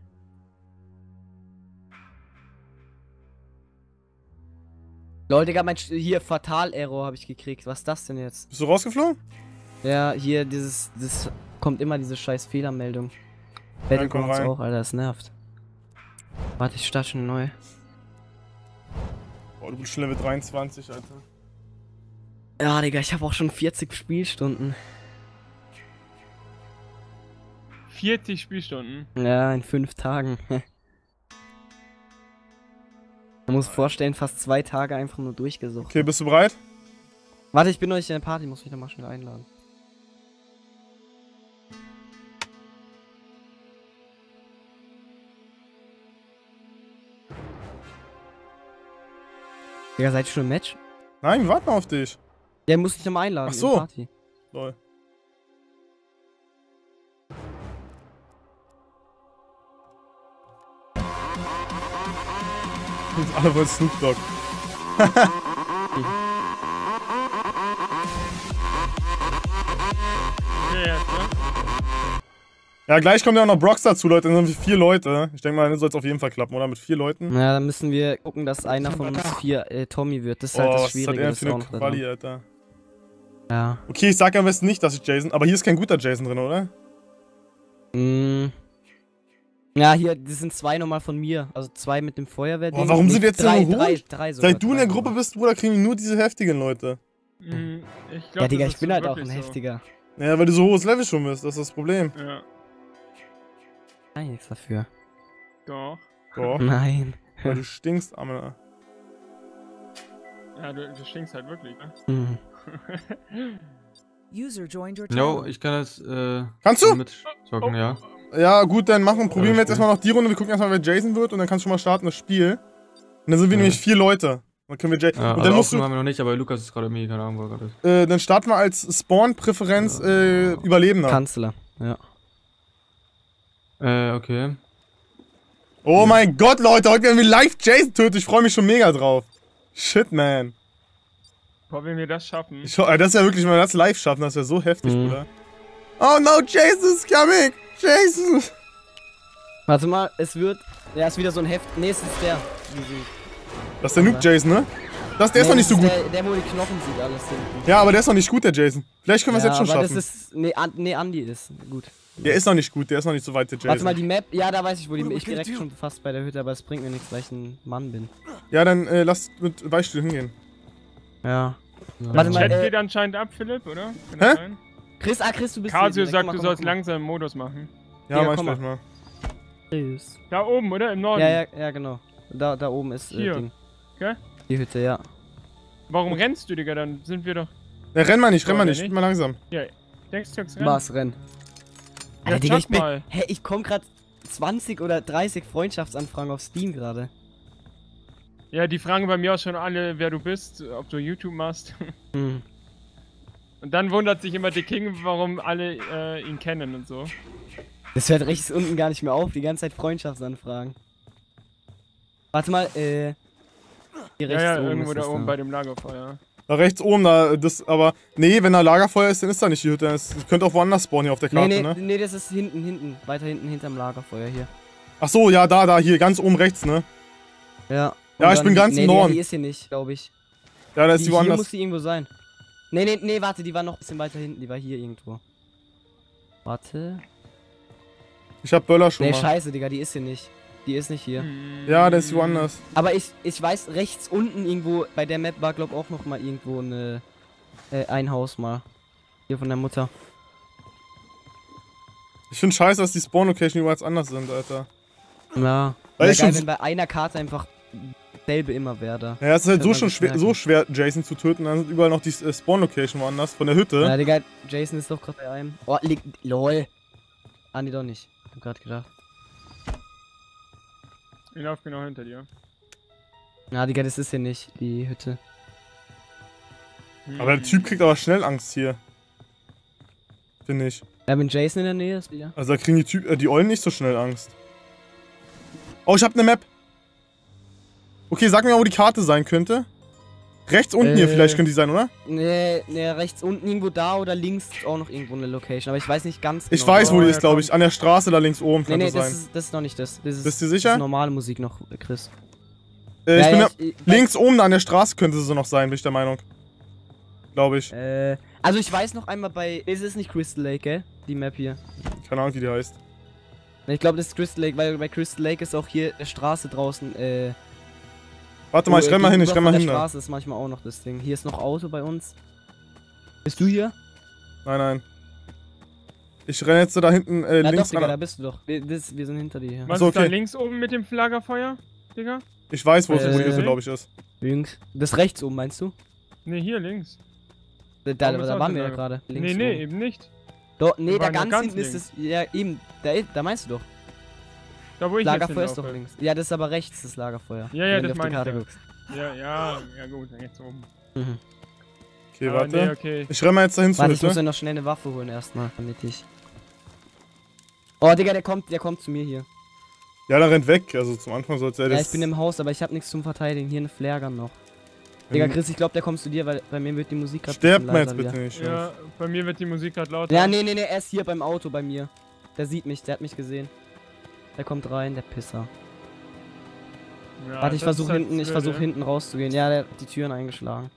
Leute, Digga, mein... Sch- Hier, Fatal-Error habe ich gekriegt. Was ist das denn jetzt? Bist du rausgeflogen? Ja, hier, dieses... Das kommt immer diese scheiß Fehlermeldung. Ja, komm Battlegrounds rein. auch, Alter, das nervt. Warte, ich starte schon neu. Boah, du bist schon Level dreiundzwanzig, Alter. Ja, Digga, ich habe auch schon vierzig Spielstunden. vierzig Spielstunden. Ja, in fünf Tagen. Man muss vorstellen, fast zwei Tage einfach nur durchgesucht. Okay, bist du bereit? Warte, ich bin noch nicht in der Party, muss mich noch mal schnell einladen. Digga, seid ihr schon im Match? Nein, wir warten auf dich. Der muss dich nochmal einladen. Ach so. in die Party. Lol. Alle wollen Snoop Dogg. Ja, gleich kommt ja auch noch Brox dazu, Leute. Dann sind wir vier Leute. Ich denke mal, dann soll es auf jeden Fall klappen, oder? Mit vier Leuten. Ja, dann müssen wir gucken, dass einer von uns vier äh, Tommy wird. Das ist halt Oh, das was Schwierige. hat er das für eine auch noch Quali, dran. Alter. Ja. Okay, ich sag am besten nicht, dass ich Jason... Aber hier ist kein guter Jason drin, oder? Mm. Ja, hier, das sind zwei nochmal von mir. Also zwei mit dem Feuerwehr. Boah, warum sind wir jetzt drei, so drei, hoch? drei sogar, Seit du in der drei Gruppe sogar. bist, Bruder, kriegen wir nur diese heftigen Leute. Mhm, ich glaub, Ja, Digga, das ich ist bin halt auch ein wirklich so. heftiger. Ja, weil du so hohes Level schon bist, das ist das Problem. Ja. Nein, nichts dafür. Doch. Doch. Nein. Weil du stinkst, Amina. Ja, du, du stinkst halt wirklich, ne? Mhm. User joined your Jo, channel. ich kann das, äh... Kannst du? mitzocken, ja. Ja, gut, dann machen, probieren wir Ja, jetzt erstmal noch die Runde. Wir gucken erstmal, wer Jason wird und dann kannst du schon mal starten, das Spiel. Und dann sind wir Ja. nämlich vier Leute. Dann können wir Jason. Ja, und also dann musst du. haben wir noch nicht, aber Lukas ist gerade irgendwie, keine Ahnung, wo er gerade ist. Äh, dann starten wir als Spawn-Präferenz äh, Überlebender. Kanzler, ja. Äh, okay. Oh mein Gott, Leute, heute werden wir live Jason töten. Ich freue mich schon mega drauf. Shit, man. Boah, wenn wir das schaffen. Ich, äh, das ist ja wirklich, wenn wir das live schaffen, das wäre so heftig, Mhm. Bruder. Oh no, Jason is coming! Jason! Warte mal, es wird. Ja, ist wieder so ein Heft. Nee, es ist der. Das ist der Noob Jason, ne? Das, der ist Nee, noch nicht so das gut. Der, der, wo die Knochen sieht, alles hinten. Ja, aber der ist noch nicht gut, der Jason. Vielleicht können wir es Ja, jetzt schon aber schaffen. das ist. Nee, An, nee, Andi ist gut. Der ist noch nicht gut, der ist noch nicht so weit, der Jason. Warte mal, die Map. Ja, da weiß ich, wo die. Ich bin direkt schon fast bei der Hütte, aber es bringt mir nichts, weil ich ein Mann bin. Ja, dann äh, lass mit Beispiel hingehen. Ja. Der Warte mal, Chat äh, geht anscheinend ab, Philipp, oder? Kann das Hä? sein? Chris, ah, Chris, du bist Casio hier direkt. sagt, Komm du mal, sollst komm mal, langsam im Modus machen. Ja, Ja, mach ich komm gleich mal. mal. Tschüss. Da oben, oder? Im Norden. Ja, ja, ja, genau. Da, da oben ist äh, Hier. Ding. Okay? Die Hütte, ja. Warum rennst du, Digga? Dann sind wir doch... Ja, renn mal nicht, renn Oh, mal der nicht, nicht? mal langsam. Ja, denkst du, jetzt rennen? Was, renn. Ja, Alter, Digga, sag ich bin, mal. hä, ich komm grad zwanzig oder dreißig Freundschaftsanfragen auf Steam gerade. Ja, die fragen bei mir auch schon alle, wer du bist, ob du YouTube machst. Hm. Und dann wundert sich immer der King, warum alle äh, ihn kennen und so. Das hört rechts unten gar nicht mehr auf, die ganze Zeit Freundschaftsanfragen. Warte mal, äh. Hier Ja, rechts ja, oben irgendwo ist da das oben da. bei dem Lagerfeuer. Da rechts oben, da, das, aber, nee, wenn da Lagerfeuer ist, dann ist da nicht die Hütte. Es könnte auch woanders spawnen hier auf der Nee, Karte, nee, ne? nee, das ist hinten, hinten. Weiter hinten, hinterm Lagerfeuer hier. Ach so, ja, da, da, hier, ganz oben rechts, ne? Ja. Ja, Und ich bin ganz nee, im nee, Norden. die ist hier nicht, glaube ich. Ja, da ist die die hier woanders. muss die irgendwo sein. Nee, nee, nee, warte, die war noch ein bisschen weiter hinten, die war hier irgendwo. Warte. Ich hab Böller schon Nee, mal. scheiße, Digga, die ist hier nicht. Die ist nicht hier. Ja, der ist woanders. Aber ich, ich weiß, rechts unten irgendwo, bei der Map war, glaub auch noch mal irgendwo eine, äh, ein Haus mal. Hier von der Mutter. Ich find scheiße, dass die Spawn-Location überall anders sind, Alter. Ja. Weil Wäre ich geil, schon- wenn bei einer Karte einfach selbe immer wäre da. Ja, es ist halt so Könnte schon man sich schwer, merken. so schwer, Jason zu töten. Dann sind überall noch die äh, Spawn-Location woanders, von der Hütte. Ja, Digga, Jason ist doch gerade bei einem. Oh, liegt. Lol. Andi doch nicht. Hab grad gedacht. Ich lauf genau hinter dir. Na, Digga, das ist hier nicht, die Hütte. Aber der Typ kriegt aber schnell Angst hier. Finde ich. Ja, wenn Jason in der Nähe ist, wieder. Also da kriegen die Typ, äh, die Eulen nicht so schnell Angst. Oh, ich hab ne Map. Okay, sag mir mal, wo die Karte sein könnte. Rechts unten hier Äh. vielleicht könnte die sein, oder? Nee, nee, rechts unten irgendwo da oder links ist auch noch irgendwo eine Location, aber ich weiß nicht ganz Ich genau. weiß, wo Oh, die ja, ist, glaube ich. An der Straße da links oben Nee, könnte nee, es das sein. ist, das ist noch nicht das. Das ist, Bist du Das sicher? ist normale Musik noch, Chris. Äh, ich Ja, bin ja, ja, ich- ich- links oben da an der Straße könnte sie noch sein, bin ich der Meinung. Glaube ich. Äh, also ich weiß noch einmal bei. Es ist nicht Crystal Lake, gell? Die Map hier. Keine Ahnung, wie die heißt. Ich glaube, das ist Crystal Lake, weil bei Crystal Lake ist auch hier eine Straße draußen, äh. Warte mal, ich wo, renn mal hin, ich gegenüber renn mal von hin der da. Straße ist manchmal auch noch das Ding. Hier ist noch Auto bei uns. Bist du hier? Nein, nein. Ich renne jetzt so da hinten äh, Ja, links doch, Digga, da ran. bist du doch. Wir, das, wir sind hinter dir hier. Was Achso, ist da okay. links oben mit dem Lagerfeuer, Digga? Ich weiß, wo es Äh, wo die Hütte, glaube ich, ist. Links. Das rechts oben, meinst du? Ne, hier links. Da, da, Warum ist da auch waren das wir ja Lager- gerade. Nee, Links nee, oben. eben nicht. Doch, nee, Wir da waren ja ganz ganz hinten ist links. es. Ja, eben. Da, da meinst du doch. Da wo ich Lagerfeuer jetzt ist doch hinlaufe. links. Ja, das ist aber rechts, das Lagerfeuer. Ja, ja, wenn du das auf die meine ich Karte ja. guckst. Ja, ja, ja gut, dann geht's oben. Mhm. Okay, Aber warte. nee, okay. Ich renne mal jetzt dahin zu Warte, ich muss Hütte. ja noch schnell eine Waffe holen erstmal, damit ich... Oh, Digga, der kommt, der kommt zu mir hier. Ja, der rennt weg. Also zum Anfang sollte er Ja, das... ich bin im Haus, aber ich habe nichts zum Verteidigen. Hier eine Flaregun noch. Digga, Chris, ich glaube, der kommt zu dir, weil bei mir wird die Musik gerade Sterbt mal jetzt bitte nicht. Ja, bei mir wird die Musik gerade lauter. Ja, nee, nee, nee, er ist hier beim Auto bei mir. Der sieht mich, der hat mich gesehen. Der kommt rein, der Pisser. Ja, Warte, ich das versuche ist halt hinten, ich blöd, versuche ja. hinten rauszugehen. Ja, der hat die Türen eingeschlagen.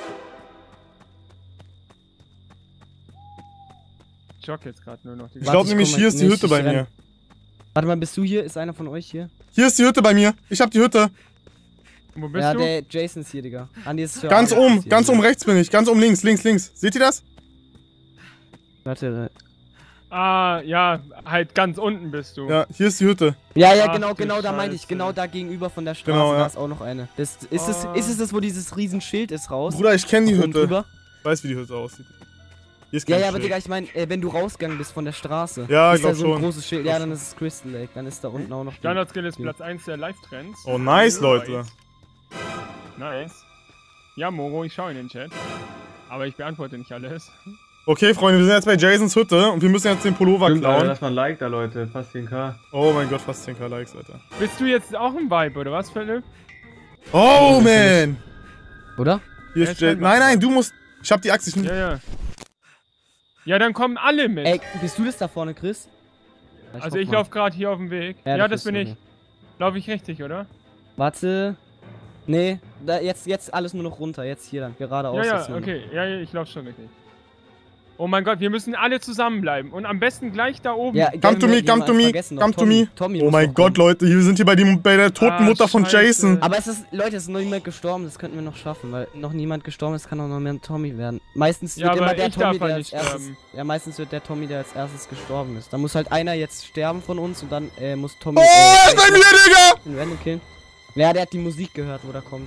Ich jogge jetzt gerade nur noch. Die Ich glaube nämlich, hier ist die Hütte bei mir. Warte mal, bist du hier? Ist einer von euch hier? Hier ist die Hütte bei mir. Ich hab die Hütte. Wo bist ja, du? der Jason ist hier, Digga. Andi ist für Ganz Andi ist oben, hier, ganz Digga. oben rechts bin ich. Ganz oben links, links, links. Seht ihr das? Warte. Ah, ja, halt ganz unten bist du. Ja, hier ist die Hütte. Ja, ja, Ach, genau, du genau, da meinte ich. Scheiße. Genau da gegenüber von der Straße, Genau, ja. da ist auch noch eine. Das, ist, es, Ah. ist es das, wo dieses Riesenschild ist raus? Bruder, ich kenne die Oben Hütte. drüber? Ich weiß, wie die Hütte aussieht. Hier ist Ja, kein ja, aber Schild. Digga, ich meine, äh, wenn du rausgegangen bist von der Straße. Ja, ist ich da glaub so ein schon. großes Schild. Ja, dann ist es Crystal Lake. Dann ist da unten auch noch. die- Standard-Skill ist Platz eins der Live-Trends. Oh, nice, Leute. Nice. Ja, Moro, ich schaue in den Chat. Aber ich beantworte nicht alles. Okay, Freunde, wir sind jetzt bei Jasons Hütte und wir müssen jetzt den Pullover Stimmt, Alter, klauen. lass mal ein Like da, Leute. Fast zehn K. Oh mein Gott, fast zehn K Likes, Alter. Bist du jetzt auch ein Vibe, oder was, Philipp? Oh, man! Oder? Hier Ja, ist Jason. scheinbar. Nein, nein, du musst... Ich hab die Axt, ich... Ja, ja. Ja, dann kommen alle mit. Ey, bist du das da vorne, Chris? Ja, also hoff ich mal. laufe gerade hier auf dem Weg. Ja, Ja, du das bist bin so, ich. Laufe ich richtig, oder? Warte. Nee, da, jetzt, jetzt alles nur noch runter. Jetzt hier dann. Geradeaus. Ja, jetzt ja, nur noch. okay. Ja, ja, ich laufe schon richtig. Oh mein Gott, wir müssen alle zusammenbleiben. Und am besten gleich da oben. Ja, Come to me, come to me, come to me. Tommy Oh muss mein noch Gott, kommen. Leute, wir sind hier bei, dem, bei der toten Ah, Mutter von Scheiße. Jason. Aber es ist, Leute, es ist noch niemand gestorben, das könnten wir noch schaffen, weil noch niemand gestorben ist, kann auch noch mehr ein Tommy werden. Meistens Ja, wird immer aber der ich Tommy, darf der halt als nicht erstes. sterben. Ja, meistens wird der Tommy, der als erstes gestorben ist. Da muss halt einer jetzt sterben von uns und dann äh, muss Tommy. Oh, äh, ist bei mir, Digga! den Random killen. Ja, der hat die Musik gehört, wo der kommt.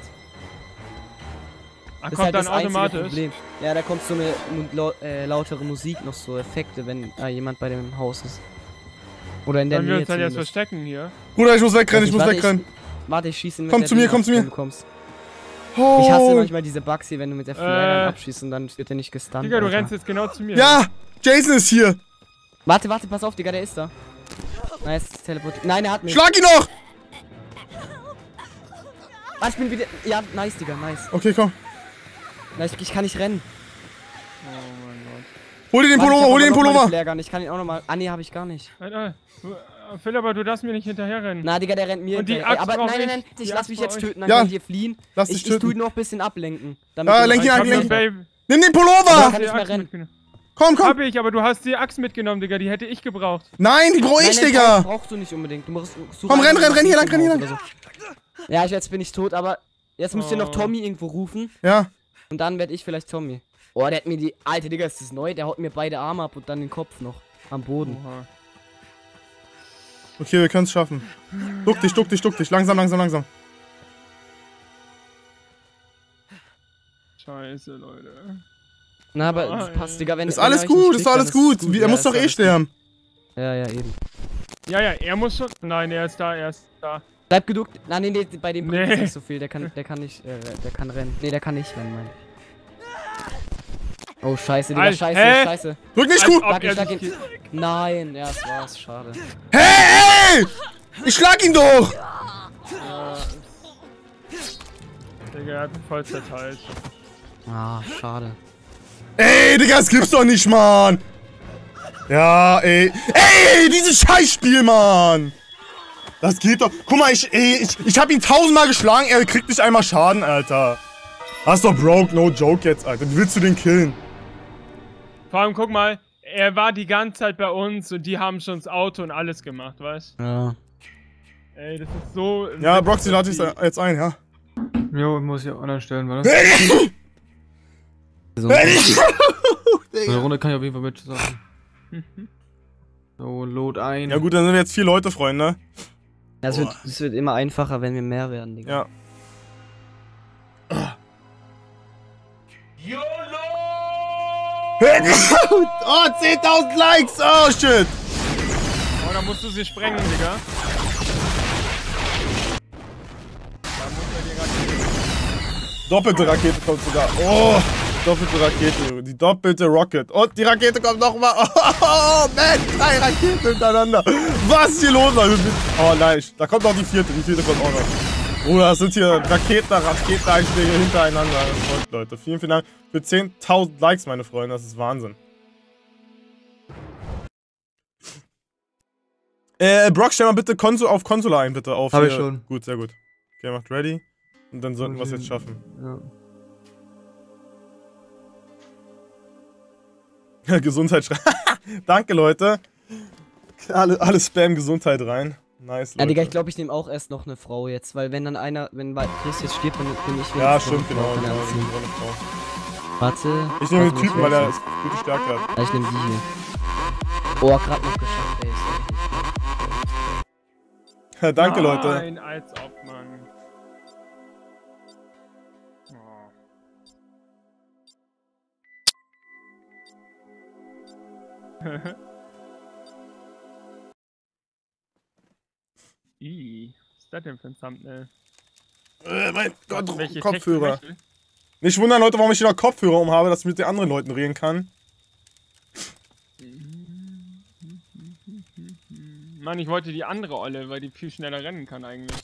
Ach, Das ist kommt halt dann das einzige automatisch. Problem. Ja, da kommt so eine mu- lau äh, lautere Musik, noch so Effekte, wenn äh, jemand bei dem Haus ist. Oder in der Sollen wir Nähe uns dann jetzt zumindest. verstecken hier? Bruder, ich muss wegrennen, ich muss Warte, wegrennen. Ich, warte, ich schieße ihn mit Komm der zu mir, Ding komm ab, zu mir. wenn du kommst. Oh. Ich hasse manchmal diese Bugs hier, wenn du mit der Flare Äh. abschießt und dann wird er nicht gestunt. Digga, du Alter. rennst jetzt genau zu mir. Ja, Jason ist hier. Warte, warte, pass auf, Digga, der ist da. Nice, teleport. Nein, er hat mich. Schlag ihn noch! Ah, ich bin wieder. Ja, nice, Digga, nice. Okay, komm. nice. Ich kann nicht rennen. Oh mein Gott. Hol dir den Warte, ich Pullover, hab hol dir den aber noch meine Pullover. Flare Gun. Ich kann ihn auch nochmal. Ah, nee, hab ich gar nicht. Alter, du- äh, Philipp, aber du darfst mir nicht hinterherrennen. Na, Digga, der rennt mir Und die hinterher. Ey, Axt aber brauch nein, nein, ich. nein. Ich Die lass Axt mich brauch jetzt ich. töten, dann Ja. könnt ihr fliehen. Lass ich dich ich tu töten. ihn noch ein bisschen ablenken. Damit Ja, du lenk ihn noch an, ein- lenk ihn Babe, Nimm den Aber Pullover! kann die nicht mehr Axt rennen. mitgenommen. Komm, komm! Hab ich, aber du hast die Axt mitgenommen, Digga. Die hätte ich gebraucht. Nein, die brauch Nein, ich, nein, Digga! brauchst- brauchst du nicht unbedingt. Du musst such Komm, einfach renn, renn, nach renn hier lang, Sieg renn hier im lang. Haus oder so. Ja, ich, jetzt bin ich tot, aber jetzt müsst ihr noch Oh. Tommy irgendwo rufen. Ja. Und dann werd ich vielleicht Tommy. Oh, der hat mir die. Alter, Digga, ist das neu? Der haut mir beide Arme ab und dann den Kopf noch. Am Boden. Oha. Okay, wir können's schaffen. Duck dich, duck dich, duck dich. Langsam, langsam, langsam. Scheiße, Leute. Na, aber Oh, das passt, ey. Digga. Wenn, Ist wenn alles ihr euch nicht gut, ist schickt, doch dann alles gut. Wie- Er Ja, muss ist doch eh alles sterben. gut. Ja, ja, eben. Ja, ja, er muss schon. Nein, er ist da, er ist da. Bleib geduckt. Nein, nee, nee, bei dem bringt Nee. es nicht so viel. Der kann, der kann nicht, äh, der kann rennen. Nee, der kann nicht rennen, meine ich. Oh, scheiße, Digga, Al- scheiße, hä? scheiße. Drück nicht Als gut! ob Schlag ihn, er schlag sich ihn. Nein, ja, das war's, schade. Hey, ey! Ich schlag ihn doch! Ja. Digga, er hat ihn voll zerteilt. Ah, schade. Ey, Digga, das gibt's doch nicht, Mann! Ja, ey. Ey, dieses Scheißspiel, Mann! Das geht doch. Guck mal, ich, ey, ich, ich hab ihn tausendmal geschlagen, er kriegt nicht einmal Schaden, Alter. Das ist doch broke, no joke jetzt, Alter. Wie willst du den killen? Vor allem, guck mal, er war die ganze Zeit bei uns und die haben schon das Auto und alles gemacht, weißt Ja. du? Ey, das ist so. Ja, Broxy lade ich jetzt ein, ja. Jo, muss ich auch anderen stellen, warte. So, Eine Runde kann ich auf jeden Fall mit sagen. So, Load ein. Ja gut, dann sind wir jetzt vier Leute, Freunde. das, wird, das wird immer einfacher, wenn wir mehr werden, Digga. Ja. Oh, zehntausend Likes! Oh, shit! Oh, da musst du sie sprengen, Digga. Da muss er dir grad. Doppelte Rakete kommt sogar. Oh, doppelte Rakete, die doppelte Rocket. Und die Rakete kommt nochmal. Oh, oh, man, drei Raketen hintereinander. Was ist hier los, Leute? Oh nein, da kommt noch die vierte. Die vierte kommt auch noch. Bruder, das sind hier Raketen, Raketeneinschläge hintereinander. Und Leute, vielen, vielen Dank für zehntausend Likes, meine Freunde. Das ist Wahnsinn. Äh, Brock, stell mal bitte Konsul auf Konsole ein, bitte. Auf Hab hier. ich schon. Gut, sehr gut. Okay, macht ready. Und dann sollten wir es jetzt schaffen. Ja. Gesundheit schreiben. Danke, Leute. Alle, alle Spam Gesundheit rein. Nice, Leute. Ja, Digga, ich glaube, ich nehme auch erst noch eine Frau jetzt, weil wenn dann einer, wenn Chris jetzt stirbt, dann bin ich wieder. Ja, stimmt, genau. genau, genau eine Frau. Warte. Ich nehme den Typen, weil er gute Stärke hat. Ja, ich nehme die hier. Oh, gerade noch geschafft, ey. Ja, danke, Nein, Leute. Nein, als ob, Mann. Oh. Ih, was ist das denn für ein Thumbnail? Äh, mein Gott, Welche Kopfhörer. Texte? Nicht wundern, Leute, warum ich hier noch Kopfhörer um habe, dass ich mit den anderen Leuten reden kann. Mann, ich wollte die andere Olle, weil die viel schneller rennen kann eigentlich.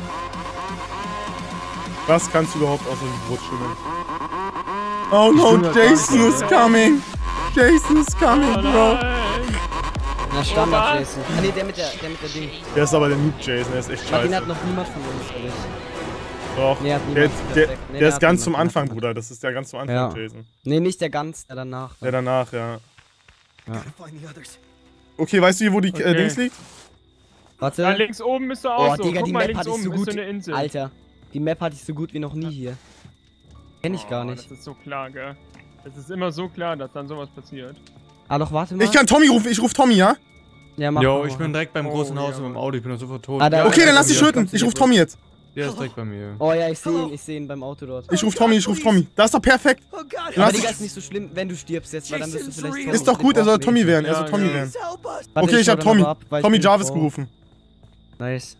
Was kannst du überhaupt außer dem Brot schimmeln? Oh no, Jason is coming! Jason is coming, bro! Na, Standard Jason. Ah, nee, der mit der, der mit der Ding. Der ist aber der Noob Jason, der ist echt Aber den scheiße. hat noch niemand von uns erwischt. Doch, Nee, hat der, niemand der, perfekt. Nee, der der ist hat ganz niemand, zum der hat Anfang, niemand. Bruder. Das ist der ganz zum Anfang, Ja. Jason. Nee, nicht der ganz, der danach. Der danach, ja. Ja. Okay, weißt du hier, wo die Okay. äh, Dings liegt? Warte. Da links oben müsste auch Oh, so. Digga, Guck die mal, Map links hatte ich oben so ist gut. so eine Insel. Alter, die Map hatte ich so gut wie noch nie hier. Kenn ich gar Oh, nicht. Das ist so klar, gell? Es ist immer so klar, dass dann sowas passiert. Ah, doch, warte mal. Ich kann Tommy rufen, ich ruf Tommy, ja? Ja, mach Jo, mal. ich bin direkt beim Oh, großen Haus ja, mit dem Mann. Auto, ich bin da sofort tot. Ah, da- Okay, dann lass dich dich töten. Ich ruf Tommy jetzt. Der ist direkt bei mir. Oh ja, ich sehe ihn, ich sehe ihn beim Auto dort. Ich ruf Tommy, ich ruf Tommy. Das ist doch perfekt. Aber Lass Digga, dich. ist nicht so schlimm, wenn du stirbst jetzt, weil dann wirst du vielleicht Tommy. Ist doch gut, er soll Tommy werden, er soll Ja, Tommy ja. werden. Warte, Okay, ich hau hab dann Tommy. aber ab, weil ich Tommy bin Jarvis Frau. gerufen. Nice.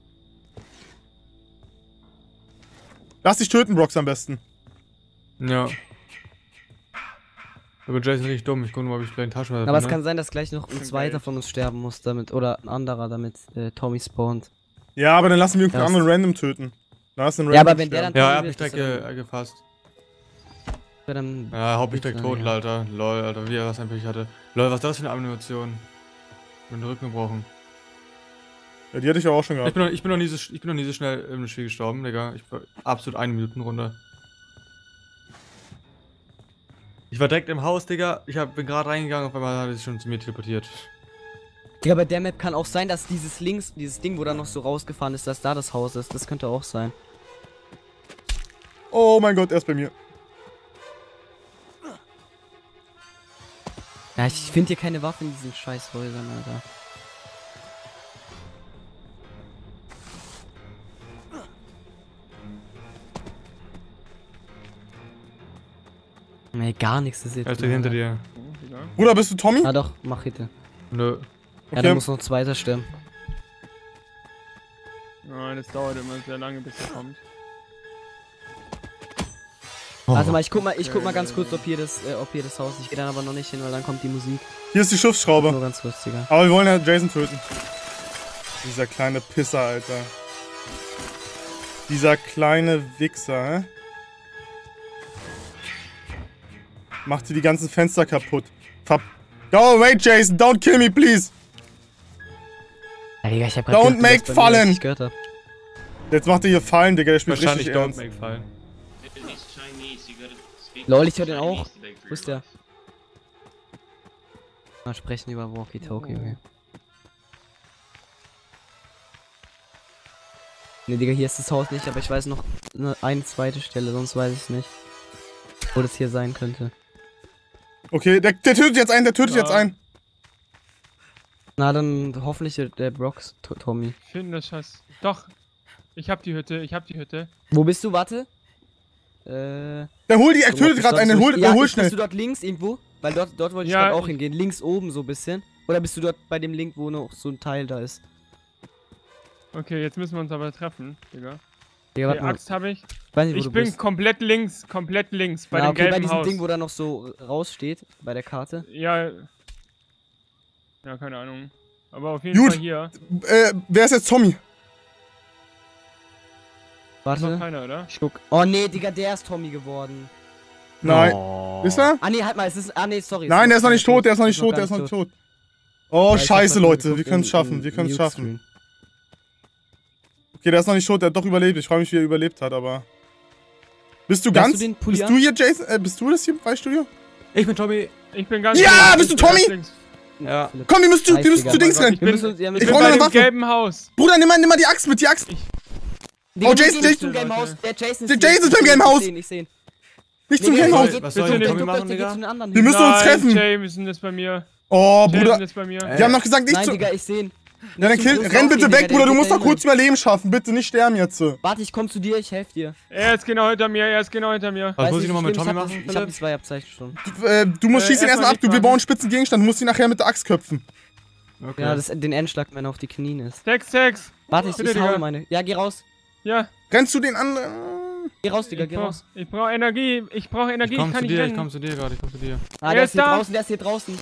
Lass dich töten, Brox, am besten. Ja. Aber Jason ist richtig dumm, ich gucke nur, ob ich vielleicht einen Taschenmesser Aber es finde. kann sein, dass gleich noch ein zweiter von uns sterben muss damit, oder ein anderer, damit äh, Tommy spawnt. Ja, aber dann lassen wir irgendeinen Ja, anderen Random töten. Dann hast du einen Ja, Random aber wenn der sterben. dann- Ja, er hat Tommy mich wird, direkt ist ge er äh, gefasst. Ja, dann Ja, haupt mich direkt Bitte, tot, ja. Alter. Lol, Alter, wie er was einfach hatte. Lol, was ist das für eine Animation? Ich bin den Rücken gebrochen. Ja, die hatte ich aber auch schon Ich gehabt. bin noch, ich bin noch, nie, so, ich bin noch nie so schnell im Spiel gestorben, Digga. Ich war absolut eine Minuten runter. Ich war direkt im Haus, Digga. Ich hab, bin gerade reingegangen, auf einmal hat es sich schon zu mir teleportiert. Digga, bei der Map kann auch sein, dass dieses links, dieses Ding, wo da noch so rausgefahren ist, dass da das Haus ist. Das könnte auch sein. Oh mein Gott, er ist bei mir. Ja, ich finde hier keine Waffe in diesen Scheißhäusern, Alter. Nee, gar nichts ist jetzt. Er ist direkt hinter dir. Bruder, bist du Tommy? Ah doch, mach bitte. Nö. Ja, Okay. dann muss noch ein zweiter sterben. Ja, das dauert immer sehr lange, bis er kommt. Warte mal, ich guck mal, ich guck mal ganz kurz, ob hier das, äh, ob hier das Haus. Ich gehe dann aber noch nicht hin, weil dann kommt die Musik. Hier ist die Schiffsschraube. Nur ganz kurz, Digga. Aber wir wollen ja Jason töten. Dieser kleine Pisser, Alter. Dieser kleine Wichser, hä? Macht dir die ganzen Fenster kaputt. Ver Go away, Jason! Don't kill me, please! Ja, Digga, ich hab grad Don't gedacht, make du wärst bei mir, als Fallen! ich gehört hab. Jetzt macht er hier Fallen, Digga, der spielt Wahrscheinlich richtig Don't ernst. Make Fallen. Lol, ich hör den auch. Wo ist der? Mal sprechen über Walkie-Talkie, okay. Ne, Digga, hier ist das Haus nicht, aber ich weiß noch eine, eine zweite Stelle, sonst weiß ich nicht. Wo das hier sein könnte. Okay, der, der tötet jetzt einen, der tötet Ja. jetzt einen. Na, dann hoffentlich der, der Brox, To- Tommy. Ich finde das Scheiß. Doch. Ich hab die Hütte, ich hab die Hütte. Wo bist du? Warte. Äh. Der hol die, er tötet gerade einen, hol, ja, hol ich- schnell. Bist du dort links irgendwo? Weil dort, dort wollte ich Ja, gerade auch ich- hingehen. Links oben so ein bisschen. Oder bist du dort bei dem Link, wo noch so ein Teil da ist? Okay, jetzt müssen wir uns aber treffen, Digga. Digga, Die Axt habe ich. Weiß nicht, wo Ich du bin bist. komplett links, komplett links, bei Na, dem okay, gelben bei diesem Haus. Ding, wo da noch so raussteht, bei der Karte. Ja. Ja, keine Ahnung. Aber auf jeden Gut. Fall hier. Äh, wer ist jetzt Tommy? Warte. Noch keiner, oder? Ich guck. Oh nee, Digga, der ist Tommy geworden. Nein. Oh. Ist er? Ah nee, halt mal, es ist. Ah nee, sorry. es Nein, der ist noch nicht tot, der ist noch er nicht tot, der ist noch nicht tot. Oh, Ja, ich hab scheiße, grad Leute, geguckt wir können es in- schaffen, in wir können es schaffen. Mute-Screen. Okay, der ist noch nicht tot, der hat doch überlebt. Ich frage mich, wie er überlebt hat, aber... Bist du Lass ganz... du den bist polieren? du hier, Jason? Äh, bist du das hier im Freistudio? Ich bin Tommy. Ich bin ganz Ja, links, bist du ich bin ganz Tommy? links. Ja. Komm, wir müssen zu, wir Scheiß, müssen Digga, zu Dings mein rennen. Ich bin, Wir müssen- ja, wir ich Ich bin brauch bei noch eine dem Waffe. gelben Haus. Bruder, nimm mal, nimm mal die Axt mit, die Axt. Digga, Oh, wir Jason, gehen nicht Jason- zum Game House. Der Jason Der ist Jason ist beim hier. Game House. Ich seh ihn, ich seh ihn. Nicht zum Nee, Game nee, House. geht- Was soll bitte denn nicht, Tommy guck machen, euch, der geht Digga? zu den anderen Wir hin. müssen uns treffen. Jason ist bei mir. Oh, Jason Bruder. ist bei mir. Wir haben noch gesagt, nicht Nein, zu... Digga, ich seh ihn. Ja, dann Nicht kill, zum renn Laufen bitte gehen, weg, Digga, Bruder, der du geht musst noch dahin. kurz Überleben schaffen. Bitte nicht sterben jetzt. Warte, ich komm zu dir, ich helf dir. Er ist genau hinter mir, er ist genau hinter mir. Was Weiß muss ich nicht, nochmal mit schlimm, Tommy ich hab- machen, Ich hab die Philipp? zwei Abzeichen schon. Du, äh, du musst Äh, schießen ihn erstmal erstmal ab, nicht du, wir machen. bauen einen spitzen Gegenstand. Du musst ihn nachher mit der Axt köpfen. Okay. Ja, das, den Endschlag, wenn er auf die Knien ist. Sex, Sex. Warte, ich, Bitte, ich haue Digga. meine. Ja, geh raus. Ja. Rennst du den an... äh, Geh raus, Digga, Ich geh brauch, raus. ich brauch Energie, ich brauch Energie, Ich ich, komm kann zu nicht dir, ich rennen. komm zu dir gerade, ich komm zu dir. Ah, Er der ist ist hier da. draußen, der ist hier draußen.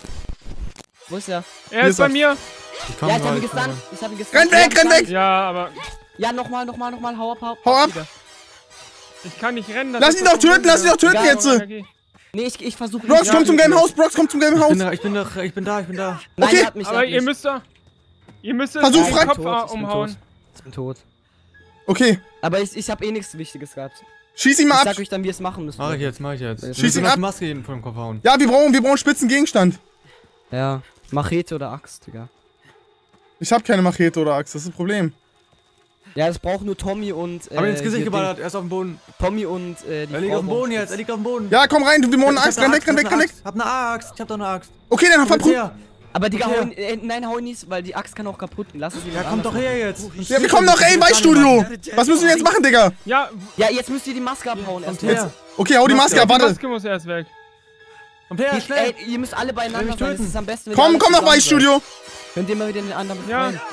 Wo ist er? Er Hier ist bei ist mir. Ich komm Ja, ich hab gerade, ihn ich komm gestunt. Ich hab ihn gestunt. Renn weg, renn weg! Ja, aber Ja, nochmal, nochmal, nochmal. Hau ab, hau ab. Hau ab. Wieder. ich kann nicht rennen. das Lass ist ihn das doch töten, Problem, lass ihn doch töten Digga. jetzt. Energie. Nee, ich, ich versuche. Brox, komm zum Game House, Brox, komm zum Game Ich Haus. bin, da, ich bin doch, ich bin da, ich bin da. Nein, Okay. er hat mich, er Aber hat ihr mich. müsst doch... Ihr müsst Versuch den frei- Kopf Ich bin tot, ich bin umhauen. tot. Ich bin tot. Okay, Aber ich, ich hab eh nichts Wichtiges gehabt. schieß ihn Ich mal sag ab. euch dann, wie ihr es machen müsst. Mach ich jetzt, mach ich jetzt. Schieß Wir müssen ihn noch ab. die Maske jeden vor dem Kopf hauen. Ja, wir brauchen, wir brauchen einen spitzen Gegenstand. Ja, Machete oder Axt, Digga. Ich hab keine Machete oder Axt, das ist ein Problem. Ja, das braucht nur Tommy und. Äh, Aber ins Gesicht hier geballert, er ist auf dem Boden. Ding. Tommy und äh, die Er liegt Frau auf dem Boden jetzt, er liegt auf dem Boden. Ja, komm rein, du, wir brauchen eine Ich Axt, hab renn eine weg, renn Axt, weg, renn weg. Ich hab eine Axt, ich hab doch eine Axt. Okay, dann Komm jetzt verprügelt. her. Aber Digga, Komm hau her. ihn, äh, nein, hau ihn nicht, weil die Axt kann auch kaputt gehen. Lass es ihn Ja, jemand komm doch anders her jetzt. Ja, wir kommen doch, ey, Weißstudio. Was müssen wir jetzt machen, Digga? Ja, machen. Ja, jetzt müsst ihr die Maske abhauen. Erst Kommt mal. her. Okay, hau die Maske ab, die warte. Maske muss erst weg. Kommt her, Geht, schnell. ey, ihr müsst alle Will beieinander mich sein. Das töten. ist am besten, wenn ihr Komm, alle komm nach zusammen Weißstudio. seid. Könnt ihr mal wieder den anderen Ja. befreien.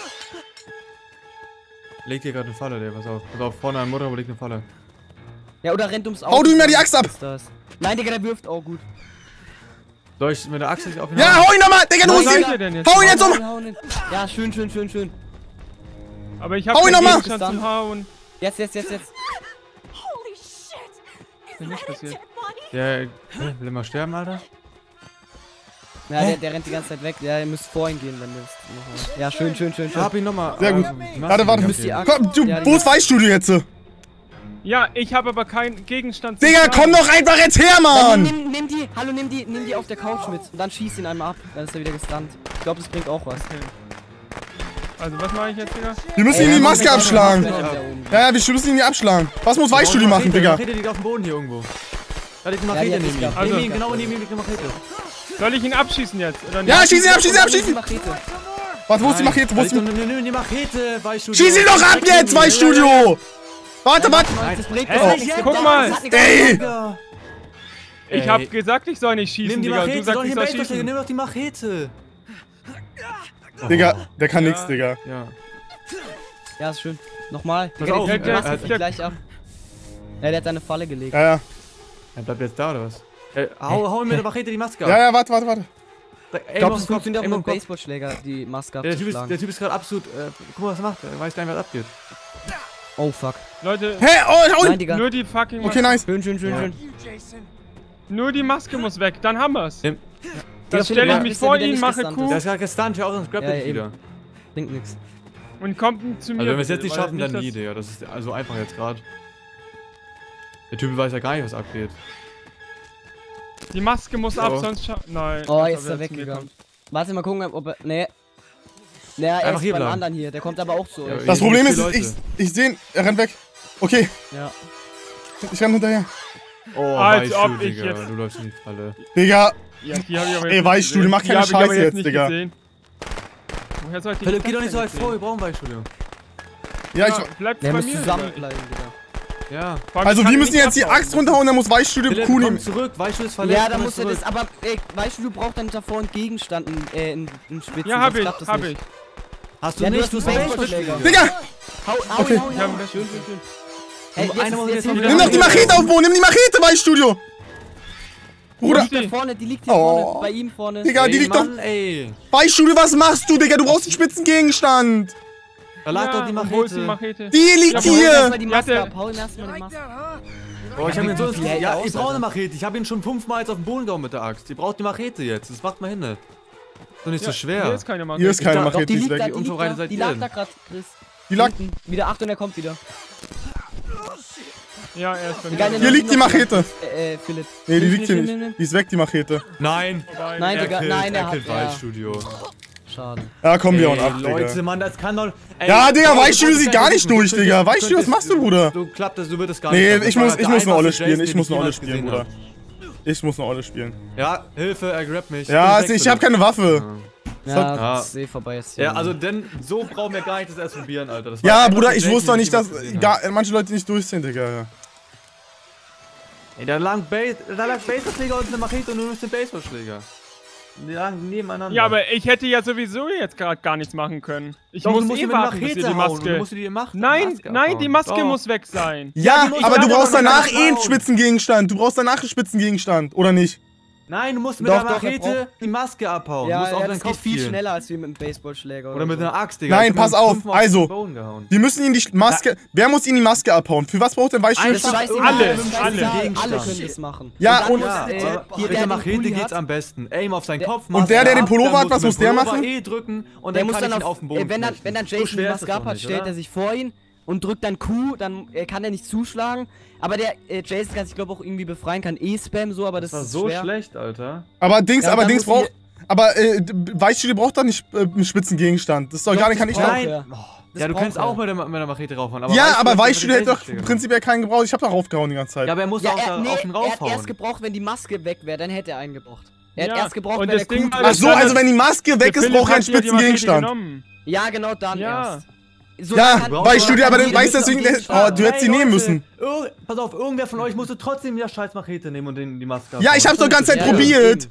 Leg dir gerade eine Falle, der, pass auf. Pass auf, vorne an Mutter, wo liegt eine Falle. Ja, oder rennt ums Auto. Hau du ihm mal die Axt ab. Ist das. Nein, Digga, der wirft auch gut. Soll ich mit der Axt nicht auf ihn Ja, hauen? hau ihn nochmal, Digga, du Wo musst seid ihn. ihr denn jetzt? Hau ihn jetzt um. Hau ihn, hau ihn. Ja, schön, schön, schön, schön. Aber ich hab Hau ihn keinen noch mal. Gegenstand zum Hauen. Jetzt, jetzt, jetzt, jetzt. Ist nicht passiert. Der, will er mal sterben, Alter? Ja, der, der rennt die ganze Zeit weg. Ja, ihr müsst vor ihn gehen, wenn ihr es noch. Ja, schön, schön, schön, Ich schön. hab ihn nochmal. Sehr gut. Warte, warte. müsst die Axt. Komm, du, Ja, die wo ist Weißstudio jetzt? Ja, ich habe aber keinen Gegenstand zum Digga, Hauen. komm doch einfach jetzt her, Ja, Mann. nimm, nimm, nimm die, hallo, nimm die, nimm die auf der Couch mit. Und dann schieß ihn einmal ab. Dann ist er wieder gestunt. Ich glaube, das bringt auch was. Also, was mache ich jetzt, Digga? Wir müssen Ey, ihm die ja, Maske mach abschlagen. mit der Maske oben. Ja, ja, wir müssen ihn die abschlagen. Was muss Weißstudio machen, Digga? Die Machete liegt auf dem Boden hier irgendwo. Da liegt eine Ja, die Machete hat neben nicht ihm. gehabt. Also- Neben ihm, genau neben ihm liegt eine Machete. Soll ich ihn abschießen jetzt? Oder nicht? Ja, schieß ihn ab, schieß ihn ab, schieß ihn. Machete. Warte, wo ist die Machete? Wo ist die... Nimm, nimm, nimm die Machete, Weißstudio. Schieß ihn doch ab jetzt, Weißstudio. Warte, warte. Das bringt Hä? doch Ich- nichts. guck Das mal. hat nichts Ey. gebracht. Ich Ey. hab gesagt, ich soll nicht schießen, Nimm die Digga. Und Machete, du sagst, doch ich nicht soll Baseballschläger, schießen. nimm doch die Machete. Digga, der kann nix, Digga. Ja. Ja, ist schön. Nochmal. Pass Digga, auf, die äh, Maske äh, fliegt gleich ab. Ja, der hat eine Falle gelegt. Ja, ja. Er bleibt jetzt da, oder was? Äh, hau, hau ihm mit der Machete die Maske ab. Ja, ja, warte, warte, warte. Ich glaube, das funktioniert auch mit dem Baseballschläger, die Maske Ja, der, typ ist, abzuschlagen. der Typ ist gerade absolut. Äh, guck mal, was er macht. Er weiß gar nicht, was abgeht. Oh, fuck. Leute, Hä? Oh, hau Nein, ihn. Digga. nur die fucking Okay, Maske. nice. Schön, schön, schön, Ja. schön. Nur die Maske muss weg, dann haben wir's. Nimm. Dann Digga, stelle ich Philipp, mich bist du vor wieder ihn, nicht mache gestunt? Der Q ist gerade gestunt, ja auch sonst grappelt Ja, ja, wieder. Bringt nix. und kommt zu mir. Also wenn wir es jetzt bitte, nicht weil schaffen, dann dass- nie, Digga. Das ist also einfach jetzt gerade. Der Typ weiß ja gar nicht, was abgeht. Die Maske muss ab, Oh. sonst scha Nein. Oh, als jetzt ob ist er zu mir weggegangen. kommt. Warte mal gucken, ob er. Nee. Nee, er Einfach ist hier beim bleiben. anderen hier. Der kommt aber auch zu Ja, euch. Das Hier Problem sind ist, vier ich, Leute. ich sehe ihn. Er rennt weg. Okay, Ja. ich renn hinterher. Oh, Als ob Weißstuhl, ich Digga. jetzt- Du läufst in die Falle. Digga, Ja, die hab ich aber Ey, jetzt weißt du, nicht du mach gesehen. keine Die hab ich aber Scheiße jetzt, nicht Digga. gesehen. Woher soll ich die Philipp, geh doch Distanz nicht so weit denn vor, wir sehen? brauchen Weißstudio. ja, ich... Ja, bleibst Der bei muss mir. zusammenbleiben, Digga. Ja. Digga. Also Ich wir kann müssen nicht jetzt die abhauen. Axt runterhauen, dann muss Weißstudio Philipp, Kuh komm nehmen. zurück. Weißstuhl ist verletzt. Ja, da komm muss er zurück. das. Aber, ey, weißt du, du brauchst dann davor einen Gegenstand, einen, äh, einen, einen Spitzen. Ja, hab sonst ich, klappt das hab nicht. ich. Hast du Ja, du nicht, hast du einen hast einen Baseballschläger. Baseballschläger. Digga! Hau, hau, Okay. hau, hau, Ich hab hau. das Schön, schön, schön. Hey, jetzt Einer ist- muss jetzt jetzt ist- Nimm doch die Machete auf, Bo, nimm die Machete, Weißstudio! Die Bruder, liegt da vorne, die liegt hier Oh. vorne, bei ihm vorne. Digga, die Ey, liegt doch... Mann, ey. Weißstudio, was machst du, Digga? Du brauchst einen spitzen Gegenstand! Da lag doch die und Wo ist die Machete. Machete? Die liegt Ja, Hol ihm hier! erstmal die Ja, Maske der- ab, hol ihm erstmal die Maske. Boah, ich hab ihn so Wie hält Ja, er ich aus, brauche eine Alter? Machete. Ich hab ihn schon fünfmal jetzt auf den Boden gehauen mit der Axt. Ihr braucht die Machete jetzt. Das macht mal hin. Ist doch nicht so schwer. Hier ist keine Machete. Hier ist keine Ich dachte, Machete, Doch, die die ist liegt da, weg. die liegt unvorbereitet da, seid die ihr lag denn? da grad, Chris. Die lag... Hinten. Wieder, Achtung, er kommt wieder. Ja, er ist bei mir. Geil, Hier liegt die Machete! Äh, äh, Philipp. Nee, die Nimm, liegt hier nimm, nicht. nimm, nimm. Die ist weg, die Machete. Nein. Nein, Er Digga, killt, nein, er er hat... killt Ja, Waldstudio. schade. Ja, komm, wir Ey, hauen ab, Leute, Digga. Mann, das kann doch... Ey, Ja, Digga, Leute, Weißstudio du sieht kannst gar ja nicht du durch, könntest- Digga. du Weißstudio, was könntest- machst du, Bruder? Du klappt das, du würdest gar Nee, nicht. schaffen. ich Das war muss, der ich muss eine Olle einfachste spielen. Jason, Ich den muss eine Olle jemals spielen, gesehen Bruder. hab. Ich muss eine Olle spielen. Ja, Hilfe, er grabt mich. Ja, Bin weg, ich hab bitte. keine Waffe. Ja, Ja. das ist eh vorbei jetzt. hier. Ja, also denn so brauchen wir gar nicht das erst probieren, Alter. Das war Ja, einfach Bruder, der ich Jason, wusste doch den nicht, dass jemals gesehen hab. gar, manche Leute nicht durchsehen, Digga. Ey, da lag, ba da lag Baseballschläger und eine Machete und du nimmst den Baseballschläger. Die lagen nebeneinander. Ja, aber ich hätte ja sowieso jetzt gerade gar nichts machen können. Ich Doch, du muss musst eh mit warten, bis Machete ihr die hauen, Maske... du musst die Macht- nein, Maske nein, die abhauen. Maske Doch. muss weg sein. Ja, die muss- aber ich du darf brauchst aber danach nicht eh einen bauen. Spitzengegenstand. Du brauchst danach einen Spitzengegenstand, oder nicht? Nein, du musst mit Doch, der doch, er Machete die Maske abhauen. Ja, du musst auf ja, deinen das geht Kopf viel zielen. schneller als wie mit einem Baseballschläger. Oder mit so. einer Axt, Digga. Nein, Ich hab pass mir auf. fünfmal auf den Also, Boden gehauen. die müssen ihnen die Maske... Wer muss ihnen die Maske abhauen? Für was braucht denn Weißstudio? Einfach scheißegal, alle, das ist alle. scheißegal, alle können das machen. Ja, dann und- muss, Ja, äh, aber hier, mit der den Machete Pulli geht's hat, am besten. Aim auf seinen Der- Kopf. Und der, der den ab, Pullover dann hat, musst was du muss mit der Pullover machen? E drücken und Der dann muss kann dann ich ihn auf, auf den Boden äh, wenn dann, klatschen. wenn dann So Jason die schwer ist Maske das doch abhat, nicht, stellt oder? er sich vor ihn und drückt dann Q, dann äh, kann er nicht zuschlagen. Aber der äh, Jason kann sich, glaube ich, auch irgendwie befreien, kann eh Spam so, aber das, Das war ist so schwer. schlecht, Alter. Aber Dings, Ja, aber dann Dings muss braucht... Aber äh, Weißstudio braucht doch nicht äh, einen Spitzengegenstand. Das ist doch Doch, gar nicht... Kann das ich braucht doch... Nein. er. Das Ja, du braucht kannst er. auch mit der, mit der Machete raufhauen. Ja, Weißstudio aber hat Weißstudio den hätte doch Baseballschläger. prinzipiell keinen gebraucht. Ich hab doch raufgehauen die ganze Zeit. Ja, aber er muss Ja, auf, er, den- nee, auf den er hat raufhauen. erst gebraucht, wenn die Maske weg wäre, dann hätte er einen gebraucht. Er Ja, hat erst gebraucht, und wenn das der Ding Q war, Ach so, dann also hat- wenn die Maske weg Der ist, Philipp braucht er einen hat ja die Machete Spitzengegenstand. genommen. Ja, genau, dann Ja. erst. So, Ja, dann kann- Weißstudio, aber dann jeder weiß muss deswegen... auf der- jeden Oh, Fall- du hättest sie Ey, nehmen Leute, müssen. irg- pass auf, irgendwer von euch musste trotzdem die scheiß Machete nehmen und den, die Maske Ja, ich hab's doch ganze Zeit Ja, probiert.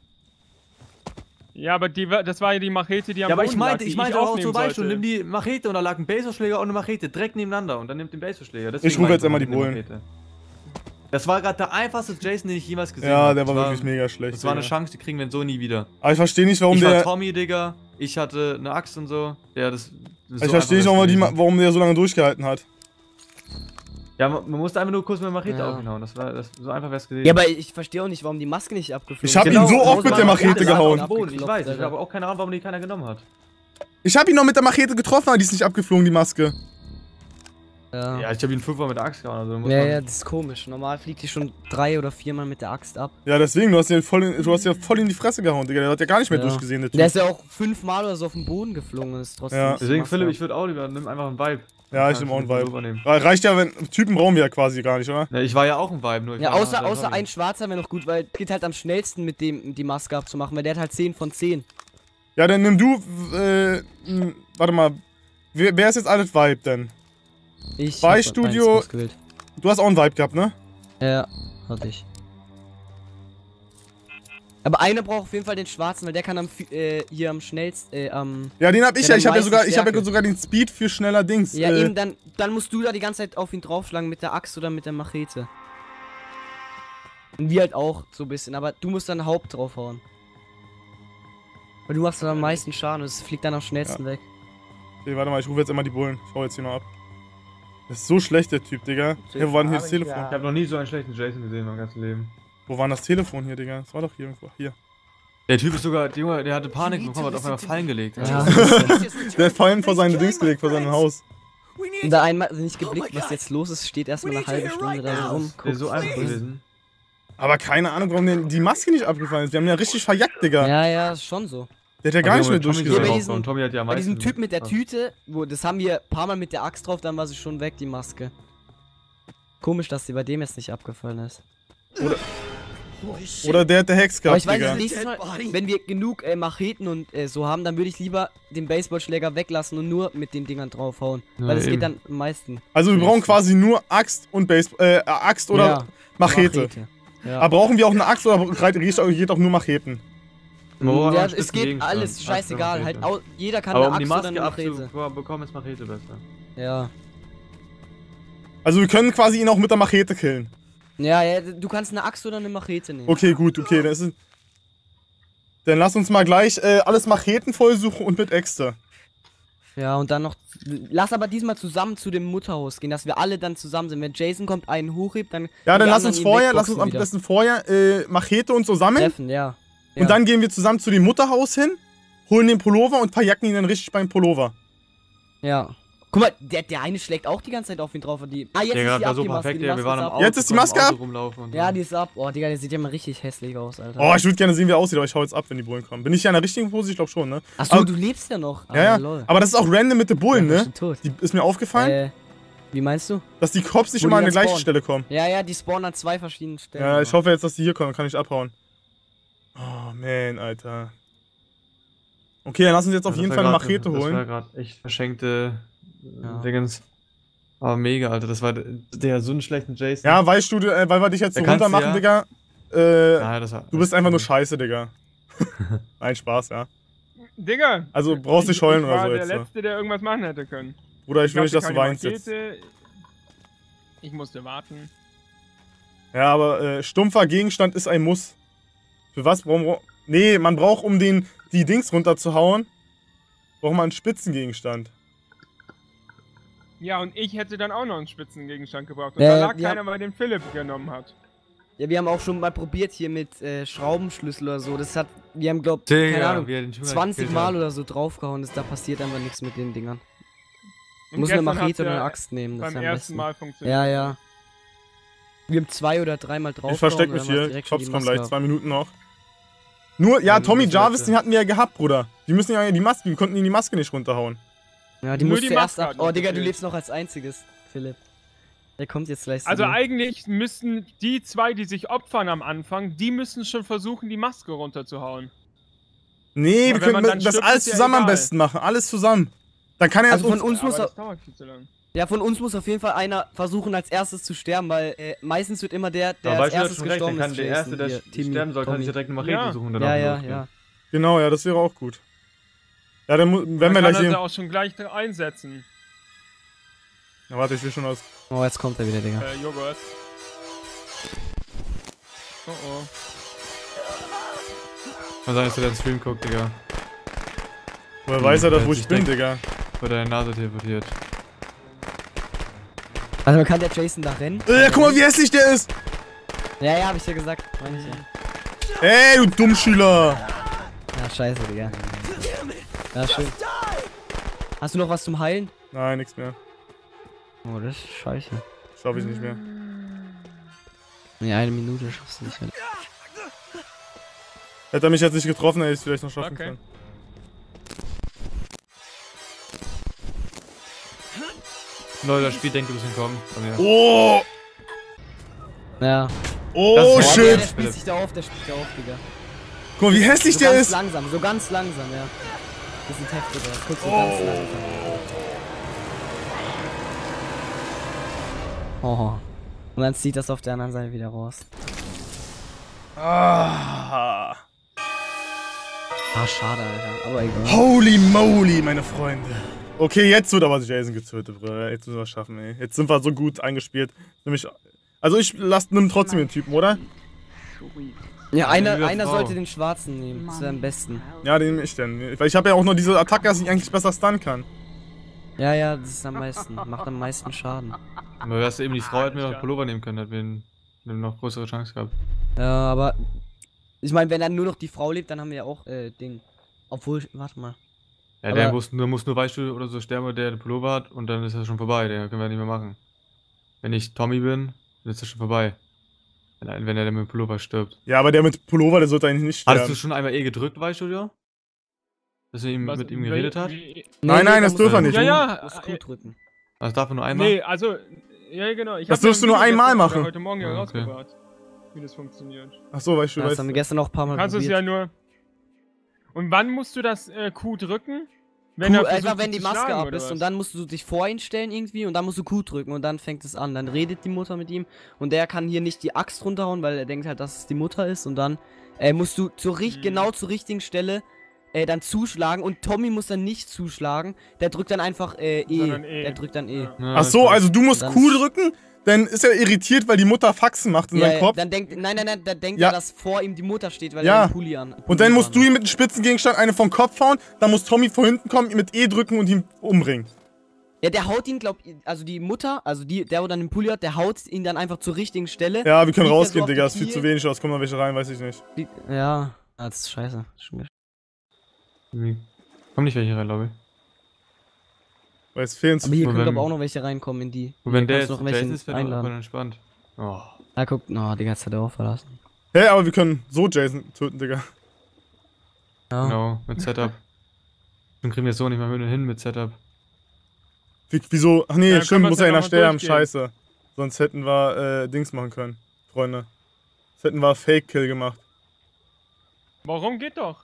Ja, aber die, war- das war ja die Machete, die am Ja, aber Boden ich meinte, lag, die ich meinte auch aufnehmen so Beispiel, sollte. nimm die Machete und da lag ein Baseballschläger und eine Machete direkt nebeneinander und dann nimmt den Baseballschläger. Deswegen Ich rufe meinte jetzt immer die nimm Bullen. Machete. Das war gerade der einfachste Jason, den ich jemals gesehen Ja, habe. der war Das wirklich mega schlecht. Das war eine Digga. Chance, die kriegen wir so nie wieder. Aber ich verstehe nicht, warum ich war der... Tommy, Digga. Ich hatte eine Axt und so. Ja, das, das ist Ich so verstehe nicht, einfach warum, er die, gewesen. warum der so lange durchgehalten hat. Ja, man, man musste einfach nur kurz mit der Machete Ja. auf ihn hauen. Das war das, so einfach wär's gewesen. Ja, aber ich verstehe auch nicht, warum die Maske nicht abgeflogen Ich hab ist. ihn so oft muss mit man der mal- Machete Ja, das lag gehauen. auf dem Boden, Ich weiß, ich Alter. habe auch keine Ahnung, warum die keiner genommen hat. Ich hab ihn noch mit der Machete getroffen, aber die ist nicht abgeflogen, die Maske. Ja. Ja, ich habe ihn fünfmal mit der Axt gehauen. Also muss Ja, man ja, das ist komisch. Normal fliegt die schon drei oder viermal mit der Axt ab. Ja, deswegen, du hast, den voll in, du hast ja voll in die Fresse gehauen, Digga. Der hat ja gar nicht mehr Ja. durchgesehen, der Typ. Der ist ja auch fünfmal oder so auf den Boden geflogen und ist trotzdem. Ja. nicht Deswegen, gemacht Philipp, hat. ich würde auch lieber, nimm einfach einen Vibe. Ja, ich Ja, nehme auch einen ich würd Vibe. übernehmen. Weil reicht ja, wenn... Typen brauchen wir ja quasi gar nicht, oder? Ja, ich war ja auch ein Vibe, nur ich Ja, war außer, halt außer Tommy. ein Schwarzer wäre noch gut, weil es geht halt am schnellsten mit dem die Maske abzumachen, weil der hat halt zehn von zehn. Ja, dann nimm du... Äh, m, warte mal. Wer, wer ist jetzt alles Vibe denn? Ich Bei hab Studio- eins ausgewählt. Du hast auch einen Vibe gehabt, ne? Ja, hatte ich. Aber einer braucht auf jeden Fall den Schwarzen, weil der kann am fü- äh, hier am schnellsten, äh, am... Ja, den hab ich Der ja. Ich hat hab ja am sogar, meisten ich hab ja Stärke. sogar den Speed für schneller Dings. Ja, äh, eben, dann, dann musst du da die ganze Zeit auf ihn draufschlagen mit der Axt oder mit der Machete. Und wir halt auch, so ein bisschen, aber du musst dann Haupt draufhauen. Weil du machst dann am meisten Schaden und es fliegt dann am schnellsten weg. Okay, warte mal, ich rufe jetzt immer die Bullen. Ich hau jetzt hier noch ab. Das ist so schlecht, der Typ, Digga. Hey, wo war denn hier das Telefon? Ich habe noch nie so einen schlechten Jason gesehen in meinem ganzen Leben. Wo war denn das Telefon hier, Digga? Das war doch hier irgendwo. Hier. Der Typ ist sogar, der Junge, der hatte Panik bekommen, hat auf einmal fallen gelegt. Ja. Der hat vorhin vor seine Dings gelegt, vor seinem Haus. Und da einmal nicht geblickt, was jetzt los ist, steht erstmal eine halbe Stunde da rum. Der ist so einfach gewesen. Aber keine Ahnung, warum denn die Maske nicht abgefallen ist. Wir haben den ja richtig verjagt, Digga. Ja, ja, ist schon so. Der hat ja gar nicht mehr Tommy durchgesehen. bei bei diesem- Tommy hat ja am Bei diesem meisten- Typ mit der Ja. Tüte, wo, das haben wir ein paar Mal mit der Axt drauf, dann war sie schon weg, die Maske. Komisch, dass sie bei dem jetzt nicht abgefallen ist. Oder der hat der Hex Aber gehabt, ich weiß Digga. nicht, nächstes Mal, wenn wir genug äh, Macheten und äh, so haben, dann würde ich lieber den Baseballschläger weglassen und nur mit den Dingern draufhauen. Ja, weil das eben. geht dann am meisten. Also wir brauchen quasi nur Axt und Base, äh, Axt oder Ja, Machete. Ja. Aber brauchen wir auch eine Axt oder geht auch nur Macheten? Man braucht Ja, einen es geht Spitzengegenstand. alles, Axt scheißegal. oder Halt, Machete. au, jeder kann Aber eine um die Axt oder Maske eine Machete. abzubekommen, ist Machete besser. Ja. Also wir können quasi ihn auch mit der Machete killen. Ja, ja, du kannst eine Axt oder eine Machete nehmen. Okay, gut, okay. Das ist, dann lass uns mal gleich äh, alles Macheten vollsuchen und mit Äxte. Ja, und dann noch... Lass aber diesmal zusammen zu dem Mutterhaus gehen, dass wir alle dann zusammen sind. Wenn Jason kommt, einen hochhebt, dann... Ja, dann lass uns vorher, lass uns am besten vorher äh, Machete und so sammeln. Treffen, ja. ja. Und dann gehen wir zusammen zu dem Mutterhaus hin, holen den Pullover und verjacken ihn dann richtig beim Pullover. Ja. Guck mal, der, der eine schlägt auch die ganze Zeit auf ihn drauf und die... Ah, jetzt der ist die war ab, so die Maske, perfekt, die ja, Maske wir waren ist am ab. Auto, Jetzt ist die Maske ab? rumlaufen Ja, die ist ab. Oh, Digga, der sieht ja mal richtig hässlich aus, Alter. Oh, ich würde gerne sehen, wie er aussieht, aber ich hau jetzt ab, wenn die Bullen kommen. Bin ich ja in der richtigen Pose? Ich glaube schon, ne? Achso, aber, du lebst ja noch. Ja, ja. Ah, lol. Aber das ist auch random mit den Bullen, ja, ne? Tot. Die ist mir aufgefallen. Äh, wie meinst du? Dass die Cops nicht Wo immer die an die dann gleiche spawnen. Stelle kommen. Ja, ja, die spawnen an zwei verschiedenen Stellen. Ja, ich hoffe jetzt, dass die hier kommen, dann kann ich abhauen. Oh, man, Alter. Okay, dann lass uns jetzt auf Ja, jeden das Fall war eine grad- Machete Das holen. war gerade echt verschenkte Ja. Dingens. Aber mega, Alter. Das war der, der so einen schlechten Jason. Ja, weißt du, äh, weil wir dich jetzt so Da kannst runter du machen, ja- Digga. Äh, Ja, das war- du bist einfach nur scheiße, Digga. Nein, Spaß, ja. Digga! Also brauchst nicht heulen ich oder war so der jetzt. so. Letzte, der irgendwas machen hätte können. Bruder, ich will nicht, hatte dass du keine weinst jetzt. Rakete. Ich musste warten. Ja, aber äh, stumpfer Gegenstand ist ein Muss. Für was brauchen wir... Nee, man braucht, um den die Dings runterzuhauen, braucht man einen Spitzengegenstand. Ja, und ich hätte dann auch noch einen Spitzengegenstand gebraucht. Und Äh, da lag wir keiner, weil den Philipp genommen hat. Ja, wir haben auch schon mal probiert hier mit äh, Schraubenschlüssel oder so. Das hat, wir haben glaub, Digga, keine Ahnung, wie er den Junge zwanzig gekillt Mal hat. oder so draufgehauen. Das, da passiert einfach nichts mit den Dingern. Du Und musst eine gestern Machete hat's oder eine ja Axt nehmen. Das beim ist am ersten besten. Mal funktioniert. Ja, ja. Wir haben zwei oder dreimal drauf. Ich versteck mich hier. Cops kommen gleich, zwei Minuten noch. Nur, ja, Ja, Tommy das Jarvis, letzte. den hatten wir ja gehabt, Bruder. Die müssen ja die Maske, wir konnten ihn die Maske nicht runterhauen. Ja, die Nur musst die du erst Maske ab. hat Oh, noch Digga, du gefehlt. lebst noch als einziges, Philipp. Der kommt jetzt gleich zu Also dir. eigentlich müssten die zwei, die sich opfern am Anfang, die müssen schon versuchen, die Maske runterzuhauen. Nee, wir Aber wenn können man dann das stirbt, alles ist ja zusammen am egal. besten machen. Alles zusammen. Dann kann er Also von uns... uns muss Aber er, das dauert viel zu lang. ja, von uns muss auf jeden Fall einer versuchen, als erstes zu sterben, weil äh, meistens wird immer der, der Aber als weißt du, erstes schon recht, dann gestorben kann ist, der Erste, Jason, der hier, sch- Timmy, sterben soll, kann Tommy. sich direkt eine Machete Ja. suchen. und Ja, danach ja, losgehen. ja. Genau, ja, das wäre auch gut. Ja, dann mu- werden wir Man kann gleich das sehen. ja auch schon gleich einsetzen. Na, warte, ich will schon aus... Oh, jetzt kommt er wieder, Digga. Äh, Joghurt. Oh oh. Kann sein, dass der den Stream guckt, Digga. Woher weiß er das, der wo hat ich sich bin, denkt- Digga? Wurde deine Nase teleportiert. Also man kann der Jason da rennen. Äh, guck mal, wie hässlich der ist! Ja, ja, hab ich ja gesagt. Meine ich ja. Ey, du Dummschüler! Ja, scheiße, Digga. Ja, schön. Hast du noch was zum Heilen? Nein, nichts mehr. Oh, das ist scheiße. Schaff ich nicht mehr. Nee, eine Minute schaffst du nicht mehr. Hätte er mich jetzt nicht getroffen, hätte ich es vielleicht noch schaffen Okay. können. Leute, das Spiel denkt, du bist entkommen. Von mir. Oh! Ja. Oh, Das war- shit! Der, der spielt sich da auf, der spielt da auf, Digga. Guck mal, wie hässlich So der ganz ist! langsam, so ganz langsam, ja. Das ist ein heftiger. Guck so Oh. ganz langsam. Oh. Und dann zieht das auf der anderen Seite wieder raus. Ah. Ah, schade, Alter. Aber egal. Holy moly, meine Freunde. Okay, jetzt wird aber Jason getötet, Bruder. Jetzt müssen wir es schaffen, ey. Jetzt sind wir so gut eingespielt. Nämlich, also ich lass, nimm trotzdem den Typen, oder? Ja, einer, liebe einer Frau. sollte den Schwarzen nehmen. Das wäre am besten. Ja, den nehme ich denn. Weil ich habe ja auch noch diese Attacke, dass ich eigentlich besser stunnen kann. Ja, ja, das ist am meisten. Macht am meisten Schaden. Aber wärst du eben die Frau, hätten wir noch Pullover nehmen können, hätten wir einen- eine noch größere Chance gehabt. Ja, aber. Ich meine, wenn dann nur noch die Frau lebt, dann haben wir ja auch äh, Ding. Obwohl, warte mal. Ja, Aber- der muss, der muss nur Beispiel oder so sterben, der den Pullover hat und dann ist das schon vorbei, den können wir nicht mehr machen. Wenn ich Tommy bin, dann ist das schon vorbei. Wenn, er- wenn er dann mit dem Pullover stirbt. Ja, aber der mit Pullover, der sollte eigentlich nicht sterben. Hattest du schon einmal eh gedrückt, weißt du, ja? Dass er ihm, Was- mit ihm geredet hat? wie- Nein, nein, das da dürfen wir musst nicht. du- Ja, ja, du musst äh, Q drücken. Das darf er nur einmal? Nee, also, ja genau. Ich Das hab ja darfst ein du nur Video einmal gestern machen. oder heute Morgen ja Ah, okay. rausgebracht, wie das funktioniert. Achso, weißt du, Das weißt haben wir du. gestern auch ein paar Mal Du kannst es probiert. ja nur... Und wann musst du das äh, Q drücken? Q, er versucht, einfach wenn dich die zu Maske schlagen, ab oder ist was? und dann musst du dich vor ihn stellen irgendwie und dann musst du Q drücken und dann fängt es an. Dann redet die Mutter mit ihm und der kann hier nicht die Axt runterhauen, weil er denkt halt, dass es die Mutter ist und dann äh, musst du zur, richt Mhm. genau zur richtigen Stelle äh, dann zuschlagen und Tommy muss dann nicht zuschlagen. Der drückt dann einfach äh, E. Sondern E. Der drückt dann E. Ja, Ach so, also du musst Dann- Q drücken, dann ist er irritiert, weil die Mutter Faxen macht in Ja, seinem ja, Kopf. dann denkt, nein, nein, nein, dann denkt Ja. er, dass vor ihm die Mutter steht, weil Ja. er den Pulli an. Pulli Und dann musst du an- ihm mit einem Spitzengegenstand eine vom Kopf hauen, dann muss Tommy von hinten kommen, ihn mit E drücken und ihn umbringen. Ja, der haut ihn, glaub ich, also die Mutter, also die, der, wo dann den Pulli hat, der haut ihn dann einfach zur richtigen Stelle. Ja, wir können Liegt er so rausgehen, auf Digga, die ist viel Knie. zu wenig aus. Kommen da welche rein, weiß ich nicht. Ja, das ist scheiße. Schon wieder- Irgendwie kommen nicht welche rein, glaube ich. Weil es fehlen zu Aber hier Wo können wenn- aber auch noch welche reinkommen in die. Und wenn der kannst jetzt du noch welche Jason ist, wäre einladen. dann entspannt. Oh. Ah, guck, oh, Digga, jetzt hat er auch verlassen. Hä, aber wir können so Jason töten, Digga. Ja. Genau, mit Setup. Dann kriegen wir es so nicht mal mit hin mit Setup. Wie, wieso? Ach nee, Ja, dann stimmt, können muss wir's ja ja einer noch mal sterben, durchgehen. scheiße. Sonst hätten wir äh, Dings machen können, Freunde. Sonst hätten wir Fake-Kill gemacht. Warum geht doch?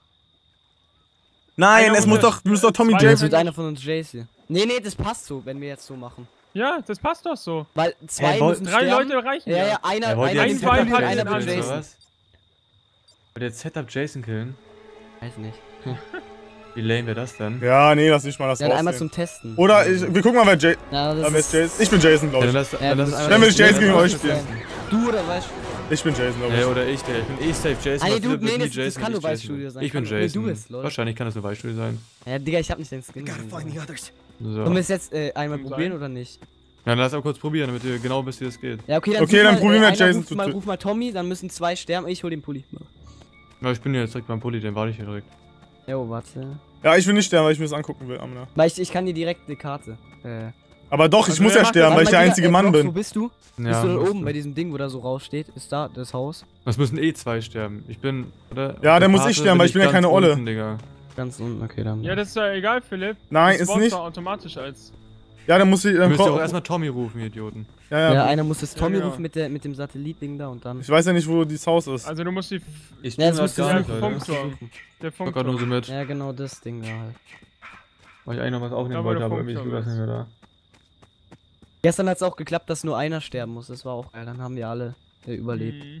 Nein, Einer es muss unter- doch, muss doch Tommy zwei Das Jason. wird einer von uns Jason. Nee, nee, das passt so, wenn wir jetzt so machen. Ja, das passt doch so. Weil zwei Äh, woll- müssen Drei sterben. Leute reichen Ja, ja. ja, einer, Er wollte einer jetzt nimmt Setup Pulli und Jason einer killen, wird oder Jason. was? Wollt ihr jetzt Setup Jason killen? Weiß nicht. Wie lame wäre das denn? Ja, nee, lass nicht mal das Ja, einmal raussehen. zum Testen. Oder ich, wir gucken mal, wer Jason. Ja, das Aber wer ist ist Jason? Ich bin Jason, Ja, glaube dann ich. lass, Ja, dann das lass ist Dann will ich Nee, Jason gegen das euch ist spielen. Du oder weißt Ich bin Jason, glaube Ja, ich. oder ich, der. Ich bin eh safe Jason. Ah, nee, aber du- Philipp nee, wird das- nie das Jason, kann ich nur Jason. Weißstudio sein. Ich bin Kann- nee, Jason. du bist, lol. Wahrscheinlich kann das nur Weißstudio sein. Ja, Digga, ich hab nicht den Skin gesehen. So. Sollen wir es jetzt äh, einmal Kann probieren sein. oder nicht? Ja, dann lass aber kurz probieren, damit ihr genau wisst, wie das geht. Ja, okay, dann, Okay, such dann mal, probieren wir äh, einer Jason ruft zu mal, töten. ruf mal Tommy, dann müssen zwei sterben. Ich hol den Pulli. Aber ich bin ja jetzt direkt beim Pulli, den warte ich hier direkt. Jo, warte. Ja, ich will nicht sterben, weil ich mir das angucken will, Amna. Weil ich, ich kann dir direkt eine Karte. Äh. Aber doch, ich Also muss wer ja macht sterben, Warte weil mal, ich der Digga, einzige äh, Mann Brox, Wo bin. bist du? Ja, bist du da musst oben bei diesem Ding, wo da so raussteht? Ist da das Haus? Es müssen eh zwei sterben. Ich bin, oder? Ja, Auf der dann muss Karte ich sterben, weil ich bin ja ganz keine Olle. unten, Digga. Ganz unten, okay, dann. Ja, das ist ja egal, Philipp. Nein, Das ist spawnt nicht. doch automatisch als. Ja, dann muss ich. Dann Müsst ihr ko- auch erstmal Tommy rufen, ihr Idioten. ja, ja, ja. einer muss das Tommy Ja, genau. rufen mit, der, mit dem Satellitding da und dann. Ich weiß ja nicht, wo dieses Haus ist. Also du musst die. Ich Ja, das grad müsste gar der nicht, Leute. Funkturm. Der Ich war grad nur Funkturm. so mit. Ja, genau das Ding da halt. Weil ich eigentlich noch was aufnehmen Da, wo wollte, der aber irgendwie ist Funkturm Lukas nicht mehr da. Gestern hat es auch geklappt, dass nur einer sterben muss. Das war auch geil. Dann haben wir alle äh, überlebt. Mhm.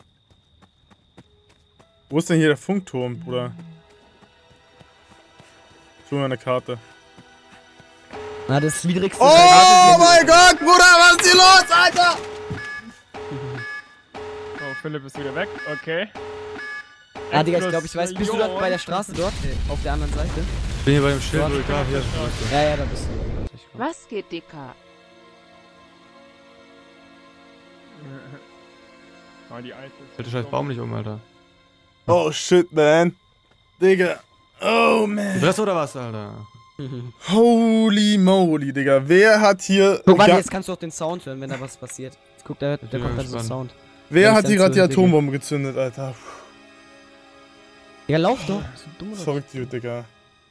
Wo ist denn hier der Funkturm, Bruder? Ich hol mir eine Karte. Na, das widrigste. Oh mein Gott, Bruder, was ist hier los, Alter? Oh, Philipp ist wieder weg. Okay. Ah, Digga, ich glaube, ich weiß. Bist du dort bei der Straße dort? Äh, auf der anderen Seite? Ich bin hier bei dem Schild, wo ich da hier. Ja, ja, da bist du. Warte, ich komm. Was geht, Dicker? Ah, die alte. Fällt der scheiß Baum nicht um, Alter. Oh shit, man. Digga. Oh man. Das oder was, Alter? Holy moly, Digga. Wer hat hier. Guck, warte, Ja, jetzt kannst du auch den Sound hören, wenn da was passiert. Jetzt guck, da, da bin kommt dann so gespannt. Sound. wer Ja, hat ich hier dann gerade die zu Digga. Atombombe gezündet, Alter? Ja, lauf doch. Bist du dumm oder? Verrückt, Dude, Digga.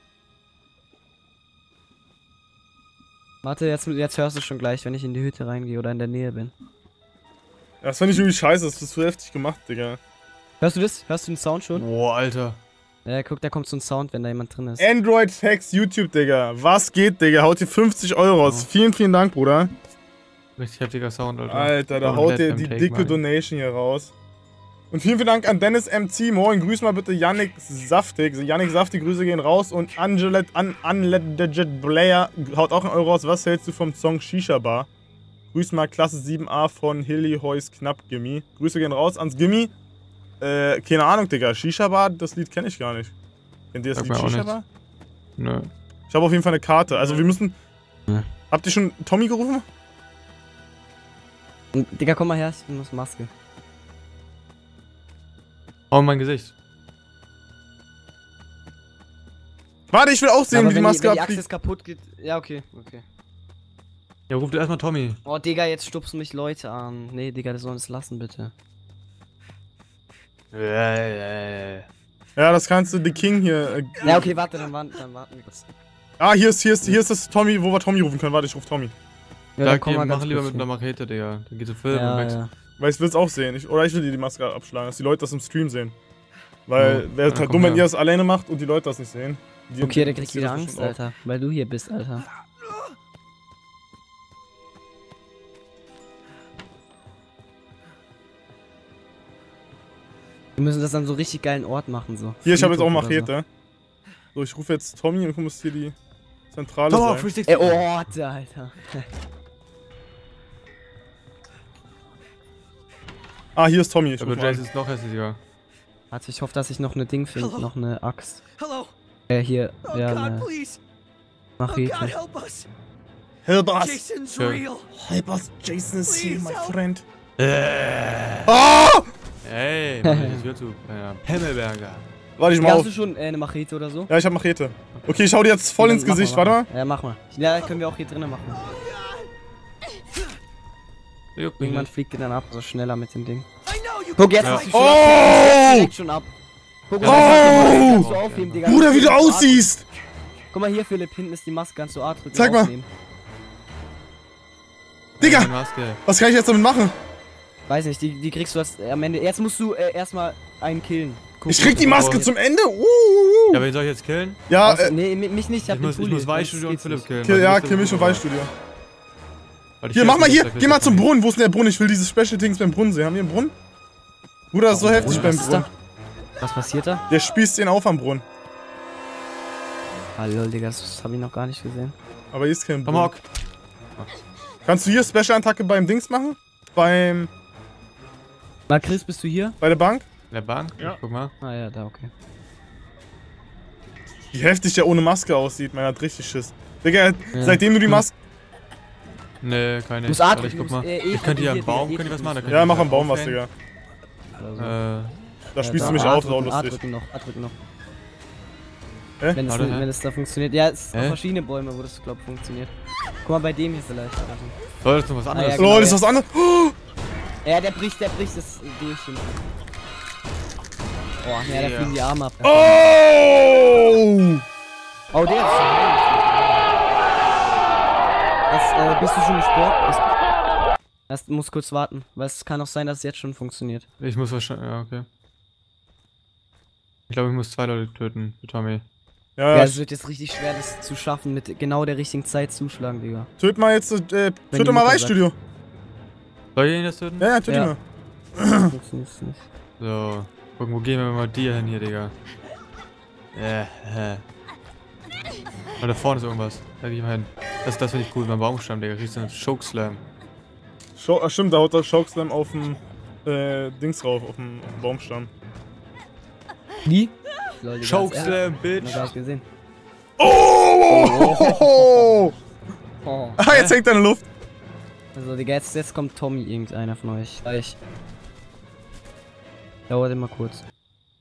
Warte, jetzt, jetzt hörst du schon gleich, wenn ich in die Hütte reingehe oder in der Nähe bin. Ja, das fand ich irgendwie scheiße. Das ist zu heftig gemacht, Digga. Hörst du das? Hörst du den Sound schon? Boah, Alter. Ja, guck, da kommt so ein Sound, wenn da jemand drin ist. Android Facts YouTube, Digga. Was geht, Digga? Haut hier fünfzig Euro raus. Oh. Vielen, vielen Dank, Bruder. Richtig heftiger Sound, Alter. Alter, da Komplett haut ihr beim die Take, dicke Mann. Donation hier raus. Und vielen, vielen Dank an Dennis M C. Moin, grüß mal bitte Yannick Saftig. Yannick Saftig, Grüße gehen raus. Und Angelet, an, Unlegit Blair haut auch einen Euro raus. Was hältst du vom Song Shisha Bar? Grüß mal Klasse sieben a von Hilly Heus Knapp Gimmi. Grüße gehen raus ans Gimmi. Äh, keine Ahnung, Digga. Shisha Bar, das Lied kenne ich gar nicht. Kennt ihr das Sag Lied mir auch Shisha nicht. Bar? Nö. Ich habe auf jeden Fall eine Karte. Also wir müssen... Ja. Habt ihr schon Tommy gerufen? Und, Digga, komm mal her, ich muss Maske. Oh, mein Gesicht. Warte, ich will auch sehen, Aber wie die wenn Maske wenn die abfliegt. Achse kaputt geht. Ja, okay, okay. Ja, ruf dir erstmal Tommy. Oh, Digga, jetzt stupsen mich Leute an. Nee, Digga, das sollen es lassen, bitte. Ja, das kannst du, The King hier... Äh, Ja, okay, warte, dann warten, dann warten wir kurz. Ah, hier ist, hier ist, hier ist das Tommy, wo wir Tommy rufen können. Warte, ich ruf Tommy. Ja, Sag dann komm dir, mal ganz mach lieber kurz mit einer hin. Machete, Digga. Dann geht so Film und Ja, weg. ja. Weil ich will's auch sehen. Ich, oder ich will dir die Maske abschlagen, dass die Leute das im Stream sehen. Weil, Ja, wäre dann halt komm dumm, wenn her. ihr das alleine macht und die Leute das nicht sehen. Die Okay, der kriegt interessiert wieder das Angst, bestimmt auch. Alter. Weil du hier bist, Alter. Wir müssen das an so richtig geilen Ort machen, so. Hier, ich habe jetzt auch Friedhof oder Machete. So, ich rufe jetzt Tommy und muss hier die Zentrale Doch, sein. Ey, oh, Alter. Ah, hier ist Tommy. Ich Aber ruf Jace an. ist noch hässlicher. Warte, ich hoffe, dass ich noch eine Ding finde, Hello? noch eine Axt. Hello? Äh, hier, Oh ja, God, eine please! Oh God, Machete. help us! Help us! Jason's Sure. real! Help us, Jason is here, Please my help. friend. Äh. Oh! Ey, mach nicht die Tür zu. Ja, Pemmelberger. Warte ich mal Ja, auf. hast du schon äh, eine Machete oder so? Ja, ich hab Machete. Okay, ich schau dir jetzt voll Ja, ins mach Gesicht, mal, warte mach mal. Ja, mach mal. Ja, können wir auch hier drinnen machen. Juckt mich Irgendwann nicht. fliegt ihr dann ab, also schneller mit dem Ding. I know you Guck, jetzt Ja. hast du schon Oh! ab. Direkt schon ab. Guck, Ja, mal, oh! kannst du aufheben, Digga. Bruder, wie du Kannst A aussiehst! Guck mal hier, Philipp, hinten ist die Maske, kannst du A drücken. Zeig mal. aufnehmen. Digga, Meine Maske. was kann ich jetzt damit machen? Weiß nicht, die, die kriegst du als, äh, am Ende. Jetzt musst du äh, erstmal einen killen. Guck, Ich krieg die guck, Maske guck. zum Ende? Uh, Ja, wen soll ich jetzt killen? Ja, Was? äh, Nee, mi- mich nicht, ich hab Ich den muss, ich Pulli, muss sonst Weißstudio und geht's Philipp nicht. killen. kill, weil ja, du kill bist mich der und Bruder. Weißstudio. Weil ich Hier, weiß mach mal nicht, hier, dass der geh mal Fisch zum nicht- Brunnen. Wo ist denn der Brunnen? Ich will dieses Special Dings beim Brunnen sehen. Haben wir einen Brunnen? Bruder, das ist so Warum heftig Brunnen? beim Was ist Brunnen. Was passiert da? Der spießt den auf am Brunnen. Ah, lol, Digga, das hab ich noch gar nicht gesehen. Aber hier ist kein Komm, Brunnen. Hock. Kannst du hier Special-Attacke beim Dings machen? Beim... Na, Chris, bist du hier? Bei der Bank? In der Bank? Ja. Guck mal. Ah ja, da, okay. Wie heftig der ohne Maske aussieht. Man hat richtig Schiss. Digga, Ja. seitdem du die Maske... Nee, keine. Du musst Warte, atmen, ich du guck musst, mal. äh, eh Ich könnte hier hier, am Baum, Digga, könnte ich was machen. da könnte Ja, ich mach mich am Baum was, aufhängen. Digga. Oder so. Äh, Da spießt Ja, du mich A auf, sau drücken, A lustig. drücken noch, A drücken noch. Hä? Wenn es, Warte, hä? wenn es da funktioniert. Ja, es sind Hä? verschiedene Bäume, wo das, glaub funktioniert. Guck mal, bei dem hier vielleicht. Oder so. soll das noch was anderes? ja, Lol, genau, ist was anderes? Oh! Ja, der bricht, der bricht es durch. Boah, ja, da Ja. fliegen die Arme ab. Oh! Oh, der ist schon. Das, äh, bist du schon gesprungen? Bist- Das muss kurz warten, weil es kann auch sein, dass es jetzt schon funktioniert. Ich muss wahrscheinlich. Ja, okay. Ich glaube, ich muss zwei Leute töten für Tommy. Ja, Ja, ja, es wird jetzt richtig schwer, das zu schaffen, mit genau der richtigen Zeit zuschlagen, Digga. töt mal jetzt, äh, Wenn töte die mal Mutter Weißstudio. Soll ich ihn das töten? Ja, ja, töte Ja. ihn mal. Funktioniert's nicht. So. Gucken, wo gehen wir mal dir hin hier, Digga? Ja, hä. Oh, da vorne ist irgendwas. Da geh ich mal hin. Das, das finde ich cool, beim Baumstamm, Digga. Kriegst du einen Chokeslam. Show, ah, stimmt, da haut der Chokeslam auf dem äh, Dings drauf, auf dem, auf dem Baumstamm. Wie? Lol, Digga, Chokeslam, Noch Bitch! gar nicht gesehen. Oh! oh. Oh. Ah, jetzt hängt er in der Luft. Also, Digga, jetzt, jetzt kommt Tommy, irgendeiner von euch. Gleich. Dauert immer kurz. Ist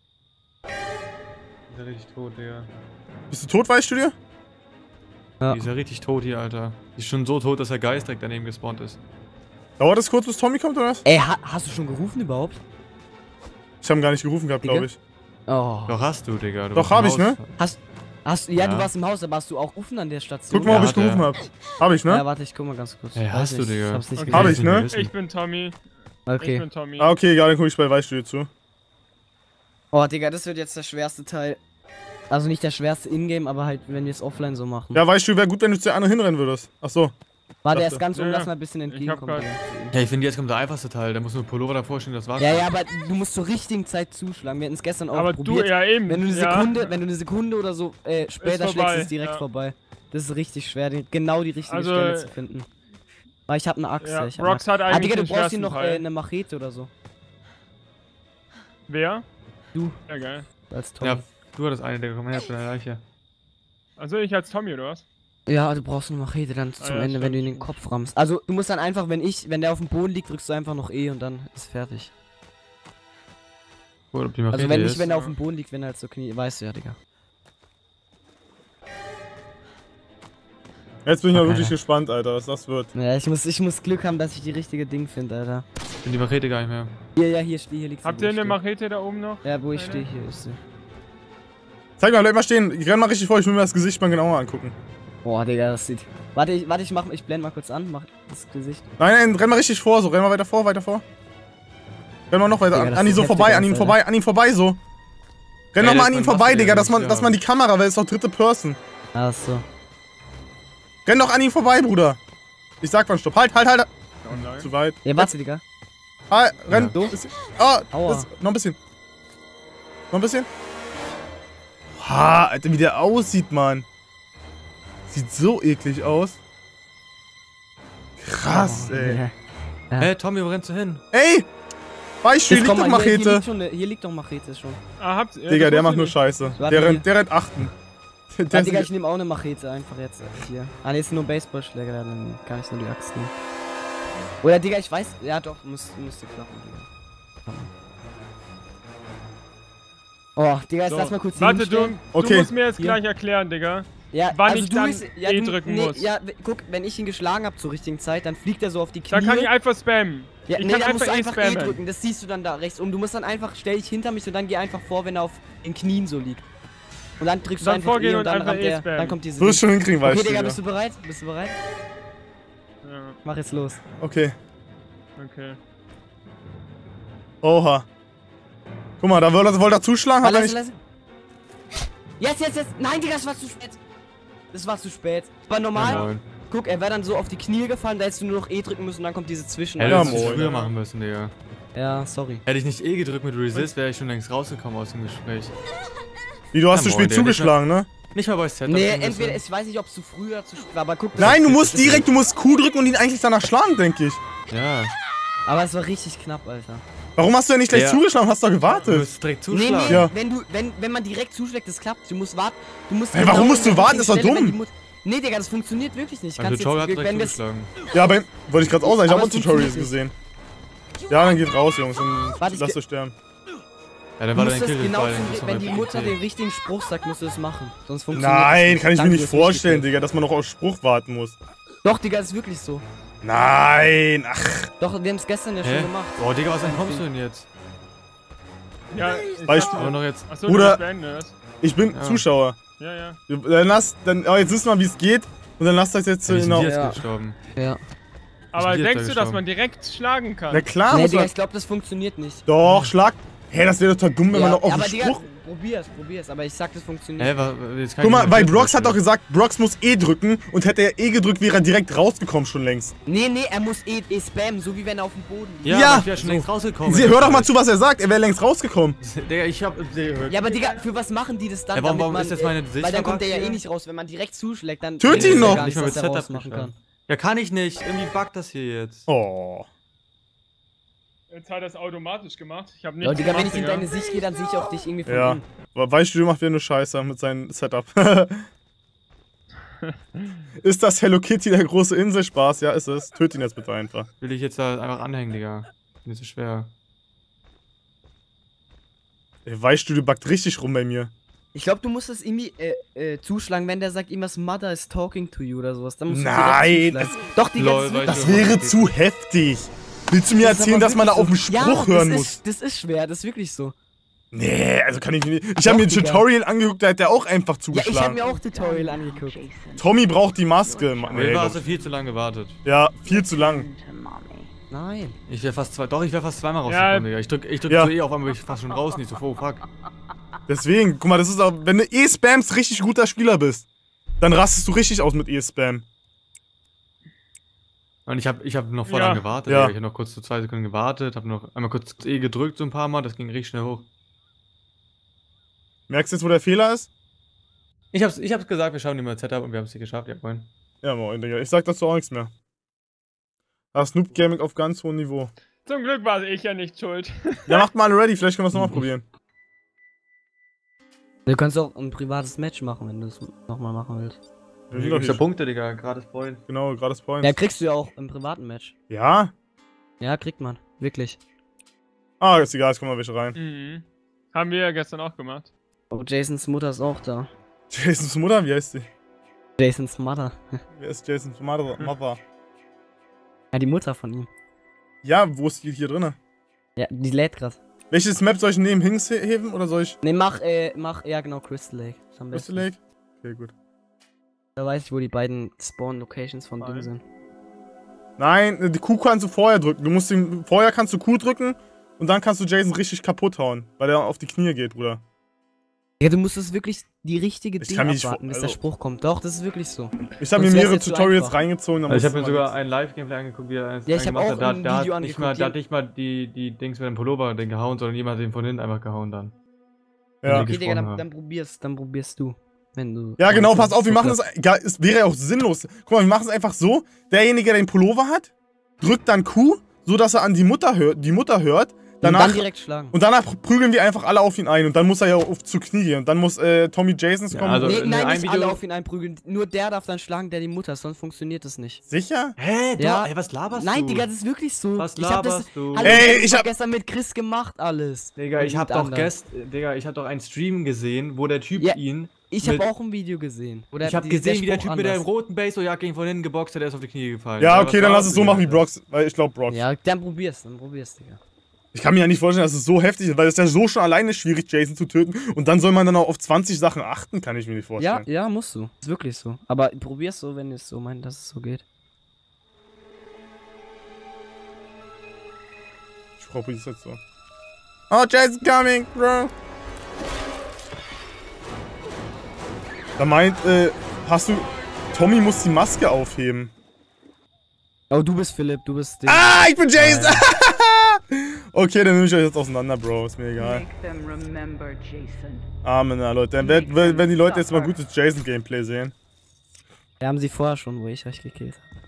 ja richtig tot, Digga. Bist du tot, Weißstudio? Ja. Die ist ja richtig tot hier, Alter. Die ist schon so tot, dass der Geist direkt daneben gespawnt ist. Dauert das kurz, bis Tommy kommt, oder was? Ey, ha hast du schon gerufen überhaupt? Ich habe ihn gar nicht gerufen gehabt, Digga? glaube ich. Oh. Doch, hast du, Digga. Du Doch, warst im hab ich, Haus. ne? Hast, hast ja, Ja. du warst im Haus, aber hast du auch gerufen an der Station? Guck mal, Ja, ob ich hat er. gerufen habe. Hab ich, Ja, ne? warte, ich guck mal ganz kurz. Ey, Weiß hast du, nicht, Digga. Ich hab's nicht Okay. Hab gesehen. ich, ne? Wissen. Ich bin Tommy. Ich Okay. bin Tommy. Ah, okay, egal, dann guck ich bei Weißstudio zu. Oh, Digga, das wird jetzt der schwerste Teil. Also nicht der schwerste Ingame, aber halt, wenn wir es offline so machen. Ja, Weißstudio wäre gut, wenn du zu der anderen hinrennen würdest. Ach so. Warte, er dachte- ist ganz Ja, oben, ja. lass mal ein bisschen Ich hab entgegenkommen. grad- Digga. Ja, ich finde, jetzt kommt der einfachste Teil. Da muss nur Pullover davor stehen, das war's. Ja, ja, aber du musst zur richtigen Zeit zuschlagen. Wir hatten es gestern auch Aber du, probiert. ja eben. Wenn du eine ja. Sekunde, wenn du eine Sekunde oder so äh, später vorbei, schlägst, ist es direkt ja. vorbei. Das ist richtig schwer, die, genau die richtige Also, Stelle zu finden. Aber ich hab eine Axt, Ja, ja. Ich hab eine Rox Axt. hat Ah, eigentlich Digga, du den brauchst hier schwersten noch Teil. äh, eine Machete oder so. Wer? Du. Ja, geil. Als Tommy. Ja, du hattest eine, Digga. Komm her zu der Leiche. Also ich als Tommy, oder was? Ja, du brauchst eine Machete dann zum ja, Ende, wenn stimmt, du ihn in den Kopf rammst. Also, du musst dann einfach, wenn ich, wenn der auf dem Boden liegt, drückst du einfach noch E und dann ist fertig. Gut, ob die Machete Also, wenn ist. nicht, wenn er auf dem Boden liegt, wenn er halt so Knie, weißt du ja, Digga. Jetzt bin ich mal Okay. wirklich gespannt, Alter, was das wird. Ja, ich muss, ich muss Glück haben, dass ich die richtige Ding finde, Alter. Ich bin die Machete gar nicht mehr. Hier, ja, hier, hier liegt sie. Habt wo ihr ich eine steh. Machete da oben noch? Ja, wo ich Eine? stehe, hier ist sie. Zeig mal, bleib mal stehen. Ich renn mal richtig vor, ich will mir das Gesicht mal genauer angucken. Boah, Digga, das sieht. Warte, ich, warte, ich mach, ich blende mal kurz an, mach das Gesicht. Nein, nein, renn mal richtig vor, so. Renn mal weiter vor, weiter vor. Renn mal noch weiter. Digga, an, das an ihn sieht so heftig vorbei, aus, an ihm Alter. vorbei, an ihm vorbei, so. Renn Ey, doch mal das an ist ihm mein vorbei, Maske, Digga, der dass man, muss dass ja- man die Kamera, weil es ist doch dritte Person. Ach so. Renn doch an ihm vorbei, Bruder. Ich sag wann Stopp. Halt, halt, halt. Oh nein. Zu weit. Ja, warte, Digga. Halt, renn. So? Bisschen. Ah, Aua. das, noch ein bisschen. Noch ein bisschen. Ha, Alter, wie der aussieht, Mann. Sieht so eklig aus. Krass, Oh, ey. ja. Hä, hey, Tommy, wo rennst du hin? Ey! Beispiel, Jetzt liegt komm doch mal, hier, hier, Machete. liegt schon, hier liegt doch Machete schon. Ah, habt ihr? Digga, der macht nur Scheiße. Warte, Der hier. rennt, der rennt achten. Der Ja, Digga, sieht- ich nehme auch eine Machete einfach jetzt hier. Ah, ne, ist nur ein Baseballschläger, dann kann ich nur die Axt nehmen. Oder Digga, ich weiß. Ja doch, muss, müsste klappen, Digga. Oh, Digga, jetzt So. lass mal kurz Warte, du, hinstellen. du Okay. musst mir jetzt Hier. gleich erklären, Digga. Ja, wann also ich du dann bist, ja, E du, drücken nee, muss. Ja, w- guck, wenn ich ihn geschlagen hab zur richtigen Zeit, dann fliegt er so auf die Knie. Dann kann ich einfach spammen. Ja, ich nee, kann dann musst einfach du eh einfach E spammen. drücken, das siehst du dann da rechts um. Du musst dann einfach, stell dich hinter mich und dann geh einfach vor, wenn er auf den Knien so liegt. Und dann drückst du Dann einfach vorgehen E und und dann einfach rammt E er, spammen. dann kommt diese... Du wirst schon hinkriegen, weißt Okay, du. Digga, Ja. bist du bereit? Bist du bereit? Ja, Mach jetzt los. Okay. okay. Oha. Guck mal, da wollte er, wollte er zuschlagen, hat er Lass, nicht. lass. Jetzt, jetzt, jetzt. Nein, Digga, das war zu spät. Das war zu spät. War normal. Ja, moin. Guck, er wäre dann so auf die Knie gefallen, da hättest du nur noch E drücken müssen und dann kommt diese Zwischen. Hätte Ja, ich das moin. früher machen müssen, Digga. Ja, sorry. Hätte ich nicht eh gedrückt mit Resist, wäre ich schon längst rausgekommen aus dem Gespräch. Wie, du hast Ja, zu moin, spät Digga, zugeschlagen, ne? Nicht mal bei Setup. Nee, schon ein entweder, bisschen. ich weiß nicht, ob es zu früh oder zu spät war, aber guck. das- Nein, du das musst ist- direkt, du musst Q drücken und ihn eigentlich danach schlagen, denke ich. Ja. Aber es war richtig knapp, Alter. Warum hast du denn nicht gleich Ja. zugeschlagen? Hast doch Du gewartet. musst direkt Nee, zuschlagen. nee, Ja. wenn du, wenn, wenn man direkt zuschlägt, das klappt. Du musst warten. Du musst Hey, warum musst du in der warten? Das ist doch richtigen Stelle, dumm. wenn die Mut- Nee, Digga, das funktioniert wirklich nicht. Also Kannst Tutorial hat jetzt, direkt wenn wir zugeschlagen. Ja, aber wollte ich gerade auch sagen, ich Aber habe auch es Tutorials funktioniert gesehen. Ja, dann geht raus, Jungs, und Warte, ich lasst ge- euch sterben. Ja, dann Du war musst dein das Kill genau gefallen. zum, wenn die Mutter den richtigen Spruch sagt, musst du das machen. Sonst funktioniert Nein, das kann ich mir Danke, nicht das ist vorstellen, richtig. Digga, dass man noch auf Spruch warten muss. Doch, Digga, ist wirklich so. Nein, ach. Doch, wir haben es gestern ja Hä? schon gemacht. Boah, Digga, was kommst du denn jetzt? Ja, ich Beispiel. dachte- Aber noch jetzt. Achso, Bruder. du beendet. Ich bin Ja. Zuschauer. Ja, ja. Dann lass, dann, oh, jetzt wissen wir, wie es geht. Und dann lasst das jetzt Ja, die sind genau. die jetzt Ja. gestorben. Ja. Aber sind die jetzt denkst da du, dass gestorben? man direkt schlagen kann? Na klar, Nee, muss Digga, man. ich glaube, das funktioniert nicht. Doch, schlag. Hä, das wäre total dumm, wenn man noch auf aber den Digga, Spruch. probier's, probier's. Aber ich sag, das funktioniert. Hä, wa- jetzt kann Guck ich mal, nicht weil mehr Brox hat doch spielen. gesagt, Brox muss E drücken und hätte er E gedrückt, wäre er direkt rausgekommen schon längst. Nee, nee, er muss eh, eh spammen, so wie wenn er auf dem Boden liegt. Ja, Ja. aber ich wäre schon längst rausgekommen. Sie, hör doch mal zu, was er sagt, er wäre längst rausgekommen. Digga, ich hab. Ja, aber Digga, für was machen die das dann? Ja, warum- damit warum man, ist jetzt meine äh, Weil dann kommt er ja Sichtbarkeit eh hier? nicht raus. Wenn man direkt zuschlägt, dann... Töte weiß ihn er noch. gar Nicht nicht, mal mit dass er Setup rausmachen geschlagen. kann. Ja, kann ich nicht. Irgendwie buggt das hier jetzt. Oh. Jetzt hat er es automatisch gemacht. Ich hab Ja, nichts Digga, wenn gemacht, ich in Digga. deine Sicht gehe, dann sehe ich auch dich irgendwie von Ja. innen. Aber Weißstudio macht wieder nur Scheiße mit seinem Setup. Ist das Hello Kitty der große Inselspaß? Ja, ist es. Töte ihn jetzt bitte einfach. Will ich jetzt da einfach anhängen, Digga. Nicht so schwer. Der Weißstudio backt richtig rum bei mir. Ich glaube, du musst es irgendwie äh, äh, zuschlagen, wenn der sagt, irgendwas Mother is talking to you oder sowas. Dann musst du Nein, direkt das, zuschlagen. Doch, Digga, Lol, das, weil ist das ich- wäre zu heftig. Willst du mir das ist erzählen, aber dass man da auf den wirklich so. Spruch ja, hören das muss? Ist, das ist schwer, das ist wirklich so. Nee, also kann ich nicht. Ich Doch, habe mir ein Digga. Tutorial angeguckt, da hat der auch einfach Ja, ich zugeschlagen. habe mir auch Tutorial angeguckt. Tommy braucht die Maske. Mann, Nee, nee, war hast du viel zu lange gewartet. ja, viel zu lang. Nein. Ich wäre fast zwei. Doch, ich wäre fast zweimal Ja. rausgekommen, Digga. Ich drück, ich drück Ja. so eh auf einmal bin ich fast schon raus, nicht so, oh fuck. Deswegen, guck mal, das ist auch, wenn du E-Spams richtig guter Spieler bist, dann rastest du richtig aus mit E-Spam. Und ich habe ich hab noch voll Ja. lang gewartet, Ja. Digga. Ich habe noch kurz so zwei Sekunden gewartet, habe noch einmal kurz E gedrückt so ein paar Mal, das ging richtig schnell hoch. Merkst du jetzt, wo der Fehler ist? Ich hab's, ich hab's gesagt, wir schauen die mal Setup und wir haben es hier geschafft, ja moin. Ja, moin, Digga. Ich sag dazu auch nichts mehr. Das Snoop Gaming auf ganz hohem Niveau. Zum Glück war ich ja nicht schuld. Ja, macht mal ready, vielleicht können wir es nochmal probieren. Du kannst auch ein privates Match machen, wenn du es nochmal machen willst. Wir sind doch Ich hab hier. Punkte, Digga, gratis Point. Genau, gerade das Point. Ja, kriegst du ja auch im privaten Match. Ja? Ja, kriegt man. Wirklich. Ah, ist egal, es kommen mal welche rein. Mhm. Haben wir ja gestern auch gemacht. Oh, Jasons Mutter ist auch da. Jasons Mutter, wie heißt die? Jasons Mother. Wer ist Jasons Mother? Mother? Ja, die Mutter von ihm. Ja, wo ist die hier drinne? Ja, die lädt grad. Welches Map soll ich nehmen? Hingshaven oder soll ich Ne, mach, äh, mach, ja genau, Crystal Lake. Ist am Crystal besten. Lake? Okay, gut. Da weiß ich, wo die beiden Spawn-Locations von Nein. Ding sind. Nein, die Q kannst du vorher drücken. Du musst den, vorher kannst du Q drücken und dann kannst du Jason richtig kaputt hauen, weil er auf die Knie geht, Bruder. Ja, du musst es wirklich die richtige Ich Ding kann mich nicht abwarten, vor- bis also- der Spruch kommt. Doch, das ist wirklich so. Ich habe mir Sonst wär's mehrere jetzt zu Tutorials einfach. reingezogen. dann Also ich musste habe mir man sogar jetzt- ein Live-Gameplay angeguckt, wie er eins Ja, ich hab gemacht auch hat. Da, ein da Video hat nicht mal, angeguckt, da hat ja. nicht mal die, die Dings mit dem Pullover den gehauen, sondern jemand hat den von hinten einfach gehauen dann. Ja. Okay, Digga, dann, dann probierst, dann probierst du. Wenn du. Ja, genau, pass auf, wir machen das. Ja, es wäre ja auch sinnlos. Guck mal, wir machen es einfach so: derjenige, der den Pullover hat, drückt dann Q, so dass er an die Mutter hört, die Mutter hört. Danach, und dann direkt schlagen. Und danach prügeln wir einfach alle auf ihn ein. Und dann muss er ja auf zu Knie gehen. Und dann muss äh, Tommy Jasons kommen. Ja, also nee, nein, nicht alle auf ihn einprügeln. Nur der darf dann schlagen, der die Mutter ist, sonst funktioniert das nicht. Sicher? Hä? Du, ja. Ey, was laberst nein, du? Nein, Digga, das ist wirklich so. Was ich hab laberst das, du? Hallo, Ey, ich ich hab hab gestern mit Chris gemacht alles. Digga, ich hab doch gest, Digga, ich hab doch einen Stream gesehen, wo der Typ ja, ihn... Ich hab auch ein Video gesehen. Oder ich hab gesehen, wie der Typ anders. mit der roten Baseball-Jacke ihn von hinten geboxt hat, der ist auf die Knie gefallen. Ja, okay, dann lass es so machen wie Brox, weil ich glaub Brox. Ja, dann probier's, dann probier's, Digga. Ich kann mir ja nicht vorstellen, dass es so heftig ist, weil es ist ja so schon alleine schwierig, Jason zu töten. Und dann soll man dann auch auf zwanzig Sachen achten, kann ich mir nicht vorstellen. Ja, ja, musst du. Ist wirklich so. Aber probier's so, wenn es so meint, dass es so geht. Ich probier's jetzt so. Oh, Jason's coming, bro. Da meint, äh, hast du... Tommy muss die Maske aufheben. Oh, du bist Philipp, du bist... Ah, ich bin Jason! Okay, dann nehme ich euch jetzt auseinander, Bro. Ist mir egal. Amen, na, Leute. Wenn, wenn, wenn die Leute jetzt mal gutes Jason-Gameplay sehen. Wir haben sie vorher schon, wo ich euch gekillt habe.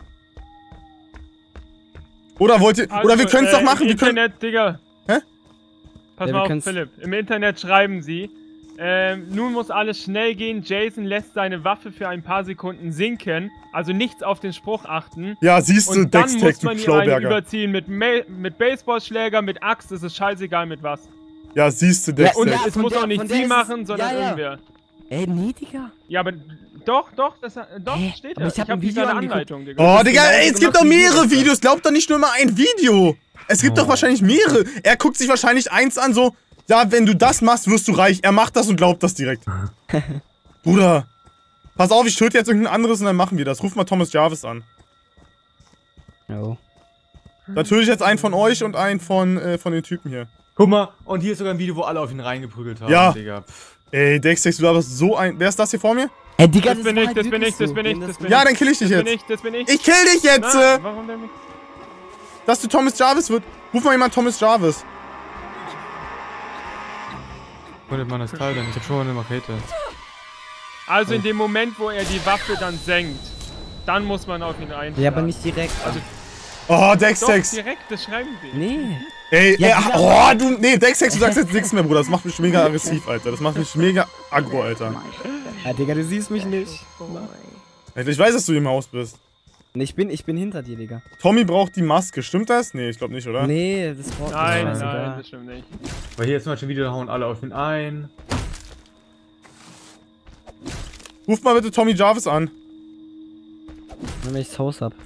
Oder wollt ihr... Also, oder wir können es äh, doch machen. Im wir können, Internet, Digga. Hä? Pass ja, mal auf, Philipp. Im Internet schreiben sie... Ähm, nun muss alles schnell gehen. Jason lässt seine Waffe für ein paar Sekunden sinken. Also nichts auf den Spruch achten. Ja, siehst du, und dann Dextech, muss du man ihn Schlauberger. einen überziehen mit, Ma mit Baseballschläger, mit Axt. Es ist scheißegal mit was. Ja, siehst du, Ja, und Dextech. es muss der- auch nicht von der sie ist- machen, sondern ja, ja. irgendwer. Ey, nee, Digga. Ja, aber doch, doch, das, doch, Hä? steht Aber ja. ich hab hab ein hier Video eine angeguckt. Anleitung, Digga. Oh, Das ist Digga, genau ey, es so gibt doch gemacht wie mehrere du. Videos. Glaubt doch nicht nur immer ein Video. Es gibt Oh. doch wahrscheinlich mehrere. Er guckt sich wahrscheinlich eins an, so... Ja, wenn du das machst, wirst du reich. Er macht das und glaubt das direkt. Bruder. Pass auf, ich töte jetzt irgendein anderes und dann machen wir das. Ruf mal Thomas Jarvis an. Jo. Da töte ich jetzt einen von euch und einen von, äh, von den Typen hier. Guck mal, und hier ist sogar ein Video, wo alle auf ihn reingeprügelt haben, Ja. Digga. Pff. Ey, Dextex, du hast so ein... Wer ist das hier vor mir? Ey, Digga, Das bin war ich, halt das bin wirklich ich, das so. bin ich, Wenn das bin ich. Ja, dann kill ich dich Das jetzt. bin ich, das bin ich. Ich kill dich jetzt! Na, äh, warum denn nicht? Dass du Thomas Jarvis wird. Ruf mal jemand Thomas Jarvis. Wo nimmt man das Teil denn? Ich hab schon mal eine Machete. Also in dem Moment, wo er die Waffe dann senkt, dann muss man auf ihn einschlagen. Ja, aber nicht direkt. Also, Oh, doch, Dextex. direkt, das schreiben sie. Nee. Ey, Ja, ey, dieser- oh, du, nee, Dextex, du sagst jetzt nichts mehr, Bruder. Das macht mich mega aggressiv, Alter. Das macht mich mega aggro, Alter. Ja, Digga, du siehst mich nicht. Alter, ich weiß, dass du im Haus bist. Ich bin, ich bin hinter dir, Digga. Tommy braucht die Maske. Stimmt das? Nee, ich glaube nicht, oder? Nee, das braucht Nein, das ist nein, scheißegal. das stimmt nicht. Weil hier ist zum Beispiel ein Video, da hauen alle auf ihn ein. Ruf mal bitte Tommy Jarvis an. Wenn ich das Haus hab.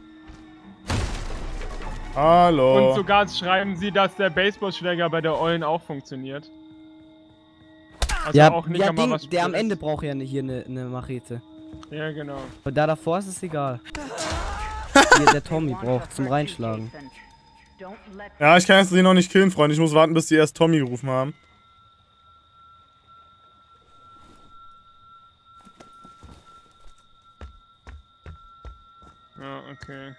Hallo. Und sogar schreiben sie, dass der Baseballschläger bei der Ollen auch funktioniert. Also Ja, auch nicht ja einmal Ding, was der am Spezielles. Ende braucht ja ne, hier eine ne Machete. Ja, genau. Und da davor ist es egal. Hier, der Tommy braucht zum Reinschlagen. Ja, ich kann jetzt den noch nicht killen, Freunde. Ich muss warten, bis die erst Tommy gerufen haben. Ja, okay.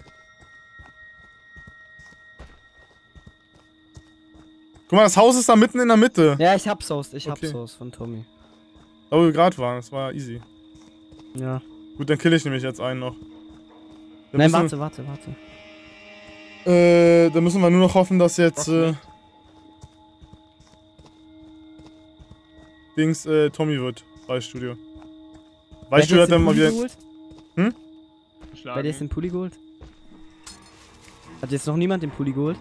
Guck mal, das Haus ist da mitten in der Mitte. Ja, ich hab's aus, ich Okay. hab's aus von Tommy. Da wo wir gerade waren, das war easy. Ja. Gut, dann kill ich nämlich jetzt einen noch. Dann Nein, müssen, warte, warte, warte. Äh, da müssen wir nur noch hoffen, dass jetzt, äh, Dings, äh, Tommy wird. Weißstudio. Weißstudio hat dann mal wieder... Hm? Bei dir ist den Pulli geholt? Hat jetzt noch niemand den Pulli geholt?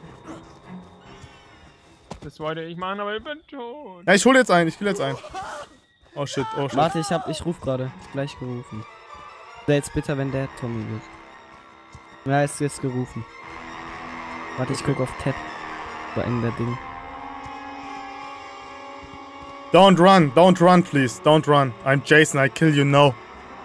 Das wollte ich machen, aber ich bin tot. Ja, ich hol jetzt einen, ich kill jetzt einen. Oh shit, oh shit. Warte, ich hab, ich ruf gerade. Gleich gerufen. Wäre jetzt bitter, wenn der Tommy wird. Ja, ist jetzt gerufen. Warte, ich guck auf Tab. War in der Ding. Don't run, don't run, please. Don't run. I'm Jason, I kill you now.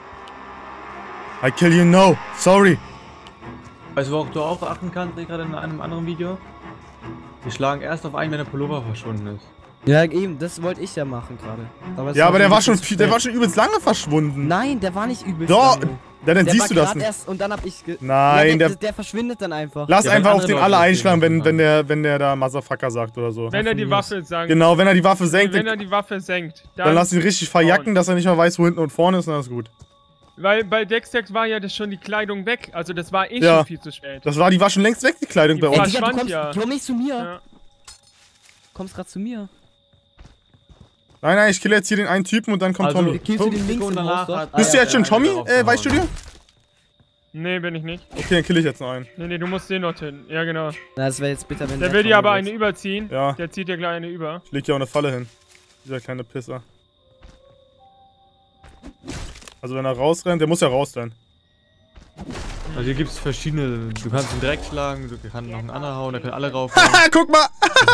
I kill you now. Sorry. Weißt du, worauf du auch achten kannst, gerade in einem anderen Video? Wir schlagen erst auf einen, wenn der Pullover verschwunden ist. Ja, eben, das wollte ich ja machen gerade. Aber es Ja, aber der war schon schon, viel- der war schon übelst lange verschwunden. Nein, der war nicht übelst Doch, lange. ja, dann Der siehst war du das grad nicht. Erst und dann hab ich ge Nein, ja, der, der- der verschwindet dann einfach. Lass Ja, wenn einfach auf andere den Leute alle das einschlagen, sehen, wenn, dann- wenn, der, wenn der da Motherfucker sagt oder so. Wenn er die Waffe senkt. Genau, wenn er die Waffe senkt, Wenn er dann, die Waffe senkt. Dann, dann lass ihn richtig verjacken, dass er nicht mehr weiß, wo hinten und vorne ist, und dann ist gut. Weil bei Dextex war ja das schon die Kleidung weg. Also das war eh Ja. schon viel zu spät. Das war, die war schon längst weg, die Kleidung Die bei war- uns. Ey, Digga, du verschwand kommst, ja. komm nicht zu mir. Ja. Kommst grad zu mir. Nein, nein, ich kill jetzt hier den einen Typen und dann kommt Also, Tommy. Killst du den links im Haus dort? Bist du jetzt schon Tommy, äh, Weißstudio? Nee, bin ich nicht. Okay, dann kill ich jetzt noch einen. Nee, nee, du musst den noch töten. Ja, genau. Na, das wäre jetzt bitter, wenn Der will dir aber Tommy eine überziehen. Ja. Der zieht dir gleich eine über. Ich leg hier auch eine Falle hin. Dieser kleine Pisser. Also wenn er rausrennt, der muss ja rausrennen. Also hier gibt es verschiedene, du kannst ihn direkt schlagen, du kannst noch einen anderen hauen, da können alle rauf. Haha, guck mal!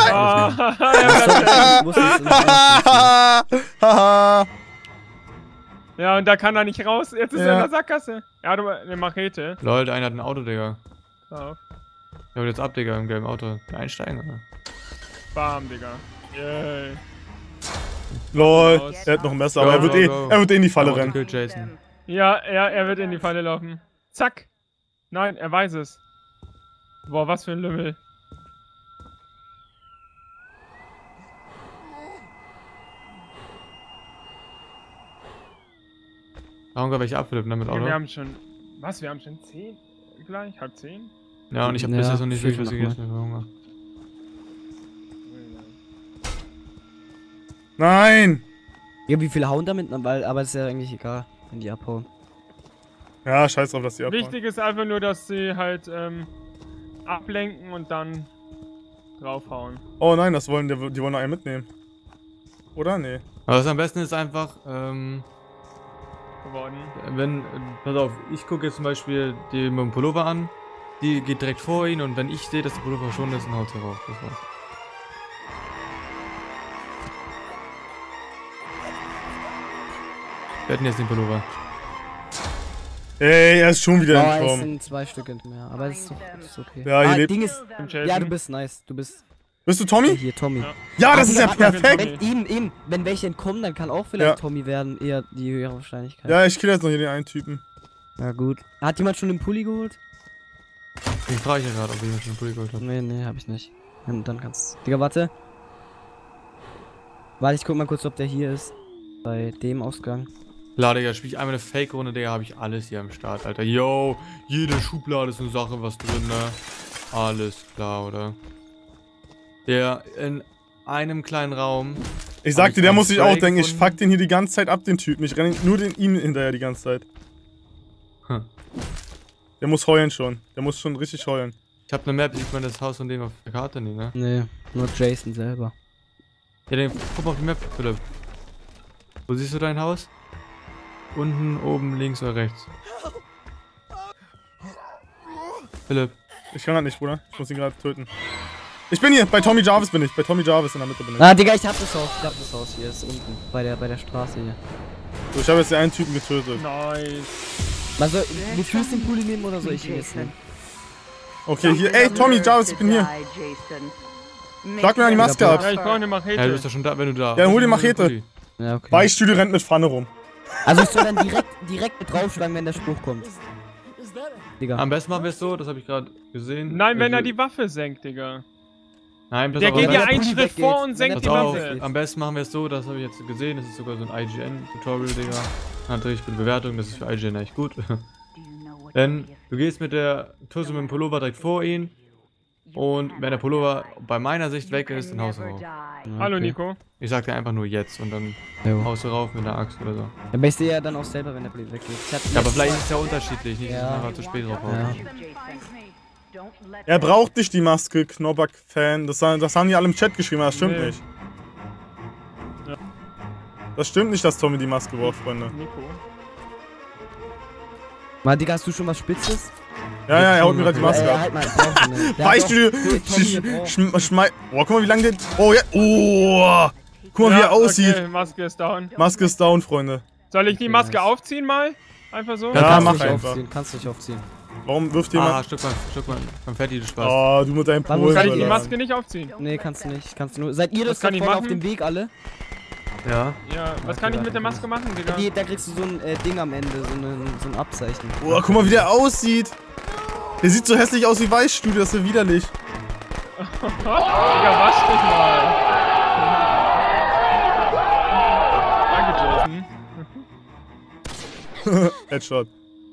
Haha! Ja, und da kann er nicht raus. Jetzt ist Ja. er in der Sackgasse. Er hat aber eine Machete. Leute, einer hat ein Auto, Digga. Auf. Der holt jetzt ab, Digga, im gelben Auto. Einsteigen, oder? Bam, Digga. Yay. Lol, er hat noch ein Messer, aber er wird eh, er wird eh in die Falle I want to rennen. kill Jason. Ja, er, er wird in die Falle laufen. Zack. Nein, er weiß es. Boah, was für ein Lümmel. Warum gar welche abflippen damit Okay, Auto? wir haben schon... Was? Wir haben schon zehn? Gleich? Halb zehn? Ja, und ich hab Ja, bis jetzt noch nicht fehlt wirklich was noch gegessen, ich hab Hunger. Nein! Ja, wie viele hauen damit? Weil, aber ist ja eigentlich egal, wenn die abhauen. Ja, scheiß drauf, dass die abhauen. Wichtig ist einfach nur, dass sie halt ähm, ablenken und dann draufhauen. Oh nein, das wollen, die, die wollen noch einen mitnehmen. Oder? Nee. Aber was am besten ist einfach, ähm... Geworden. wenn, äh, pass auf, ich gucke jetzt zum Beispiel die mit dem Pullover an, die geht direkt vor ihn und wenn ich sehe, dass der Pullover schon ist, dann haut sie rauf. Das war's. Wir hatten jetzt den Pullover. Ey, er ist schon wieder Oh, es entkommen. sind zwei Stück mehr, aber es ist, doch, ist okay. Ja, hier ah, lebt- Ding ist, Jason. ja, du bist nice, du bist... Bist du Tommy? Hier, Tommy. Ja. Ja, das Ah, ist ja Digga, warte mal, perfekt. Wenn, eben, eben, wenn welche entkommen, dann kann auch vielleicht Ja. Tommy werden, eher die höhere Wahrscheinlichkeit. Ja, ich kill jetzt noch hier den einen Typen. Ja, gut. Hat jemand schon den Pulli geholt? Ich frage ich ja gerade, ob jemand schon einen Pulli geholt hat. Nee, nee, hab ich nicht. Dann, dann kannst Digga, warte. Warte, ich guck mal kurz, ob der hier ist. Bei dem Ausgang. Klar, Digga, spiel ich einmal eine Fake-Runde, Digga, habe ich alles hier am Start, Alter. Yo, jede Schublade ist eine Sache, was drin, ne? Alles klar, oder? Der in einem kleinen Raum. Ich hab sagte, der einen muss sich auch Spray denken, ich gefunden. fuck den hier die ganze Zeit ab, den Typen. Ich renne nur den ihm hinterher die ganze Zeit. Hm. Der muss heulen schon. Der muss schon richtig heulen. Ich hab eine Map, sieht man das Haus von dem auf der Karte nicht, ne? Nee, nur Jason selber. Ja, dann guck mal auf die Map, Philipp. Wo siehst du dein Haus? Unten, oben, links oder rechts? Philipp. Ich kann das nicht, Bruder. Ich muss ihn gerade töten. Ich bin hier, bei Tommy Jarvis bin ich. Bei Tommy Jarvis in der Mitte bin ich. Ah, Digga, ich hab das Haus, ich hab das Haus hier, ist unten. Bei der, bei der Straße hier. So, ich habe jetzt den einen Typen getötet. Nice. Also, willst du den Pulli nehmen oder soll ich ihn jetzt nehmen? Okay, hier. Ey, Tommy Jarvis, ich bin hier. Schlag mir an die Maske ab. Ja, ich brauche eine Machete. Ja, du bist ja schon da, wenn du da. Ja, hol die Machete. Ja, okay. Weichstudio rennt mit Pfanne rum. Also ich soll dann direkt, direkt mit draufschlagen, wenn der Spruch kommt. Digga. Am besten machen wir es so, das habe ich gerade gesehen. Nein, wenn Also- er die Waffe senkt, Digga. Nein, pass Der auf, geht am ja besten- einen Pulli Schritt weggeht, vor und wenn senkt Pass die auf, Waffe. am besten machen wir es so, das habe ich jetzt gesehen, das ist sogar so ein I G N-Tutorial, Digga. Hat richtig gute Bewertung, das ist für I G N echt gut. Denn du gehst mit der Tusse mit dem Pullover direkt vor ihn und wenn der Pullover bei meiner Sicht weg ist, dann haust du rauf. Hallo, Okay. Nico. Ich sag dir einfach nur jetzt und dann Jo. haust du rauf mit der Axt oder so. Aber ich sehe ja dann auch selber, wenn der Pulli weggeht. Ich hab Ja, aber letztes vielleicht Mal- ist es ja unterschiedlich, nicht, dass Ja. ich nachher zu spät drauf Ja. haue. Er braucht nicht die Maske, Knobback-Fan. Das, das haben die alle im Chat geschrieben, aber das stimmt Nee. nicht. Ja. Das stimmt nicht, dass Tommy die Maske braucht, Freunde. Nico. Mal, Digga, hast du schon was Spitzes? Ja, ja, er haut mir gerade die Maske Äh, ab. halt mal, brauchst du nicht. Ja, Weichstudio. doch. Tommy, Sch der braucht- sch schmei. Oh, guck mal, wie lange der. Oh, ja. Oh. Guck mal, wie Ja, er aussieht. Okay, Maske ist down. Maske ist down, Freunde. Soll ich die Okay, Maske nice. aufziehen mal? Einfach so? Ja, kannst mach du nicht einfach. aufziehen, kannst du nicht aufziehen. Warum wirft jemand... Ah, Stück mal, Stück mal, Konfetti, du Spaß. Oh, du mit deinem Polen. Kann ich die Maske nicht aufziehen? Nee, kannst du nicht. Kannst du nur. Seid ihr das kann ich voll auf machen? dem Weg alle? Ja. Ja, was kann ich mit der Maske machen, Digga? Die, da kriegst du so ein äh, Ding am Ende, so, eine, so ein Abzeichen. Boah, guck mal, wie der aussieht. Der sieht so hässlich aus wie Weißstudio, das ist ja widerlich. Digga, wasch dich mal. Danke, Jason. Headshot.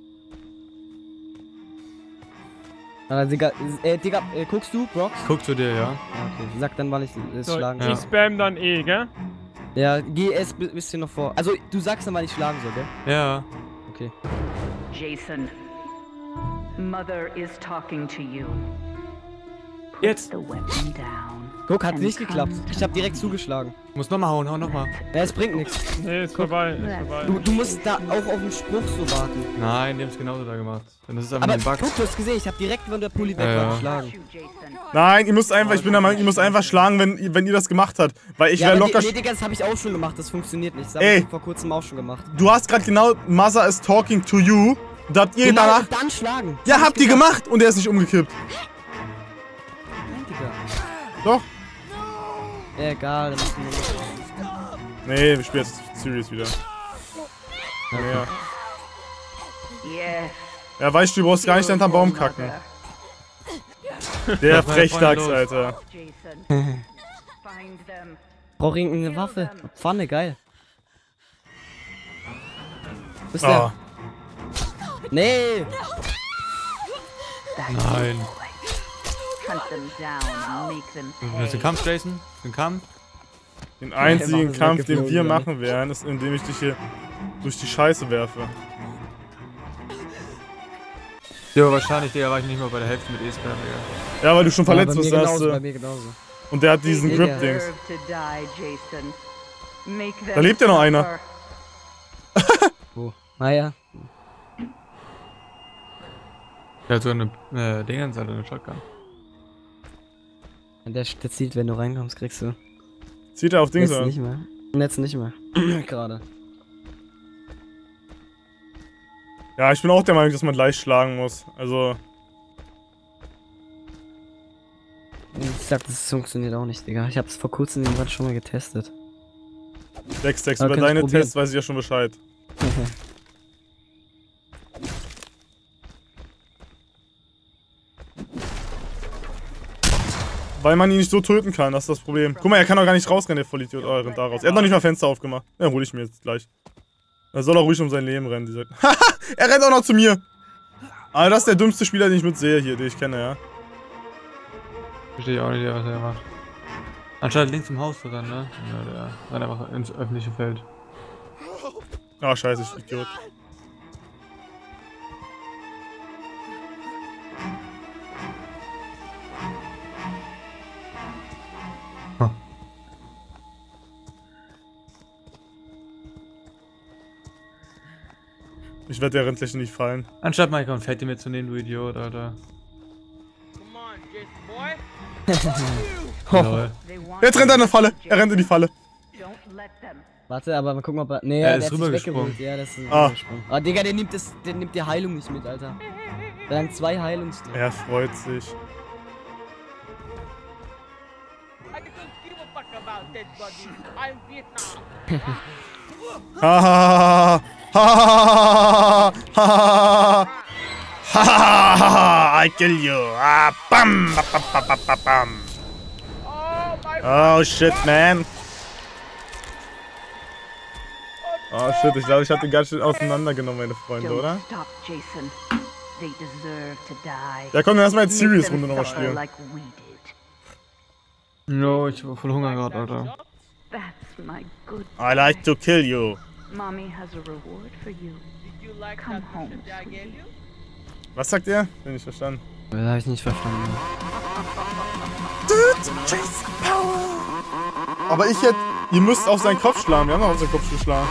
Aber Digga, äh, Digga, äh, guckst du, Brox? Guck zu dir, ja. Okay, sag dann, wann ich es So, schlagen ich soll. spam dann eh, gell? Ja, geh erst ein bisschen noch vor. Also, du sagst dann, wann ich schlagen soll, gell? Ja. Okay. Jason, Mother is talking to you. Put Jetzt. the weapon down. Guck, hat and nicht come geklappt. Ich hab direkt zugeschlagen. Muss nochmal hauen, hau nochmal. Ja, es bringt nichts. Nee, ist vorbei, ist vorbei. Du, du musst da auch auf den Spruch so warten. Nein, die haben es genauso da gemacht. Und das ist einfach Aber ein Bug. guck, du hast gesehen, ich hab direkt, wenn der Pulli weg Ja, war, ja. geschlagen. Nein, ihr müsst einfach, ich bin der Meinung, ihr müsst einfach schlagen, wenn, wenn ihr das gemacht habt. Weil ich Ja, wäre aber locker... nee, Digga, das hab ich auch schon gemacht, das funktioniert nicht. Das hab Ey. ich vor kurzem auch schon gemacht. Du hast gerade genau Mother is talking to you. Da habt ihr Genau, danach... und dann schlagen. Ja, Das hab habt ich ihr gemacht und er ist nicht umgekippt. Nein, Digga. Doch. Ja, egal, dann müssen wir... Nee, wir spielen jetzt Series wieder. Ja, ja. Yes. Ja, weißt du, du brauchst gar nicht hinterm Baum kacken. Der Lass meine Freunde Frechdachs, los. Alter. Jason, find them. Brauch irgendeine Waffe. Pfanne, geil. Wo ist der? Oh. Nee! Nein. Hunt them down and make them Du willst den Kampf, Jason? Den Kampf? Den einzigen ist Kampf, den weggeflogen, wir oder? machen werden, ist, indem ich dich hier durch die Scheiße werfe. Ja, wahrscheinlich, Digga, war ich nicht mal bei der Hälfte mit E-Spam, Digga. Ja, weil du schon Ja, verletzt bei mir bist, genauso, hast bei du. mir genauso. Und der hat diesen Digga. Grip-Dings. Deserve to die, Jason. Make them Da lebt ja noch einer. suffer. Wo? Naja. Der hat so eine, äh, Dingens, Alter, eine Shotgun. Der, der zieht, wenn du reinkommst, kriegst du. Zieht er auf Dings Jetzt an. nicht mehr. Jetzt nicht mehr. Gerade. Ja, ich bin auch der Meinung, dass man leicht schlagen muss. Also, Ich sag, das funktioniert auch nicht, Digga. Ich hab's vor kurzem irgendwann schon mal getestet. Dextex, Aber über kann ich deine probieren. Tests weiß ich ja schon Bescheid. Weil man ihn nicht so töten kann, das ist das Problem. Guck mal, er kann doch gar nicht rausrennen, der Vollidiot. Oh, er rennt da raus. Er hat noch nicht mal Fenster aufgemacht. Ja, hol ich mir jetzt gleich. Er soll auch ruhig um sein Leben rennen, dieser. Haha! Er rennt auch noch zu mir! Aber das ist der dümmste Spieler, den ich mit sehe hier, den ich kenne, ja. Verstehe ich auch nicht, was er macht. Anstatt links im Haus zu rennen, ne? Ja, der rennt einfach ins öffentliche Feld. Ah, scheiße, ich Idiot. Ich werde der Rennfläche nicht fallen. Anstatt mal Konfetti mitzunehmen, du Idiot, Alter. Lol. Jetzt rennt er in eine Falle! Er rennt in die Falle! Warte, aber mal gucken, ob er. Nee, Er der ist hat sich rübergesprungen. weggeholt. Ja, das ist Ah. rübergesprungen. Ah, Digga, der nimmt, das, der nimmt die Heilung nicht mit, Alter. Der hat zwei Heilungsdrücke. Er freut sich. Hahaha! Hahaha! Hahaha! Hahaha! I kill you! Ah, bam! Bam, bam, bam, bam, bam. Oh shit, man! Oh shit, ich glaube, ich hab den ganz schön auseinandergenommen, meine Freunde, Don't oder? stop, Jason. They deserve to die. Ja, komm, dann lass mal jetzt Make them Series-Runde nochmal suffer spielen. like we did. No, ich hab voll Hunger gerade, Alter. That's my good I like to kill you. Mommy has a reward for you. Come home, sweetie. Was sagt er? Bin ich verstanden. Ja, hab ich nicht verstanden. Aber ich hätte... Ihr müsst auf seinen Kopf schlagen. Wir haben noch auf seinen Kopf geschlagen.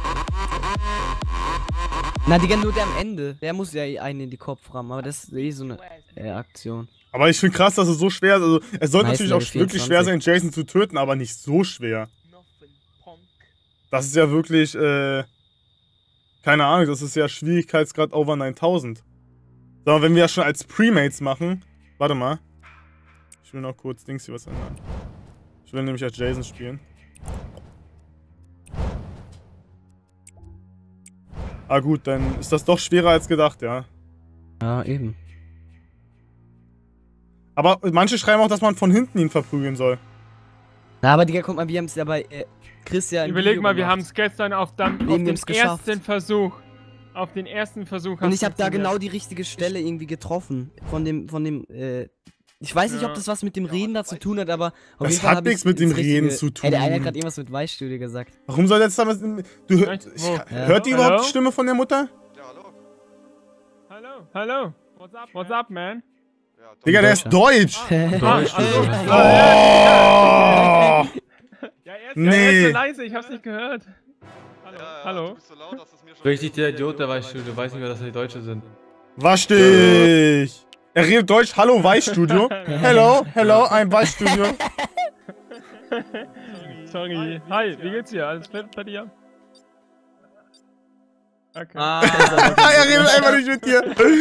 Na, Digga, nur der am Ende. Der muss ja einen in die Kopf rammen, aber das ist eh so eine äh, Aktion. Aber ich finde krass, dass es so schwer ist. Also, es sollte Nice, natürlich auch Level wirklich schwer sein, vierundzwanzig. Jason zu töten, aber nicht so schwer. Das ist ja wirklich, äh... Keine Ahnung, das ist ja Schwierigkeitsgrad over neuntausend. So, wenn wir das schon als Premates machen. Warte mal. Ich will noch kurz Dings hier was ändern. Ich will nämlich als Jason spielen. Ah gut, dann ist das doch schwerer als gedacht, ja. Ja, eben. Aber manche schreiben auch, dass man von hinten ihn verprügeln soll. Na, aber Digga, guck mal, wir haben es ja bei äh, Christian. Überleg mal, wir haben es gestern auf, dann, auf den ersten geschafft. Versuch. Auf den ersten Versuch. Und ich habe da genau die richtige Stelle irgendwie getroffen. Von dem, von dem, äh. Ich weiß nicht, ja. ob das was mit dem Reden da zu tun hat, aber auf das jeden Fall hat nichts ich's mit dem ins Reden richtige, zu tun. Ey, der eine hat gerade irgendwas mit Weißstudie gesagt. Warum soll jetzt damit. Du hör, ich, Ja. Hört die Hallo? überhaupt die Stimme von der Mutter? Hallo, hallo. What's up, What's up, man? Digga, der ist deutsch! Deutsch. Oh! Ja, er ist, Nee. ja, er ist so leise, ich hab's nicht gehört. Hallo. Hallo. Richtig der Idiot, der Weißstudio. Weiß nicht mehr, dass wir die Deutsche sind. Wasch dich! Er redet Deutsch. Hallo, Weißstudio. Hello, hello, ein Weißstudio. Sorry. Hi, wie geht's dir? Alles fit bei dir? Okay. Ah, er redet einfach nicht mit dir.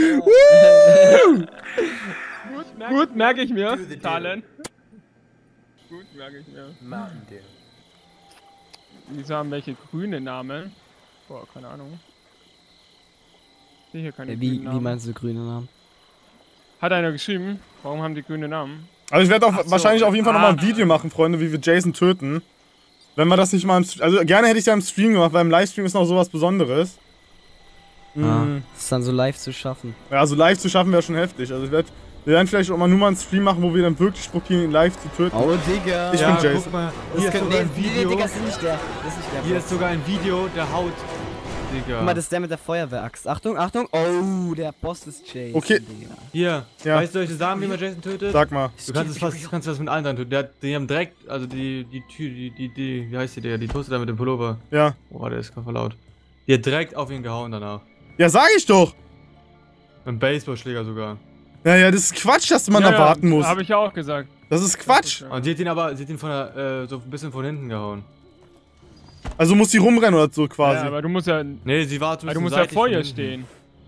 Gut, merk, Gut, merke ich mir. Talen. Gut, merke ich mir. Mountain Dew. Wieso haben welche grüne Namen? Boah, keine Ahnung. Ich sehe hier keine Äh, wie, grünen Namen. wie meinst du grüne Namen? Hat einer geschrieben? Warum haben die grüne Namen? Also ich werde auch Ach so. wahrscheinlich auf jeden Fall Ah. nochmal ein Video machen, Freunde, wie wir Jason töten. Wenn wir das nicht mal im Stream... Also gerne hätte ich ja im Stream gemacht, weil im Livestream ist noch sowas Besonderes. Ah, Mhm. das ist dann so live zu schaffen. Ja, also live zu schaffen wäre schon heftig. Also ich werd, wir werden vielleicht auch mal nur mal einen Stream machen, wo wir dann wirklich probieren, ihn live zu töten. Oh, Digga. Ich Ja, bin Jason. guck mal, Das hier ist könnte- sogar ein nee, nee, Video. Digga, das ist nicht der. Das ist nicht der. Hier ist sogar ein Video, der haut. Digga. Guck mal, das ist der mit der Feuerwehraxt. Achtung, Achtung. Oh, der Boss ist Jason. Okay. Digga. Hier, Ja. weißt du, soll ich dir sagen, wie man Jason tötet? Sag mal. Du kannst es fast, kannst das mit allen dann töten. Der, hat- die haben direkt, also die, die Tür, die, die, die, wie heißt die, Digga? Die Toaster da mit dem Pullover. Ja. Oh, der ist voll laut. Die hat direkt auf ihn gehauen danach. Ja, sag ich doch. Mit einem Baseballschläger sogar. Ja, ja, das ist Quatsch, dass man ja, da warten muss. Habe ich ja auch gesagt. Das ist Quatsch. Und sie hat ihn aber, sie hat ihn von der, äh, so ein bisschen von hinten gehauen. Also muss sie rumrennen oder so quasi. Ja, aber du musst ja. Nee, sie war aber du musst ja vor ihr stehen.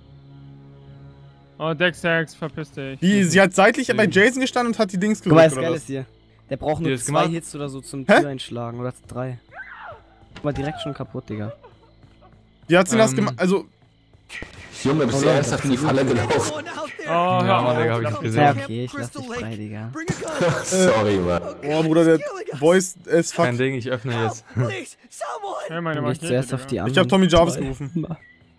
Oh, Dexax, verpiss dich. Die, sie hat seitlich bei Jason gestanden und hat die Dings Guck mal, gedrückt, das oder Geile was? ist hier. Der braucht Die nur ist zwei gemacht. Hits oder so zum Hä? Tür einschlagen. Oder drei. Guck mal, direkt schon kaputt, Digga. Wie hat sie das Ähm. gemacht? Also, Junge, bist du ernsthaft in die Falle gelaufen? Oh, Ja, hör Mann, Digga, auf. hab ich nicht Ja, gesehen. okay, ich lass dich frei, Digga. Sorry, Mann. oh Bruder, der Voice ist fuck. Kein Ding, ich öffne jetzt. Hör meine Geh ich Rakete, zuerst auf die Digga. anderen. Ich hab Tommy Jarvis zwei. gerufen.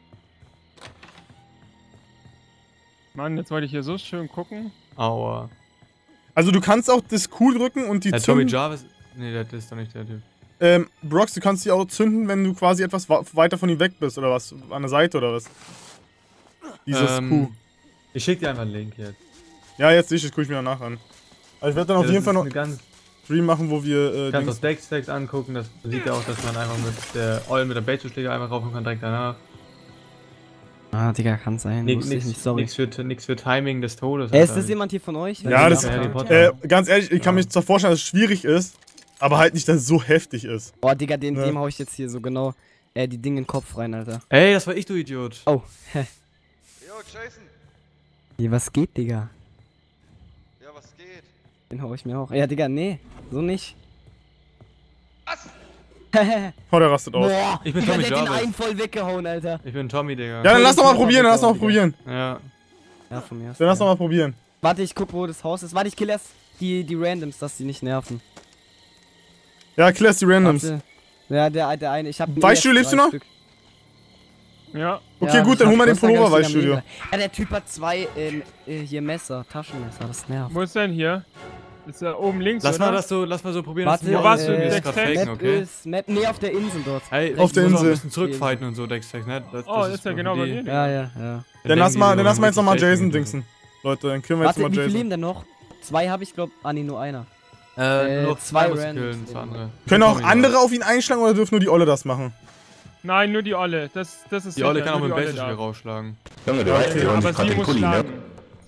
Mann, jetzt wollte ich hier so schön gucken. Aua. Also du kannst auch das Q drücken und die Der Tommy zünden. Jarvis. Nee, das ist doch nicht der Typ. Ähm, Brox, du kannst die auch zünden, wenn du quasi etwas wa- weiter von ihm weg bist, oder was? An der Seite, oder was? Dieses Ähm, Q. Ich schick dir einfach einen Link jetzt. Ja, jetzt sehe ich, das gucke ich mir danach an. Also ich werde dann auf Ja, jeden das Fall ist noch eine ganz, Stream machen, wo wir, äh, Du kannst Dings- auch Dex-Stacks angucken, das sieht ja auch, dass man einfach mit der Eulen mit der Baseballschläger einfach raufkommen kann, direkt danach. Ah, Digga, kann sein. Nix, Wusste ich nix, nicht, sorry. nix, für, nix für Timing des Todes. Äh, ist Alter. das jemand hier von euch? Ja, das, Ja, Harry Potter. äh, ganz ehrlich, ich kann mich zwar vorstellen, dass es schwierig ist, aber halt nicht, dass es so heftig ist. Oh, Digga, den, Ja. dem hau ich jetzt hier so genau äh, die Dinge in den Kopf rein, Alter. Ey, das war ich, du Idiot. Oh, hä. Yo, Jason. Hier, was geht, Digga? Ja, was geht? Den hau ich mir auch. Ja, Digga, nee, so nicht. Was? Oh, der rastet aus. Boah, Ich bin Digga, Tommy der hat den Jarvis. einen voll weggehauen, Alter. Ich bin Tommy, Digga. Ja, dann lass doch mal probieren, dann lass doch mal probieren. Ja. Ja, von mir aus. Dann lass doch mal probieren. Warte, ich guck, wo das Haus ist. Warte, ich kill erst die, die Randoms, dass die nicht nerven. Ja, kill erst die Randoms. Warte. Ja, der, der eine. Ich hab. Weißstudio, lebst du noch? Stück. Ja. Okay, Ja, gut, dann ich hol mal hab den Pullover, Schwester ganz Weißstudio. mega. Ja, der Typ hat zwei, ähm, äh, hier Messer, Taschenmesser, das nervt. Wo ist denn hier? Ist er oben links, Lass oder? mal das so, lass mal so probieren, Warte, Wo warst du? äh, Dex grad Tex? faken, Map okay? ist, Map, nee, auf der Insel dort. Hey, Auf der du musst auch Insel. ein bisschen zurückfighten und so, Dex-Tex, ne? Das, Oh, das ist ja für genau bei die- dir. Ja, ja, ja. Dann denken lass die mal, so, dann lass mal jetzt man nochmal muss nicht Jason faken. dingsen. Leute, dann killen wir jetzt Warte, mal wie viele Jason. leben denn noch? Zwei habe ich, glaub, ah, nee, nur einer. Äh, Äh, nur zwei zwei musst du Randoms killen, zwei leben. andere. Können auch Tommy andere war. auf ihn einschlagen oder dürfen nur die Olle das machen? Nein, nur die Olle. Das, das ist Die Olle sicher, kann auch nur mit dem die Olle Baseballschläger darf. rausschlagen. Junge, du Ja, weißt, okay, wir holen Aber sich gerade sie den muss Pulli, ne? schlagen. Sie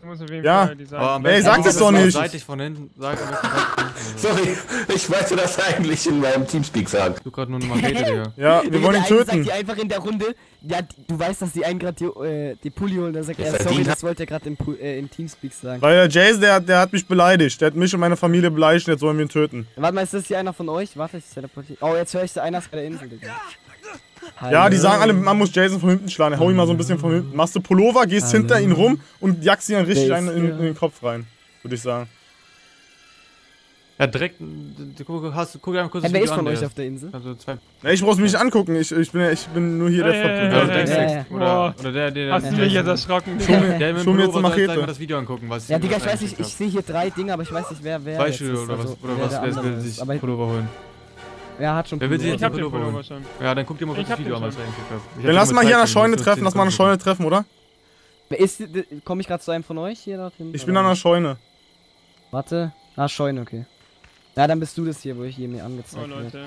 muss auf jeden Ja. Fall die Seite. Aber am Ey, besten sag guck, das dass doch du nicht. Seitlich von hinten. Sag am besten Sorry, ich wollte das eigentlich in meinem Teamspeak sagen. Du gerade nur eine Machete, Digga. Ja, wir wollen ihn Der eine töten. sagt dir einfach in der Runde, ja, du weißt, dass die einen gerade die, äh, die Pulli holen, da sagt Das er, sorry, verdient das wollte er gerade im, Pu- äh, im Teamspeak sagen. Weil der Jason, der, der hat mich beleidigt. Der hat mich und meine Familie beleidigt und jetzt sollen wir ihn töten. Warte mal, ist das hier einer von euch? Warte, ich teleportiere. Oh, jetzt höre ich so einer ist bei der Insel, Digga. Ja, die sagen alle, man muss Jason von hinten schlagen. Hau ihn mal so ein bisschen von hinten. Machst du Pullover, gehst Hallo. hinter ihn rum und jagst ihn dann richtig Der einen ist in, hier. in den Kopf rein. Würde ich sagen. Ja, direkt. Du, guck, hast, guck dir mal kurz Hey, das wer Video ist von an, euch der auf der Insel? Also zwei. Ja, ich brauch's mich nicht angucken. Ich, ich, bin, ja- ich bin nur hier der Ey, Verbrüder. Ja, ey, du ey, denkst ja, jetzt- ja. Oder, Boah. oder der, der. Hast du der, mich jetzt erschrocken? Schon mir- der mit schon mir dem jetzt eine Pullover soll gleich Machete. mal das Video angucken, was Ja, Digga, ich weiß was nicht, ich sehe hier drei Dinge, aber ich weiß nicht, wer wer Beispiel jetzt ist, oder was, also, oder wer was, der wer andere will ist. sich Aber Pullover holen? er hat schon Wer will sich Pullover. Ich hab den Pullover holen? Pullover schon. Ja, dann guck dir mal kurz Ich das hab Video an, den was ich schon. eigentlich hab. Ich Dann hab lass nur mal hier an der Zeit, Scheune so treffen. zehn Lass mal an der Sekunden. Scheune treffen, oder? Ist, komm ich gerade zu einem von euch hier dorthin? Ich bin an der Scheune. Warte. Ah, Scheune, okay. Ja, dann bist du das hier, wo ich hier mir angezeigt Oh, werde. Leute.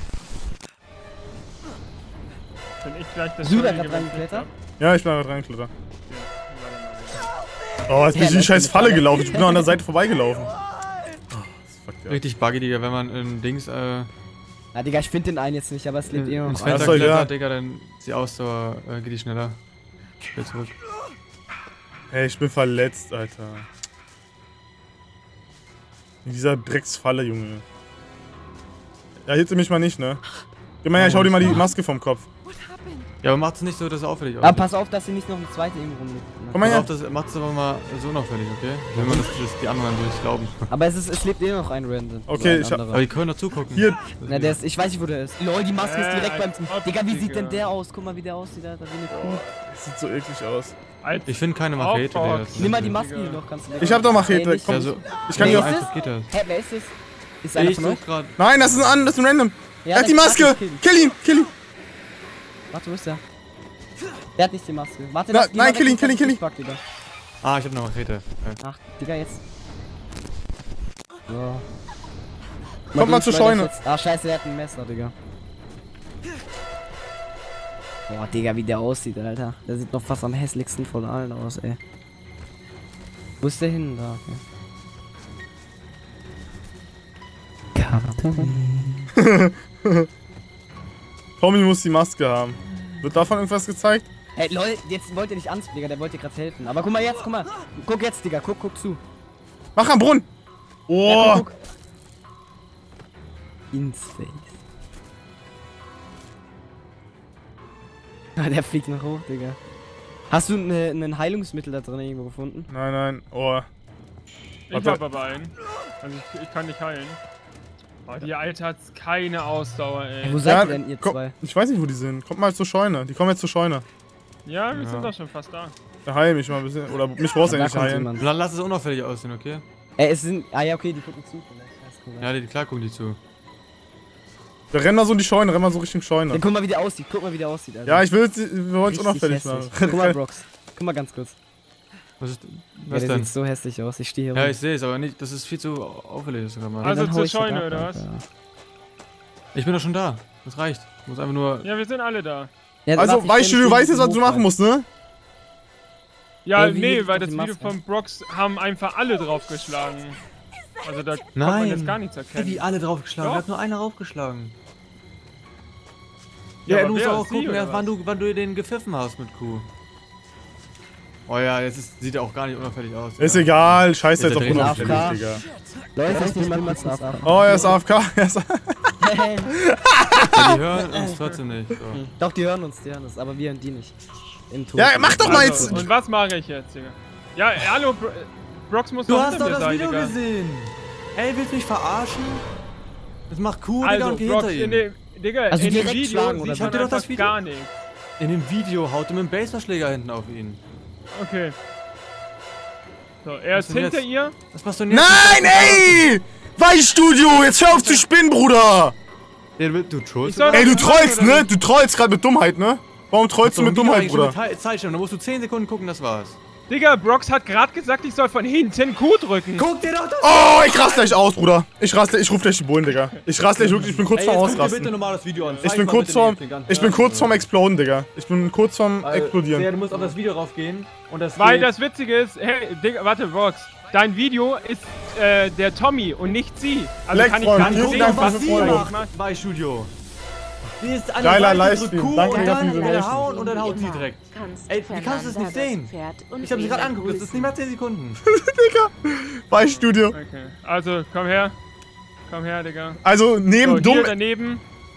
Bin ich gleich das Bist du da Scheune gerade gewechselt reingeklettert? hab? Ja, ich bin da reingeklettert. Okay, Oh, jetzt bin Ja, ich in die das scheiß ist Falle eine gelaufen. Ich bin noch an der Seite vorbeigelaufen. Richtig buggy, Digga, wenn man in Dings, äh. Ah, Digga, ich finde den einen jetzt nicht, aber es lebt eh noch. ins Ja, Fenster ist doch klettert, egal. Digga, dann ist die Ausdauer, äh, geht die schneller. Wieder zurück. Ey, ich bin verletzt, Alter. In dieser Drecksfalle, Junge. Ja, hitte mich mal nicht, ne? Geh mal her, ich hau dir mal die Maske vom Kopf. Ja, aber macht's nicht so, dass es auffällig Aber aussieht. pass auf, dass sie nicht noch eine zweite irgendwo rumliegt. Komm mal Pass her. auf, das macht's aber mal so unauffällig, okay? Wenn man das, das die anderen durchs glauben. Aber es, ist, es lebt eh noch ein Random. Okay, ein ich hab- Aber die können doch zugucken. Hier. Na, der ist, ich weiß nicht, wo der ist. Lol, die Maske ist Äh, direkt beim... als Digga, wie sieht Optiker. denn der aus? Guck mal, wie der aussieht, Alter, wie eine Kuh. Das sieht so eklig aus. Als Ich finde keine Machete, Aufbau. Digga. das ist Nimm mal die nicht- Maske hier noch, kannst du Ich hab doch Machete, Ey, nicht- komm. Ja, so, Ich kann Wer dir ist auch. einfach geht das. Hä, wer ist das? Ist einer Ich von euch? such grad. Nein, das ist ein, an- das ist ein Random. Ja, Er hat die dann- Maske. warte, kill ihn. Kill ihn, kill ihn. Warte, wo ist der? Der hat nicht die Maske. Warte, Na, lass- geh nein, mal kill weg, ihn, kill ihn, ich kill ihn. pack, Digga. Ah, ich hab eine Machete. Ja. Ach, Digga, jetzt. So. Kommt mal du, zur ich schleudere Scheune. jetzt- Ah, scheiße, der hat ein Messer, Digga. Boah, Digga, wie der aussieht, Alter. Der sieht noch fast am hässlichsten von allen aus, ey. Wo ist der hin? Da, okay. Tommy muss die Maske haben. Wird davon irgendwas gezeigt? Ey, lol, jetzt wollt ihr nicht ans, Digga, der wollte dir gerade helfen. Aber guck mal jetzt, guck mal. Guck jetzt, Digga, guck, guck zu. Mach am Brunnen. Ja, Oh. guck, guck. Ins Face. Ah, der fliegt noch hoch, Digga. Hast du ne, ein Heilungsmittel da drin irgendwo gefunden? Nein, nein. Oh. Ich Warte. hab aber einen. Also ich, ich kann dich heilen. Oh, die Alte hat keine Ausdauer, ey. Wo seid ihr denn, ihr komm, zwei? ich weiß nicht, wo die sind. Kommt mal zur Scheune. Die kommen jetzt zur Scheune. Ja, wir Ja. sind doch schon fast da. Da heil mich mal ein bisschen. Oder mich brauchst du Da eigentlich kommt heilen. jemand. Dann lass es unauffällig aussehen, okay? Ey, es sind. Ah ja, okay, die gucken zu vielleicht. Das kann sein. Ja, die, klar gucken die zu. Wir rennen mal so in die Scheune, rennen mal so Richtung Scheune. Ja, guck mal, wie der aussieht. Guck mal, wie der aussieht, Alter. Ja, ich will, wir wollen es Richtig unauffällig hässlich. machen. Guck mal, Brox. Guck mal ganz kurz. Was ist. Ja, Was der denn? sieht so hässlich aus. Ich stehe hier Ja, rum. ich sehe es, aber nicht. Das ist viel zu auffällig. Sogar mal. Also dann hau zur ich das Scheune, ab, oder was? Alter. Ich bin doch schon da. Das reicht. Ich muss einfach nur. Ja, wir sind alle da. Ja, Also, warte, ich weißt du, stell du mich weißt hier jetzt, was du hoch, machen musst, ne? Ja, Ey, wie nee, hebt weil doch das die Video Maske? von Brox haben einfach alle draufgeschlagen. Also da kann Nein. man jetzt gar nichts Hey, erkennen. wie alle draufgeschlagen. Doch. Da hat nur einer raufgeschlagen. Ja, Ja, aber du musst wer? auch Sie gucken, oder erst was? wann du, wann du den gepfiffen hast mit Q. Oh ja, jetzt ist, sieht er auch gar nicht unauffällig aus. Ist ja. egal, scheiß Ist jetzt er auf drin? unauffällig, A F K? Digga. Leute, ich nehme mal A F K. Oh, er ist A F K. Er ist Ja, die hören uns trotzdem nicht. So. Doch, die hören uns, die hören uns, aber wir hören die nicht. Im Tod. Ja, mach doch mal Also, jetzt. und was mache ich jetzt, Digga? Ja, äh, hallo, Bro Brox muss Du doch hast hinter doch mir das sein, Video Digga. gesehen. Ey, willst du mich verarschen? Das macht Q, Digga, Also, und geh Brox, hinter in ihm. dem, Digga, Also in dem direkt Video schlagen, oder sieht wie? man Habt ihr doch einfach das Video- gar nichts. In dem Video haut er mit dem Baseballschläger hinten auf ihn. Okay. So, er Was ist denn hinter jetzt? ihr. Was machst du denn jetzt? Nein, ey! Weichstudio, jetzt hör auf zu spinnen, Bruder! Ja, du, du trollst. Ich soll Ey, du doch trollst, machen, ne? oder Du trollst gerade mit Dummheit, ne? Warum trollst du mit Dummheit, Bruder? Zeitschirm, da musst du zehn Sekunden gucken, das war's. Digga, Brox hat gerade gesagt, ich soll von hinten Q drücken. Guck dir doch das Oh, ich raste gleich aus, Bruder. Ich raste, ich ruf gleich die Bullen, Digga. Ich raste gleich wirklich, ich bin kurz Ey, vorm jetzt guck dir Ausrasten. bitte nochmal das Video an. Ich Zeig bin mal kurz bitte vorm, den ganzen ich bin Tag. kurz vorm Exploden, Digga. Ich bin kurz vorm Weil, Explodieren. Ja, du musst auf das Video raufgehen und das Weil geht- das Witzige ist, hey, Digga, warte, Brox. Dein Video ist äh, der Tommy und nicht sie. Also Leck, kann ich Freund, gar nicht vielen sehen, Dank was für sie fünf Euro. macht. bei Studio. Die ist an Geiler der Seite, Livestream. drückt Q Danke, und Digga, für dann diese will er Donation. hauen und dann haut sie direkt. Ey, wie kannst du das nicht sehen? Ich hab sie gerade angeguckt, das ist nicht mal zehn Sekunden. Digga. Bei Studio. Okay, also komm her. Komm her, Digga. Also, neben so, dumm. Hier daneben.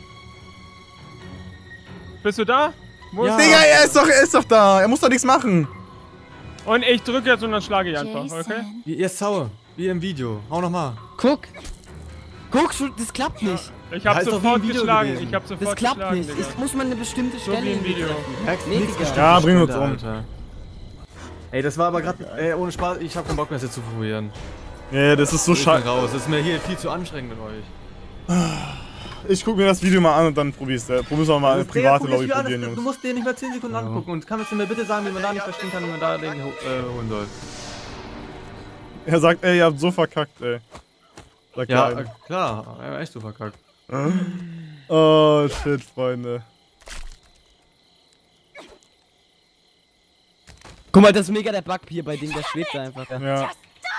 Bist du da? Wo Ja. ist Digga, er ist doch, er ist doch da. Er muss doch nichts machen. Und ich drücke jetzt und dann schlage ich einfach, okay? Wie ihr Saue, wie im Video. Hau nochmal. Guck. Guck, schon, das klappt nicht. Ich hab Ja, ist doch sofort wie im Video geschlagen. gewesen. Ich hab sofort Das klappt geschlagen, nicht. Digga. Ich muss mal eine bestimmte So Stelle wie im irgendwie Video. treffen. Nee, Digga. Ja, bringen wir uns um. Alter. Ey, das war aber gerade, ey, ohne Spaß, ich hab keinen Bock mehr, das jetzt zu probieren. Ja, das ist so Ich bin scheiße. raus, das ist mir hier viel zu anstrengend mit euch. Ich guck mir das Video mal an und dann probier's. Äh, probier's auch mal eine Das- Digga, private guck Lobby nicht, wie probieren, alles- Du Jungs. musst dir nicht mal zehn Sekunden angucken und kannst du mir bitte sagen, wie man da nicht verstehen kann, wie man da den ho äh, holen soll. Er sagt, ey, ihr habt so verkackt, ey. Sagt Ja, er. äh, klar, er echt so verkackt. Oh, shit, Freunde. Guck mal, das ist mega der Bug hier bei Ding, der schwebt da einfach. Ja. Ja.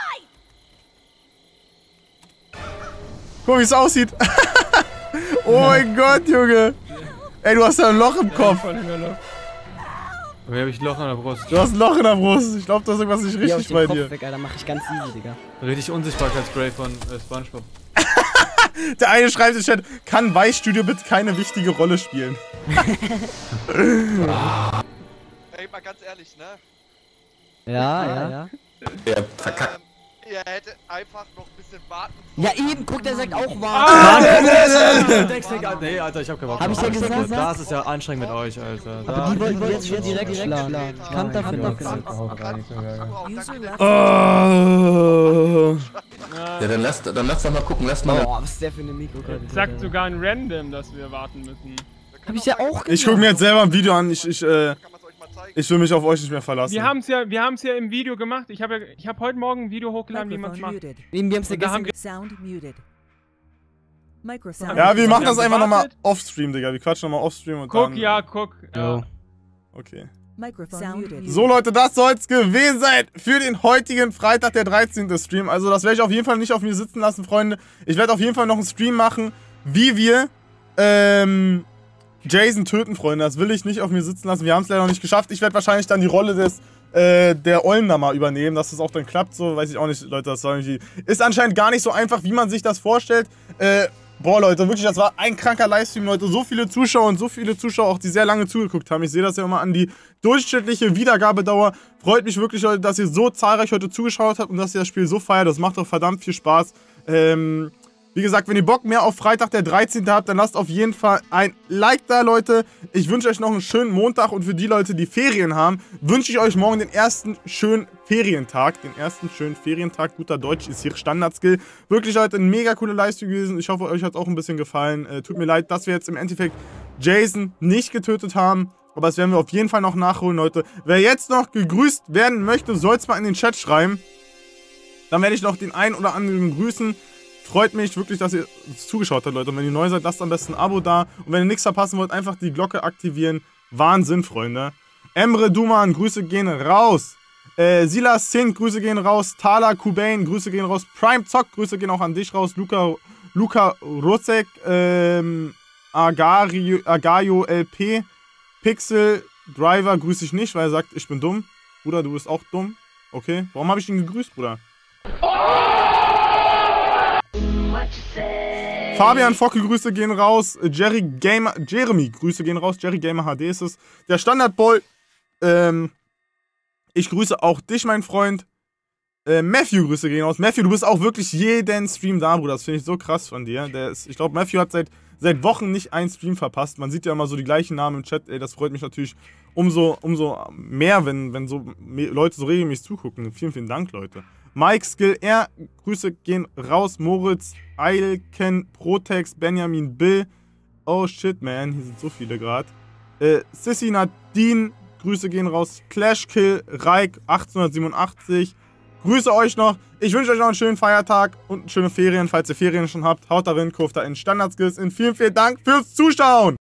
Guck mal, wie es aussieht. Oh mein Gott, Junge. Ey, du hast ja ein Loch im Kopf. Aber hier hab ich ein Loch an der Brust. Du hast ein Loch in der Brust. Ich glaube, da ist irgendwas nicht Geh auf richtig den bei Kopf dir. weg, Alter, mach ich ganz easy, Digga. Richtig Unsichtbarkeitsspray von äh, Spongebob. Der eine schreibt im Chat, kann Weißstudio bitte keine wichtige Rolle spielen? Ey, mal ganz ehrlich, ne? Ja, ja, ja. Ja, verkackt. Ähm, ihr hättet einfach noch ein bisschen warten. Ja, eben, guck, der sagt auch Ah, warm. Nee, Alter, ich hab keinen Bock. Hab ich ja gesagt? Das ist ja anstrengend mit euch, Alter. Aber die wollten jetzt schon direkt schlagen. Ich kann davon doch Oh. Ja, dann lass, dann lass doch mal gucken, lass mal. Boah, was ist der für eine Mikrokarte? Sagt sogar ein Random, dass wir warten müssen. Hab ich ja auch gesagt. Ich guck mir jetzt selber ein Video an. Ich, ich, äh, ich will mich auf euch nicht mehr verlassen. Wir haben es ja, wir haben's ja im Video gemacht. Ich habe ja, ich habe heute Morgen ein Video hochgeladen, wie man es macht. Eben, wir haben's ja Und da haben gestern wir- Sound muted. Microphone. Ja, wir machen Wir das haben einfach nochmal gewartet. offstream, Digga. Wir quatschen nochmal offstream und Guck, dann... ja, guck. Ja. Okay. Microphone muted. So Leute, das soll's gewesen sein für den heutigen Freitag, der dreizehnte Stream. Also das werde ich auf jeden Fall nicht auf mir sitzen lassen, Freunde. Ich werde auf jeden Fall noch einen Stream machen, wie wir ähm, Jason töten, Freunde. Das will ich nicht auf mir sitzen lassen. Wir haben es leider noch nicht geschafft. Ich werde wahrscheinlich dann die Rolle des äh, der Ollen da mal übernehmen, dass das auch dann klappt. So weiß ich auch nicht, Leute. Das soll irgendwie ist anscheinend gar nicht so einfach, wie man sich das vorstellt. Äh, Boah, Leute, wirklich, das war ein kranker Livestream, Leute. So viele Zuschauer und so viele Zuschauer, auch die sehr lange zugeguckt haben. Ich sehe das ja immer an die durchschnittliche Wiedergabedauer. Freut mich wirklich, Leute, dass ihr so zahlreich heute zugeschaut habt und dass ihr das Spiel so feiert. Das macht doch verdammt viel Spaß. Ähm, wie gesagt, wenn ihr Bock mehr auf Freitag, der dreizehnte habt, dann lasst auf jeden Fall ein Like da, Leute. Ich wünsche euch noch einen schönen Montag und für die Leute, die Ferien haben, wünsche ich euch morgen den ersten schönen Ferientag. Den ersten schönen Ferientag. Guter Deutsch ist hier Standard-Skill. Wirklich, Leute, ein mega cooler Livestream gewesen. Ich hoffe, euch hat es auch ein bisschen gefallen. Äh, tut mir leid, dass wir jetzt im Endeffekt Jason nicht getötet haben. Aber das werden wir auf jeden Fall noch nachholen, Leute. Wer jetzt noch gegrüßt werden möchte, soll es mal in den Chat schreiben. Dann werde ich noch den einen oder anderen grüßen. Freut mich wirklich, dass ihr zugeschaut habt, Leute. Und wenn ihr neu seid, lasst am besten ein Abo da. Und wenn ihr nichts verpassen wollt, einfach die Glocke aktivieren. Wahnsinn, Freunde. Emre Duman, Grüße gehen raus. Äh, Silas Singh, Grüße gehen raus. Thala Kubain, Grüße gehen raus. Prime Zock, Grüße gehen auch an dich raus. Luca, Luca Rosek, ähm, Agario, Agayo L P, Pixel, Driver grüße ich nicht, weil er sagt, ich bin dumm. Bruder, du bist auch dumm. Okay, warum habe ich ihn gegrüßt, Bruder? Fabian Focke, Grüße gehen raus. Jerry Gamer, Jeremy, Grüße gehen raus. Jerry Gamer H D ist es. Der Standardboy, ähm, ich grüße auch dich, mein Freund. Äh, Matthew, Grüße gehen raus. Matthew, du bist auch wirklich jeden Stream da, Bruder. Das finde ich so krass von dir. Der ist, ich glaube, Matthew hat seit, seit Wochen nicht einen Stream verpasst. Man sieht ja immer so die gleichen Namen im Chat. Ey, das freut mich natürlich umso, umso mehr, wenn, wenn so Leute so regelmäßig zugucken. Vielen, vielen Dank, Leute. Mike Skill R, Grüße gehen raus. Moritz, Eilken, Protex, Benjamin, Bill. Oh shit, man, hier sind so viele gerade. Äh, Sissy Nadine, Grüße gehen raus. Clashkill, Raik, achtzehnhundertsiebenundachtzig. Grüße euch noch. Ich wünsche euch noch einen schönen Feiertag und schöne Ferien, falls ihr Ferien schon habt. Haut darin, kurft da in Standardskills in. Vielen, vielen Dank fürs Zuschauen.